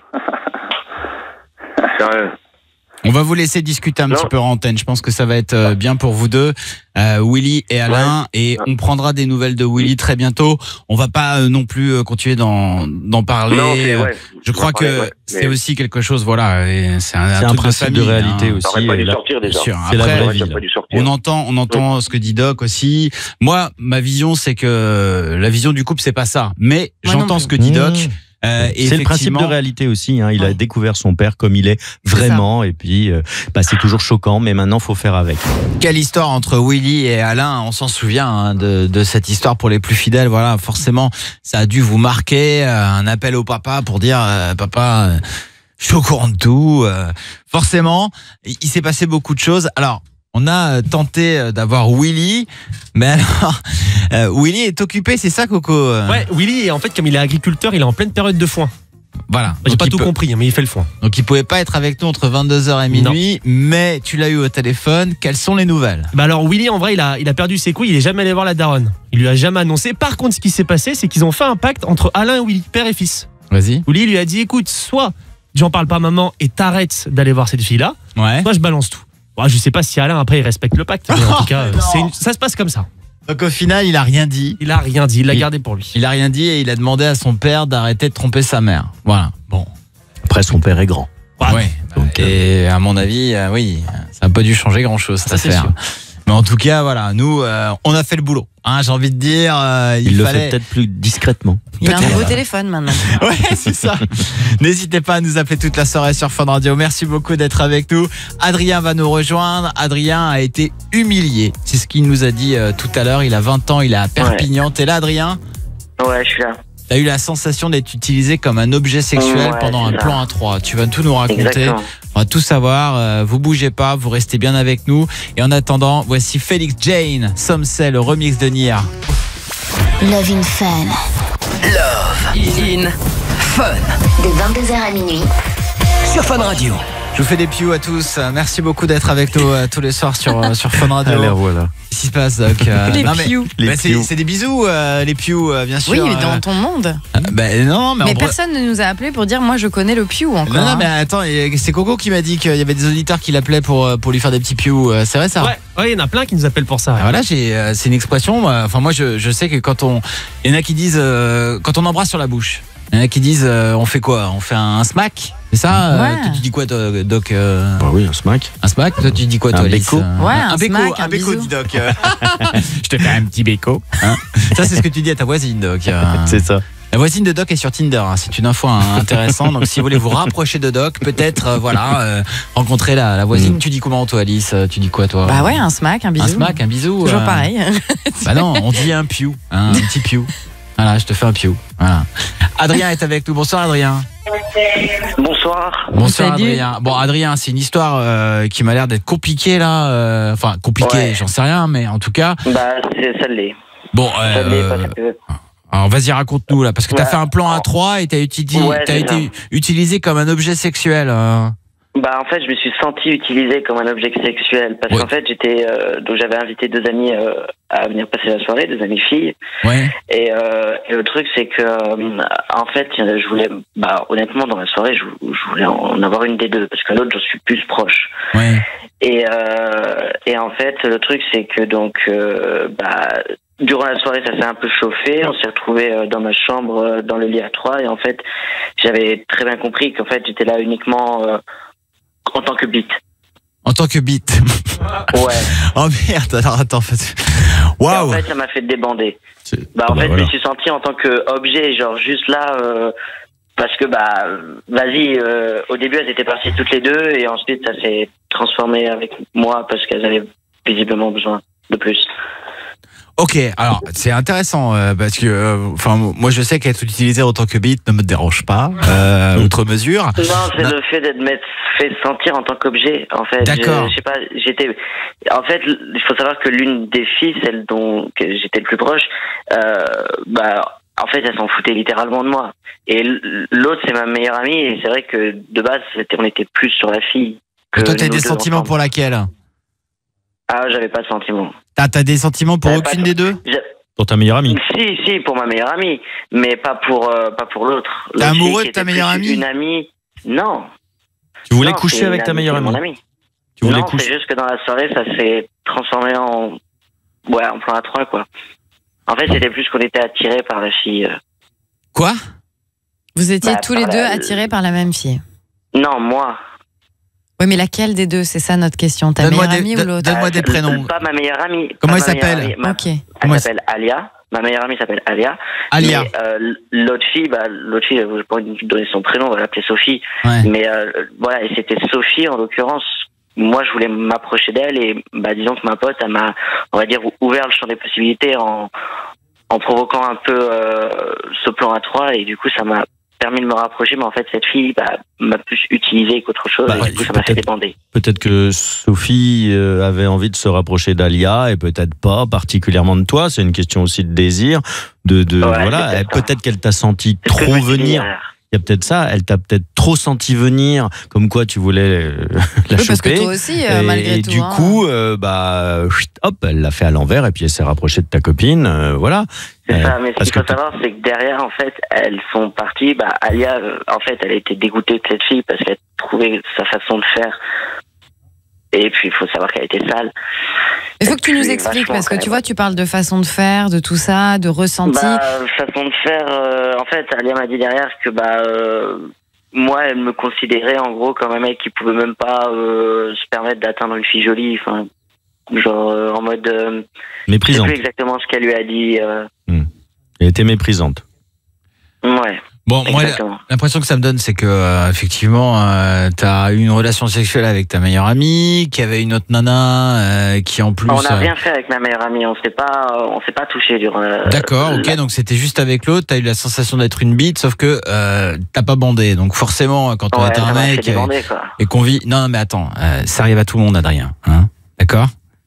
Sérieux. On va vous laisser discuter un Non. petit peu en antenne. Je pense que ça va être euh, bien pour vous deux, euh, Willy et Alain. Et on prendra des nouvelles de Willy très bientôt. On va pas euh, non plus euh, continuer d'en d'en parler. Non, c'est vrai. Je crois On va parler, que ouais. c'est Mais- aussi quelque chose. Voilà, et c'est un, C'est un truc principe de famille, réalité hein. aussi. T'aurais pas et dû là- sortir déjà. Bien sûr. C'est la Après, vraie Ouais, vie. t'as là. pas dû sortir. On entend, on entend ce que dit Doc aussi. Moi, ma vision, c'est que la vision du couple, c'est pas ça. Mais Moi non j'entends plus. ce que dit Doc. Mmh. Euh, et C'est le principe de effectivement- réalité aussi. Hein. Il a Ouais. découvert son père comme il est vraiment, et puis euh, bah, c'est toujours choquant, mais maintenant faut faire avec. Quelle histoire entre Willy et Alain, on s'en souvient hein, de, de cette histoire pour les plus fidèles. Voilà, forcément, ça a dû vous marquer. euh, un appel au papa pour dire euh, papa, euh, je suis au courant de tout. euh, forcément, il, il s'est passé beaucoup de choses. Alors, on a euh, tenté euh, d'avoir Willy, mais alors euh, Willy est occupé, c'est ça, Coco euh Ouais, Willy, en fait, comme il est agriculteur, il est en pleine période de foin. Voilà. J'ai Donc, pas il tout peut- compris, hein, mais il fait le foin. Donc il pouvait pas être avec nous entre vingt-deux heures et minuit, mais tu l'as eu au téléphone. Quelles sont les nouvelles? Bah alors Willy, en vrai, il a, il a perdu ses couilles, il est jamais allé voir la daronne. Il lui a jamais annoncé. Par contre, ce qui s'est passé, c'est qu'ils ont fait un pacte entre Alain et Willy, père et fils. Vas-y. Willy lui a dit, écoute, soit j'en parle pas à maman et t'arrêtes d'aller voir cette fille-là, Ouais. soit je balance tout. Bon, je sais pas si Alain, après, il respecte le pacte, mais en tout cas, Non. c'est une- ça se passe comme ça. Donc au final, il a rien dit. Il a rien dit, il l'a Il- gardé pour lui. Il a rien dit et il a demandé à son père d'arrêter de tromper sa mère. Voilà. Bon. Après, son père est grand. Ouais. Donc, Et à mon avis, euh, oui, ça n'a pas dû changer grand-chose cette Ça, c'est affaire. sûr. Mais Mais en tout cas, voilà, nous, euh, on a fait le boulot. Hein, j'ai envie de dire, euh, il, Il le fallait... fait peut-être plus discrètement. Il a un nouveau téléphone maintenant. Ouais, c'est ça. N'hésitez pas à nous appeler toute la soirée sur Fun Radio. Merci beaucoup d'être avec nous. Adrien va nous rejoindre. Adrien a été humilié. C'est ce qu'il nous a dit euh, tout à l'heure. Il a vingt ans, il est à Perpignan. Ouais. T'es là, Adrien ? Ouais, je suis là. T'as eu la sensation d'être utilisé comme un objet sexuel ouais, pendant un ça. plan à trois. Tu vas tout nous raconter. Exactement. On va tout savoir. Euh, vous bougez pas, vous restez bien avec nous. Et en attendant, voici Felix Jane, Somsay, le remix de Nia. Love in Fun. Love in Fun. De vingt-deux heures à minuit. Sur Fun Radio. Je vous fais des pious à tous. Merci beaucoup d'être avec nous euh, tous les soirs sur, euh, sur Fun Radio. Allez, voilà. Qu'est-ce qui se passe, Doc euh, Les non, mais- pious. bah, Les c'est, pious. c'est des bisous, euh, les pious, euh, bien sûr. Oui, mais euh. dans ton monde. Euh, bah, non, mais, Mais en bre- personne ne nous a appelé pour dire moi je connais le Pew encore. Non, non, hein. mais attends, et c'est Coco qui m'a dit qu'il y avait des auditeurs qui l'appelaient pour, euh, pour lui faire des petits pious. Euh, C'est vrai ça? Ouais, ouais, il y en a plein qui nous appellent pour ça. Ah, voilà, j'ai, euh, c'est une expression. moi, Enfin, moi, je, je sais que quand on, il y en a qui disent euh, quand on embrasse sur la bouche. Il y en a qui disent euh, on fait quoi? On fait un, un smack? C'est ça? euh, Ouais. toi, tu dis quoi, toi, Doc euh, Bah oui, un smack. Un smack? Toi, tu dis quoi, Un toi, Alice béco. Euh, Ouais, un, un béco, smack, un un béco, bisou. dit Doc. Je te fais un petit béco. Hein, ça, c'est ce que tu dis à ta voisine, Doc. Euh, C'est ça. La voisine de Doc est sur Tinder, hein. C'est une info hein, intéressante. Donc si vous voulez vous rapprocher de Doc, peut-être euh, voilà, euh, rencontrer la, la voisine. Mm. Tu dis comment, toi, Alice? Tu dis quoi, toi? Bah ouais, un smack, un bisou. Un smack, un bisou. Toujours euh, pareil. Bah non, on dit un piou, hein, un petit piou. Voilà, je te fais un piou. Voilà. Adrien est avec nous. Bonsoir, Adrien. Bonsoir. Bonsoir, Salut. Adrien. Bon, Adrien, c'est une histoire euh, qui m'a l'air d'être compliquée là. euh, Enfin, compliquée, Ouais. j'en sais rien, mais en tout cas. Bah, c'est, ça l'est. Bon, Ça l'est euh, parce que. alors vas-y, raconte-nous là, parce que t'as Ouais. fait un plan à trois et t'as utilisé, Ouais, t'as c'est été utilisé comme un objet sexuel. euh. Bah, en fait, je me suis senti utilisé comme un objet sexuel parce Ouais. qu'en fait, j'étais. Euh, donc, j'avais invité deux amis euh, à venir passer la soirée, deux amis filles. Ouais. Et, euh, et le truc, c'est que, euh, en fait, je voulais, bah, honnêtement, dans la soirée, je, je voulais en avoir une des deux, parce que l'autre, j'en suis plus proche. Ouais. Et, euh, et en fait, le truc, c'est que, donc, euh, bah, durant la soirée, ça s'est un peu chauffé. On s'est retrouvés euh, dans ma chambre, euh, dans le lit à trois. Et en fait, j'avais très bien compris qu'en fait, j'étais là uniquement euh, en tant que bite. En tant que bite. Ouais. Oh merde, alors attends. fais- Et en Waouh. fait, ça m'a fait débander. Bah, en Bah, fait, voilà. je me suis senti en tant qu'objet, genre juste là, euh, parce que, bah, vas-y, euh, au début, elles étaient parties toutes les deux, et ensuite, ça s'est transformé avec moi parce qu'elles avaient visiblement besoin de plus. Ok, alors c'est intéressant euh, parce que, euh, enfin, moi je sais qu'être utilisé en tant que bite ne me dérange pas, euh, outre mesure. Non, c'est Non. le fait d'être m'être fait sentir en tant qu'objet, en fait. D'accord. Je, je sais pas, j'étais. En fait, il faut savoir que l'une des filles, celle dont que j'étais le plus proche, euh, bah, en fait, elle s'en foutait littéralement de moi. Et l- l'autre, c'est ma meilleure amie, et c'est vrai que de base, c'était, on était plus sur la fille. Que Mais toi, t'as nous des deux sentiments ensemble. pour laquelle? Ah, j'avais pas de sentiments. T'as, t'as des sentiments pour J'avais pas aucune de- des deux? J'a- Pour ta meilleure amie. Si, si, pour ma meilleure amie, mais pas pour, euh, pas pour l'autre. T'es L'autre amoureux fille de ta qui était meilleure plus amie? Une amie. Non. Tu voulais Non, coucher c'est avec une ta amie, meilleure c'est mon amie. amie. Tu voulais Non, coucher. c'est juste que dans la soirée, ça s'est transformé en. Ouais, en plan à trois, quoi. En fait, c'était plus qu'on était attirés par la fille. euh. Quoi? Vous étiez Bah, tous les par deux la- attirés par la même fille. Non, moi. Oui, mais laquelle des deux? C'est ça notre question. Ta Donne-moi meilleure des- amie don- ou l'autre? donne-moi des Euh, prénoms. Pas ma meilleure amie. Comment pas elle ma meilleure s'appelle? amie, ma- Ok. Elle Comment elle s'appelle Alia. Ma meilleure amie s'appelle Alia. Alia. Mais, euh, l'autre fille, bah, l'autre fille, je vais pas lui donner son prénom, on va l'appeler Sophie. Ouais. Mais euh, voilà, et c'était Sophie en l'occurrence. Moi, je voulais m'approcher d'elle et bah, disons que ma pote, elle m'a, on va dire, ouvert le champ des possibilités en, en provoquant un peu euh, ce plan à trois et du coup, ça m'a permis de me rapprocher. Mais en fait, cette fille bah, m'a plus utilisé qu'autre chose Bah, et du coup, ça m'a fait débander. Peut-être que Sophie euh, avait envie de se rapprocher d'Alia et peut-être pas particulièrement de toi. C'est une question aussi de désir, de, de Ouais, voilà. c'est Elle- peut-être Peut-être qu'elle t'a senti C'est ce que je trop me suis dit venir. hier. Il y a peut-être ça. Elle t'a peut-être trop senti venir, comme quoi tu voulais euh, la Oui, parce que choper. toi aussi, euh, et, malgré et tout, du hein. coup, euh, bah, chut, hop, elle l'a fait à l'envers et puis elle s'est rapprochée de ta copine. euh, voilà. C'est Euh, ça, mais ce parce qu'il faut que t'as- savoir, c'est que derrière, en fait, elles sont parties. Bah, Alia, euh, en fait, elle a été dégoûtée de cette fille parce qu'elle trouvait sa façon de faire. Et puis, il faut savoir qu'elle était sale. Il faut que tu Et nous puis, expliques, vachement, parce que quand tu même. vois, tu parles de façon de faire, de tout ça, de ressenti. Bah, façon de faire. euh, en fait, Alia m'a dit derrière que bah euh, moi, elle me considérait en gros comme un mec qui pouvait même pas euh, se permettre d'atteindre une fille jolie. Enfin, genre euh, en mode. Euh, Méprisante. Je sais plus exactement ce qu'elle lui a dit. Euh... Hmm. Elle était méprisante. Ouais. Bon, moi, exactement. l'impression que ça me donne, c'est que euh, effectivement, euh, t'as eu une relation sexuelle avec ta meilleure amie, qui avait une autre nana, euh, qui en plus. On n'a euh, rien fait avec ma meilleure amie. On s'est pas, on s'est pas touché durant. Euh, D'accord, ok, la... donc c'était juste avec l'autre, t'as eu la sensation d'être une bite, sauf que euh, t'as pas bandé. Donc forcément, quand on Ouais, est un ça m'a fait mec débander, et, quoi. et qu'on vit. Non, non, mais attends, euh, ça arrive à tout le monde, Adrien. Hein, d'accord.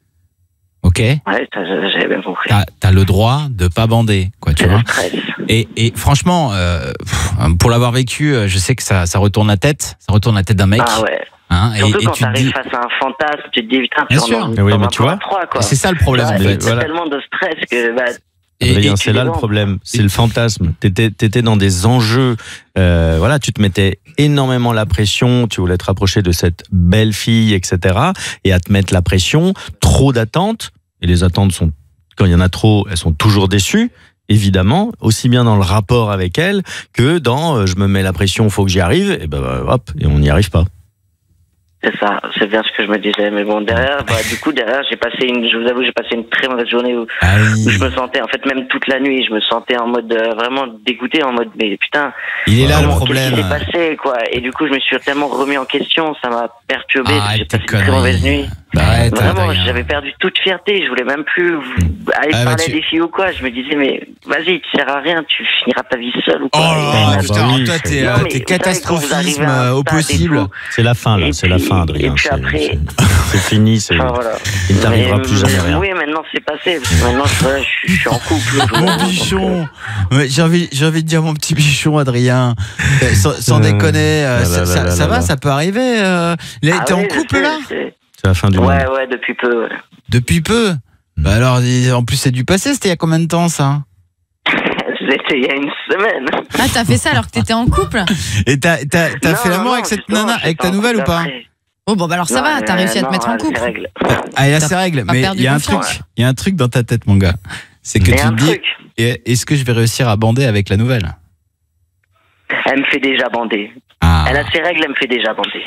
Ok. Ouais, ça, j'avais bien compris. T'as, t'as le droit de pas bander, quoi, tu vois. Et, et franchement, euh, pff, pour l'avoir vécu, euh, je sais que ça, ça retourne la tête, ça retourne la tête d'un mec. Ah ouais. Hein, et, Surtout et quand tu te t'arrives dis. face à un fantasme, tu te dis putain, Bien tu sûr. en- Mais oui, t'en mais vas tu pas vois, à trois, quoi. c'est ça le problème, Ouais, en fait. c'est Voilà. tellement de stress que bah, Et- Adrien, et c'est tu là le demandes. problème, c'est le fantasme. T'étais, t'étais dans des enjeux, euh, voilà, tu te mettais énormément la pression, tu voulais te rapprocher de cette belle fille, et cetera. Et à te mettre la pression, trop d'attentes, et les attentes sont, quand il y en a trop, elles sont toujours déçues, évidemment, aussi bien dans le rapport avec elle que dans euh, je me mets la pression, faut que j'y arrive, et ben bah, hop, et on n'y arrive pas. c'est ça, c'est bien ce que je me disais. Mais bon, derrière, bah, du coup, derrière, j'ai passé une, je vous avoue, j'ai passé une très mauvaise journée où, Ah oui. où je me sentais, en fait, même toute la nuit, je me sentais en mode euh, vraiment dégoûté, en mode, mais putain, Il est là le comment- problème. qu'est-ce qui s'est passé, quoi. Et du coup, je me suis tellement remis en question, ça m'a perturbé, Ah, parce que j'ai tes passé une très mauvaise conneries. nuit. Bah, arrête, Vraiment, Adrien. j'avais perdu toute fierté, je voulais même plus aller Ah, bah, parler tu- à des filles ou quoi. Je me disais, mais vas-y, tu sers à rien, tu finiras ta vie seule ou Oh quoi. là Et là, même- putain, oui, toi c'est- t'es, Non, euh, mais t'es vous savez, quand vous arrivez catastrophisme à un euh, au stade et possible. tout, C'est la fin, là, Et c'est la puis- fin, Adrien. et puis C'est, après- c'est- c'est fini, c'est, Enfin, voilà. il ne t'arrivera Mais- plus jamais rien. Oui, maintenant c'est passé. Parce que maintenant, je, je- je suis en couple. Mon bichon. Ouais, j'ai envie, j'ai envie de dire mon petit bichon, Adrien. Euh, Sans, sans Euh, déconner, euh, là, ça, là, ça- là, ça là, va, là. ça peut arriver. Euh, là, Ah t'es oui, en je couple sais, là je sais. C'est la fin du monde. Ouais, ouais, depuis peu. Ouais. Depuis peu. Bah alors, dis- en plus c'est du passé. C'était il y a combien de temps ça? C'était il y a une semaine. Ah, t'as fait ça alors que t'étais en couple? Et t'as, t'as, t'as Non, fait l'amour non, avec cette justement, nana, j'étais avec ta en nouvelle ou couple pas? après. Oh, bon, bah alors ça Non, va, t'as euh, réussi à te non, mettre en elle, couple. c'est règle. Ah, il a T'as ses règles, pas mais perdu il y a un truc, confiance. il y a un truc dans ta tête, mon gars. C'est que Il y tu a un te dis, truc. et- est-ce que je vais réussir à bander avec la nouvelle? Elle me fait déjà bander. Ah. Elle a ses règles, elle me fait déjà bander.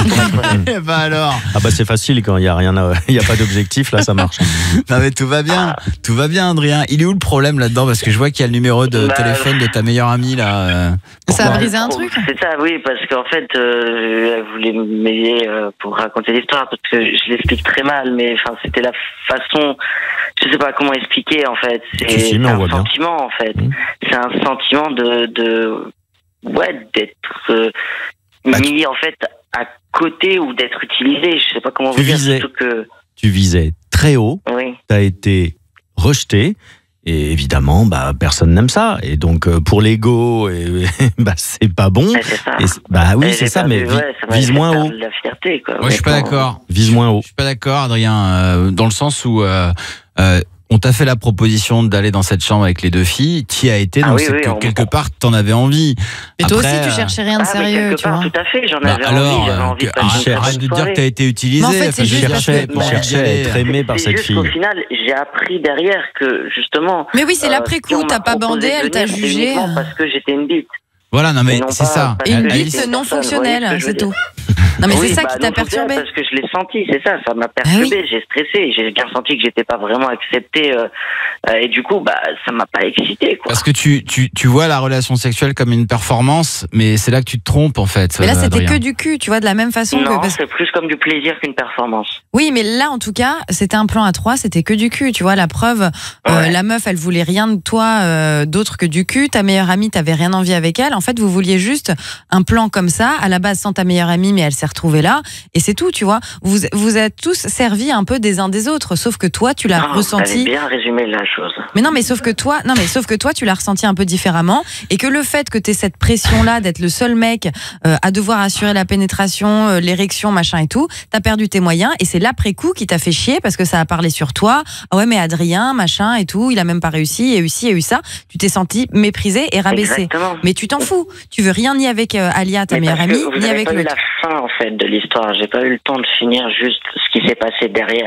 Eh bah alors. Ah bah c'est facile quand il y a rien, à- il y a pas d'objectif, là ça marche. Non mais tout va bien, tout va bien, Adrien. Il est où le problème là-dedans? Parce que je vois qu'il y a le numéro de Bah, téléphone de ta meilleure amie là. euh, Ça a pourquoi brisé un truc? C'est ça, oui, parce qu'en fait, euh, elle voulait m'aider euh, pour raconter l'histoire, parce que je l'explique très mal, mais enfin, c'était la façon, je sais pas comment expliquer en fait. C'est Si, si, mais c'est on un voit bien. sentiment en fait. Mmh. C'est un sentiment de, de ouais, d'être euh, Bah, mis en fait à côté ou d'être utilisé. Je sais pas comment Tu vous dire. visais. Surtout que, Tu visais très haut, oui. tu as été rejeté. Et évidemment, bah, personne n'aime ça. Et donc, euh, pour l'ego, et, bah, c'est pas bon. Ouais, c'est ça. Et c'est- bah oui, Et c'est j'ai ça, pas mais vu, vi- ouais, ça m'a vise fait moins perdre haut. la fierté, quoi. Moi je suis pas honnêtement. d'accord. Vise moins haut. Je suis pas d'accord, Adrien, euh, dans le sens où euh, euh, on t'a fait la proposition d'aller dans cette chambre avec les deux filles, t'y as été, Ah donc oui, c'est oui, que on- quelque part t'en avais envie. Mais toi Après, aussi, tu euh, cherchais rien de Ah, mais sérieux, quelque tu part, vois. tout à fait, j'en bah avais alors, envie, j'avais euh, envie de que- passer une arrête, très arrête bonne de dire soirée. que t'as été utilisé. Mais en fait, enfin, c'est je juste veux parce dire, que- c'est Tu pour cherchais à aller- être aimé par C'est cette juste fille. qu'au final, j'ai appris derrière que, justement. Mais oui, c'est euh, l'après-coup, si on m'a t'as pas proposé bandé, de elle t'a venir, c'est jugé. uniquement parce que j'étais une bite. Voilà, non mais Et non c'est pas ça. parce Et une que Alice- bite j'étais non personne, vous voyez fonctionnelle, ce que je c'est veux dire. tout. Non, mais Oui, c'est ça bah, qui t'a non fonctionnel perturbé. Parce que je l'ai senti, c'est ça, ça m'a perturbé, j'ai stressé, j'ai bien senti que j'étais pas vraiment accepté, euh, euh, et du coup, bah, ça m'a pas excité, quoi. Parce que tu, tu, tu vois la relation sexuelle comme une performance, mais c'est là que tu te trompes en fait. Mais là, euh, c'était Adrien. que du cul, tu vois, de la même façon que. Non, parce- c'est plus comme du plaisir qu'une performance. Oui, mais là, en tout cas, c'était un plan à trois, c'était que du cul, tu vois. La preuve, euh, Ouais. la meuf, elle voulait rien de toi euh, d'autre que du cul. Ta meilleure amie, t'avais rien envie avec elle. En fait, vous vouliez juste un plan comme ça, à la base sans ta meilleure amie, mais elle s'est retrouvée là, et c'est tout, tu vois. Vous vous êtes tous servis un peu des uns des autres, sauf que toi, tu l'as Ah, vous avez ressenti. bien résumé la chose. Mais non, mais sauf que toi, non, mais sauf que toi, tu l'as ressenti un peu différemment, et que le fait que t'aies cette pression-là d'être le seul mec euh, à devoir assurer la pénétration, euh, l'érection, machin et tout, t'as perdu tes moyens, et c'est l'après-coup qui t'a fait chier parce que ça a parlé sur toi. Ah ouais, mais Adrien, machin et tout, il a même pas réussi, il y a eu ci, il y a eu ça. Tu t'es senti méprisé et rabaissé. Exactement. Mais tu t'en fous. Tu veux rien ni avec euh, Alia, ta Mais meilleure parce que amie, vous ni avez avec pas eu l'autre. la fin en fait de l'histoire. J'ai pas eu le temps de finir juste ce qui s'est passé derrière.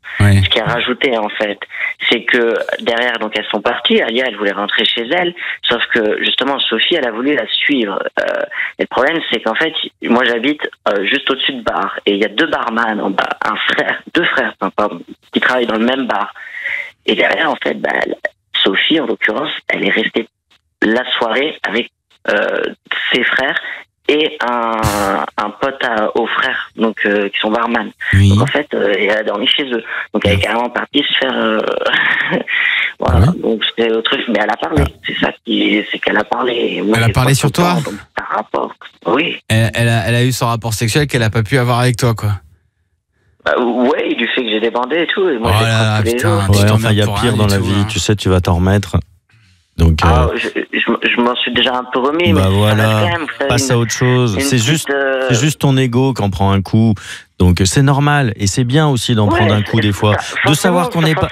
Ouais. Ce qui a rajouté en fait, c'est que derrière, donc elles sont parties. Alia, elle voulait rentrer chez elle, sauf que justement Sophie, elle a voulu la suivre. Euh, et le problème, c'est qu'en fait, moi j'habite euh, juste au-dessus de bar, et il y a deux barman en bas, un frère, deux frères, pardon, qui travaillent dans le même bar. Et derrière, en fait, bah, Sophie, en l'occurrence, elle est restée la soirée avec euh, ses frères et un, un pote à, aux frères, donc euh, qui sont barman. Oui. Donc en fait, euh, elle a dormi chez eux. Donc elle est carrément partie se faire. Euh... voilà. Oui. Donc c'est le truc, mais elle a parlé. Ah. C'est ça qui, c'est qu'elle a parlé. Moi, elle a parlé sur toi. Donc, un rapport. Oui. Elle, elle, a, elle a eu son rapport sexuel qu'elle a pas pu avoir avec toi, quoi. Bah, ouais, du fait que j'ai débandé et tout. Et moi, oh j'ai là, tous les putain, jours. Ouais, enfin, il y a pire dans la vie. Hein. Tu sais, tu vas t'en remettre. Donc, ah, euh... je, je, je m'en suis déjà un peu remis. Bah mais voilà, quand même, passe une, à autre chose. C'est juste, euh... c'est juste ton ego qui en prend un coup. Donc c'est normal et c'est bien aussi d'en ouais, prendre un coup des fois. De savoir qu'on n'est pas,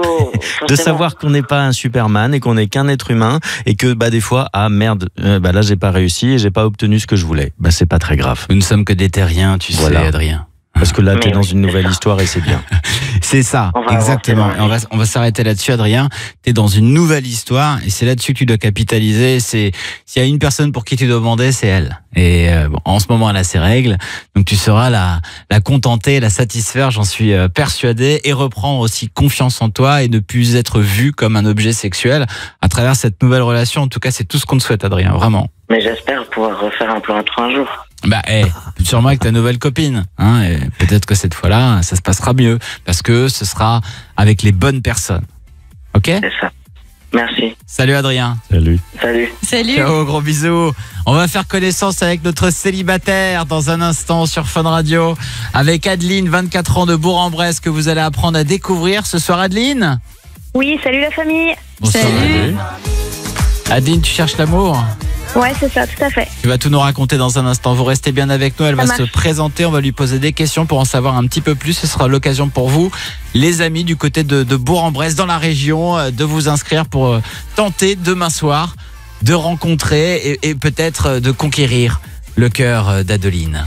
de savoir qu'on n'est pas un Superman et qu'on n'est qu'un être humain et que bah des fois ah merde, euh, bah là j'ai pas réussi et j'ai pas obtenu ce que je voulais. Bah c'est pas très grave. Nous ne sommes que des terriens, tu voilà. sais, Adrien. Parce que là, tu es dans une nouvelle histoire et c'est bien. C'est ça, exactement. Et on va, on va s'arrêter là-dessus, Adrien. Tu es dans une nouvelle histoire et c'est là-dessus que tu dois capitaliser. C'est, s'il y a une personne pour qui tu dois demander, c'est elle. Et euh, bon, en ce moment, elle a ses règles. Donc tu sauras la, la contenter, la satisfaire, j'en suis euh, persuadé. Et reprendre aussi confiance en toi et ne plus être vu comme un objet sexuel à travers cette nouvelle relation. En tout cas, c'est tout ce qu'on te souhaite, Adrien, vraiment. Mais j'espère pouvoir refaire un plan entre un jour. Bah, eh, sûrement avec ta nouvelle copine, hein, et peut-être que cette fois-là, ça se passera mieux, parce que ce sera avec les bonnes personnes. Ok ? C'est ça. Merci. Salut Adrien. Salut. Salut. Salut. Ciao, gros bisous. On va faire connaissance avec notre célibataire dans un instant sur Fun Radio, avec Adeline, vingt-quatre ans de Bourg-en-Bresse, que vous allez apprendre à découvrir ce soir. Adeline ? Oui, salut la famille. Bonsoir. Salut. Adeline, tu cherches l'amour ? Ouais, c'est ça, tout à fait. Tu vas tout nous raconter dans un instant. Vous restez bien avec nous. Elle ça va marche. se présenter. On va lui poser des questions pour en savoir un petit peu plus. Ce sera l'occasion pour vous, les amis du côté de, de Bourg-en-Bresse, dans la région, de vous inscrire pour tenter demain soir de rencontrer et, et peut-être de conquérir le cœur d'Adeline.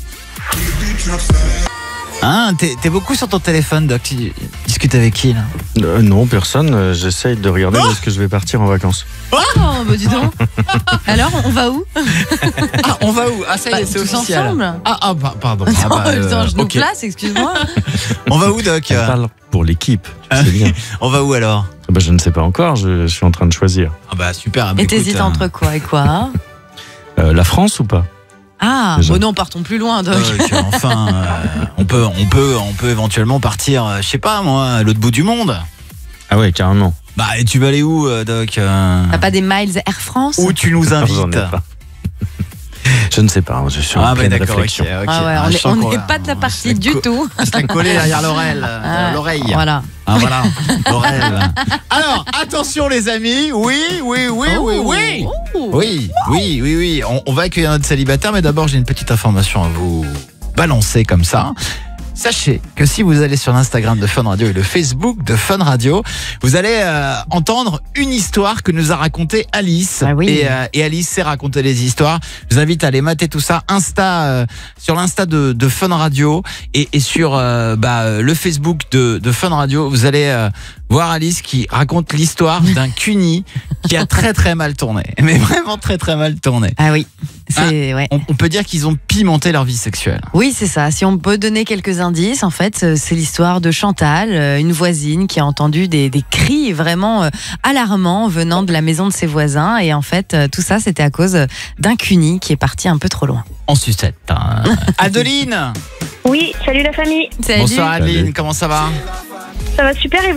Hein, t'es, t'es beaucoup sur ton téléphone, Doc. Tu discutes avec qui, là ? euh, Non, personne. Euh, j'essaye de regarder oh parce que je vais partir en vacances. Oh, bah dis donc. Alors, on va où ? Ah, on va où ? Ah, ça y est, bah, c'est tous officiel. ensemble. Ah, ah bah, pardon. Attends, ah bah, euh, attends, je nous okay. place, excuse-moi. On va où, Doc ? On parle pour l'équipe, tu sais bien. On va où, alors ? Bah, je ne sais pas encore, je, je suis en train de choisir. Ah bah, super. Et t'hésites hein. entre quoi et quoi hein euh, La France ou pas ? Ah, bon non, partons plus loin, Doc. Euh, enfin, euh, on peut, on peut, on peut éventuellement partir, euh, je sais pas moi, à l'autre bout du monde. Ah ouais, carrément. Bah, et tu vas aller où, euh, Doc euh... T'as pas des miles Air France ? Où tu nous invites ? Je ne sais pas, je suis en ah pleine bah d'accord, réflexion. Okay, okay. Ah ouais, ah, on n'est pas de la partie du tout. On se l'a collé derrière l'oreille. Ah, l'oreille. Voilà. Ah voilà, l'oreille. Alors, attention les amis, oui, oui, oui, oh, oui, oui. Oh. Oui, oui, oui, oui. On, on va accueillir notre célibataire, mais d'abord j'ai une petite information à vous balancer comme ça. Sachez que si vous allez sur l'Instagram de Fun Radio et le Facebook de Fun Radio, vous allez euh, entendre une histoire que nous a racontée Alice. Ah oui. et, euh, et Alice sait raconter les histoires. Je vous invite à aller mater tout ça Insta, euh, sur l'Insta de, de Fun Radio et, et sur euh, bah, le Facebook de, de Fun Radio. Vous allez euh, voir Alice qui raconte l'histoire d'un cuni qui a très très mal tourné. Mais vraiment très très mal tourné. Ah oui. C'est, ah, ouais. on, on peut dire qu'ils ont pimenté leur vie sexuelle. Oui, c'est ça. Si on peut donner quelques indices, en fait, c'est l'histoire de Chantal, une voisine qui a entendu des, des cris vraiment alarmants venant de la maison de ses voisins. Et en fait, tout ça, c'était à cause d'un cuni qui est parti un peu trop loin. En sucette. Hein. Adeline. Oui, salut la famille. Salut. Bonsoir Adeline, Salut. Comment ça va ? Ça va super et vous ?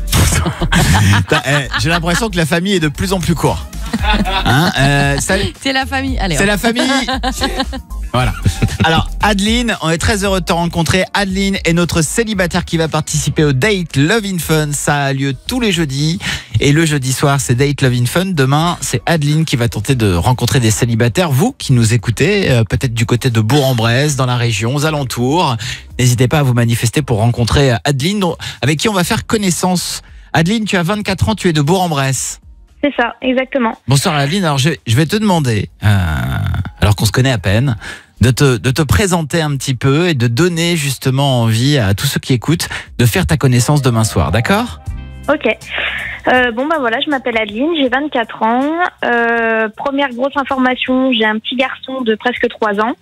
J'ai l'impression que la famille est de plus en plus courte. Hein, euh, c'est la famille. Allez, c'est hop. la famille. Voilà. Alors Adeline, on est très heureux de te rencontrer. Adeline est notre célibataire qui va participer au Date Love in Fun. Ça a lieu tous les jeudis. Et le jeudi soir, c'est Date Love in Fun. Demain, c'est Adeline qui va tenter de rencontrer des célibataires. Vous qui nous écoutez, euh, peut-être du côté de Bourg-en-Bresse, dans la région, aux alentours. N'hésitez pas à vous manifester pour rencontrer Adeline, avec qui on va faire connaissance. Adeline, tu as vingt-quatre ans, tu es de Bourg-en-Bresse. C'est ça, exactement. Bonsoir Adeline, alors je, je vais te demander, euh, alors qu'on se connaît à peine, de te, de te présenter un petit peu et de donner justement envie à tous ceux qui écoutent de faire ta connaissance demain soir, d'accord ? Ok. Euh, bon, bah voilà, je m'appelle Adeline, j'ai vingt-quatre ans. Euh, première grosse information, j'ai un petit garçon de presque trois ans.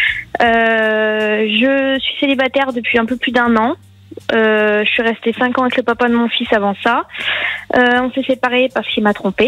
Euh, je suis célibataire depuis un peu plus d'un an. Euh, je suis restée cinq ans avec le papa de mon fils avant ça. Euh, on s'est séparés parce qu'il m'a trompée.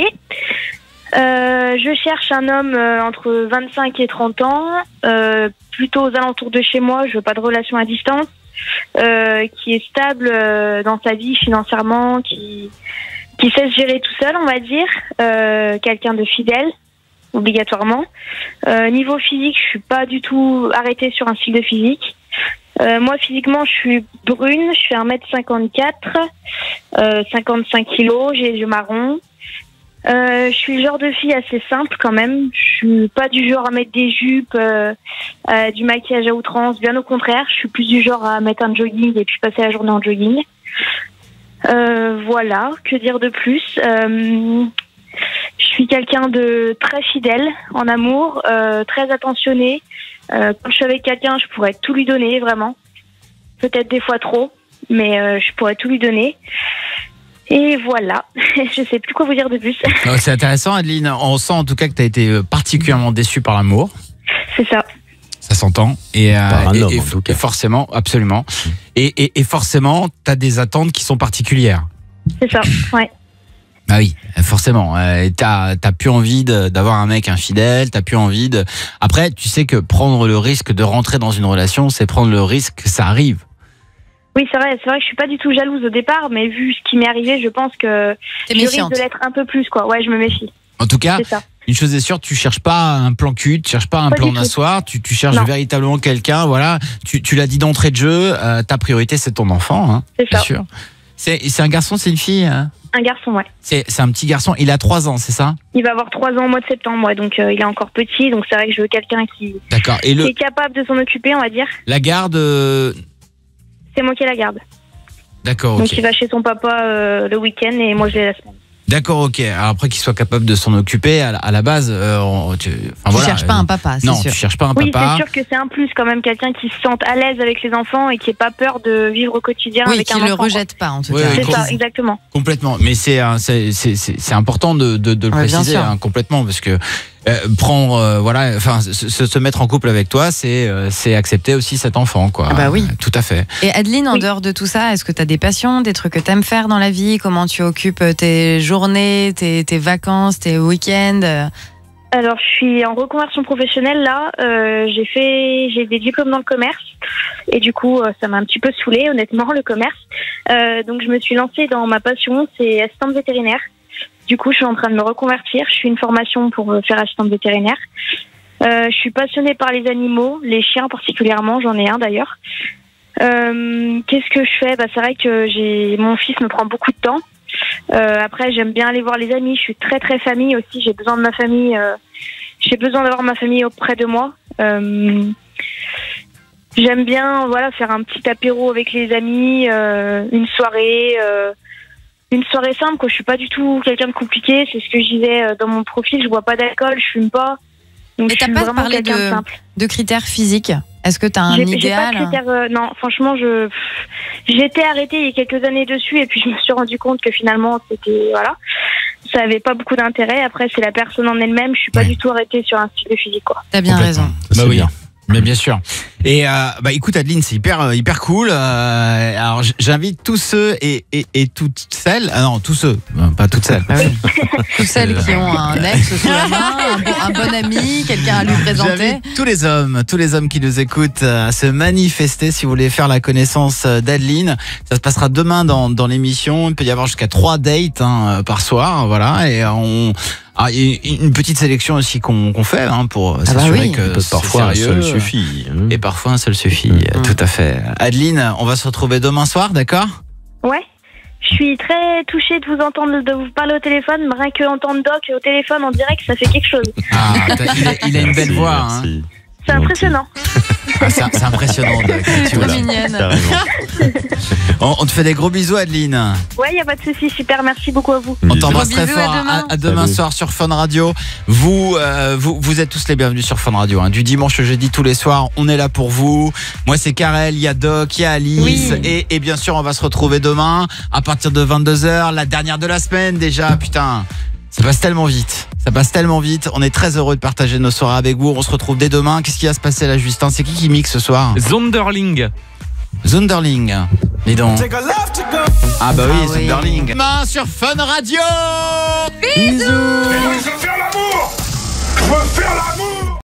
Euh, je cherche un homme euh, entre vingt-cinq et trente ans, euh, plutôt aux alentours de chez moi. Je veux pas de relation à distance, euh, qui est stable euh, dans sa vie financièrement, qui qui sait se gérer tout seul, on va dire. Euh, quelqu'un de fidèle, obligatoirement. Euh, niveau physique, je suis pas du tout arrêtée sur un style de physique. Euh, moi, physiquement, je suis brune, je fais un mètre cinquante-quatre, euh, cinquante-cinq kilos, j'ai les yeux marrons. Euh, je suis le genre de fille assez simple quand même. Je suis pas du genre à mettre des jupes, euh, euh, du maquillage à outrance. Bien au contraire, je suis plus du genre à mettre un jogging et puis passer la journée en jogging. Euh, voilà, que dire de plus. Euh, je suis quelqu'un de très fidèle en amour, euh, très attentionné. Euh, quand je suis avec quelqu'un, je pourrais tout lui donner, vraiment. Peut-être des fois trop, mais euh, je pourrais tout lui donner. Et voilà, je sais plus quoi vous dire de plus. C'est intéressant, Adeline. On sent en tout cas que tu as été particulièrement déçue par l'amour. C'est ça. Ça s'entend. Et, euh, Par un et, homme, et, en tout cas. et forcément, absolument. Et, et, et forcément, tu as des attentes qui sont particulières. C'est ça, ouais. Ah oui, forcément. Euh, t'as, t'as plus envie de, d'avoir un mec infidèle, t'as plus envie de... Après, tu sais que prendre le risque de rentrer dans une relation, c'est prendre le risque que ça arrive. Oui, c'est vrai, c'est vrai que je suis pas du tout jalouse au départ, mais vu ce qui m'est arrivé, je pense que T'es je risque méfiante. de l'être un peu plus, quoi. Ouais, je me méfie. En tout cas, C'est ça. une chose est sûre, tu cherches pas un plan cul, tu cherches pas un Pas plan du tout. d'un soir, tu, tu cherches Non. véritablement quelqu'un, voilà. Tu, tu l'as dit d'entrée de jeu, euh, ta priorité c'est ton enfant, hein, C'est bien ça. sûr. C'est, c'est un garçon, c'est une fille hein Un garçon, ouais. c'est, c'est un petit garçon, il a trois ans, c'est ça? Il va avoir trois ans au mois de septembre, ouais, donc euh, il est encore petit, donc c'est vrai que je veux quelqu'un qui, D'accord. Et qui le, est capable de s'en occuper, on va dire. la garde, euh, C'est moi qui la garde. d'accord, Donc ok. il va chez son papa euh, le week-end et moi je l'ai la semaine. D'accord, ok. Alors après qu'il soit capable de s'en occuper, à la, à la base, euh, on- tu, enfin, Tu voilà, cherches pas euh, un papa, c'est non, sûr. tu cherches pas un Oui, papa. c'est sûr que c'est un plus quand même, quelqu'un qui se sente à l'aise avec les enfants et qui n'ait pas peur de vivre au quotidien Oui, avec qui un le enfant. rejette pas en tout Oui, cas. oui, C'est com- ça, exactement. Complètement, mais c'est un- c'est c'est c'est c'est important de de, de le Ouais, bien préciser sûr. hein, complètement parce que euh, prendre euh, voilà, enfin se, se se mettre en couple avec toi, c'est euh, c'est accepter aussi cet enfant quoi. Ah bah oui. Euh, Tout à fait. Et Adeline, en Oui. dehors de tout ça, est-ce que tu as des passions, des trucs que tu aimes faire dans la vie? Comment tu occupes tes journées, tes, tes vacances, tes week-ends? euh Alors, je suis en reconversion professionnelle là. Euh, j'ai fait, j'ai des diplômes dans le commerce et du coup, euh, ça m'a un petit peu saoulée, honnêtement, le commerce. Euh, donc, je me suis lancée dans ma passion, c'est assistante vétérinaire. Du coup, je suis en train de me reconvertir. Je suis une formation pour euh, faire assistante vétérinaire. Euh, je suis passionnée par les animaux, les chiens particulièrement. J'en ai un d'ailleurs. Euh, qu'est-ce que je fais? Bah, c'est vrai que j'ai mon fils me prend beaucoup de temps. Euh, après, j'aime bien aller voir les amis. Je suis très très famille aussi. J'ai besoin de ma famille. Euh, j'ai besoin d'avoir ma famille auprès de moi. Euh, j'aime bien, voilà, faire un petit apéro avec les amis, euh, une soirée, euh, une soirée simple. Quoi. Je suis pas du tout quelqu'un de compliqué. C'est ce que je disais euh, dans mon profil. Je bois pas d'alcool, je fume pas. Donc, Mais je t'as suis pas vraiment parlé quelqu'un de de, simple. de critères physiques? Est-ce que tu as un J'ai- j'ai idéal? pas de critères, euh, non, franchement, je j'étais arrêtée il y a quelques années dessus et puis je me suis rendu compte que finalement c'était voilà, ça avait pas beaucoup d'intérêt. Après, c'est la personne en elle-même. Je suis pas du tout arrêtée sur un style de physique quoi. T'as bien Complètement. raison. Bah C'est oui. bien. Mais bien sûr. Et euh, bah écoute Adeline, c'est hyper euh, hyper cool. Euh, alors j- j'invite tous ceux et, et, et toutes celles, ah non tous ceux, non, pas toutes celles. Ah oui. Toutes celles qui ont un ex sous la main, un bon, un bon ami, quelqu'un à lui présenter. J'invite tous les hommes, tous les hommes qui nous écoutent euh, à se manifester si vous voulez faire la connaissance euh, d'Adeline. Ça se passera demain dans, dans l'émission. Il peut y avoir jusqu'à trois dates hein, par soir, voilà. Et on ah, il y a une petite sélection aussi qu'on qu'on fait hein, pour s'assurer oui. que c'est Parfois un sérieux. seul suffit. hein. Et parfois un seul suffit, euh, tout à fait. Adeline, on va se retrouver demain soir, d'accord? Ouais. Je suis très touchée de vous entendre, de vous parler au téléphone. Rien que entendre Doc au téléphone en direct, ça fait quelque chose. Ah, t'as- il, a, il a une belle Merci, voix. Hein. merci. C'est impressionnant. Ah, c'est, c'est impressionnant. De, Trop mignonne. On, on te fait des gros bisous, Adeline. Ouais, y a pas de souci. Super, merci beaucoup à vous. On t'embrasse très bisous, fort. à demain, à, à demain soir sur Fun Radio. Vous, euh, vous, vous êtes tous les bienvenus sur Fun Radio. Hein. Du dimanche au jeudi, tous les soirs, on est là pour vous. Moi, c'est Karel, il y a Doc, il y a Alice. Oui. Et, et bien sûr, on va se retrouver demain à partir de vingt-deux heures. La dernière de la semaine déjà. Putain, ça passe tellement vite. Ça passe tellement vite. On est très heureux de partager nos soirées avec vous. On se retrouve dès demain. Qu'est-ce qui va se passer là, Justin? C'est qui qui mixe ce soir? Zonderling. Zonderling. Dis donc. Ah bah oui, Ah oui. Zonderling. Demain sur Fun Radio. Bisous. Je veux faire l'amour. Je veux faire l'amour.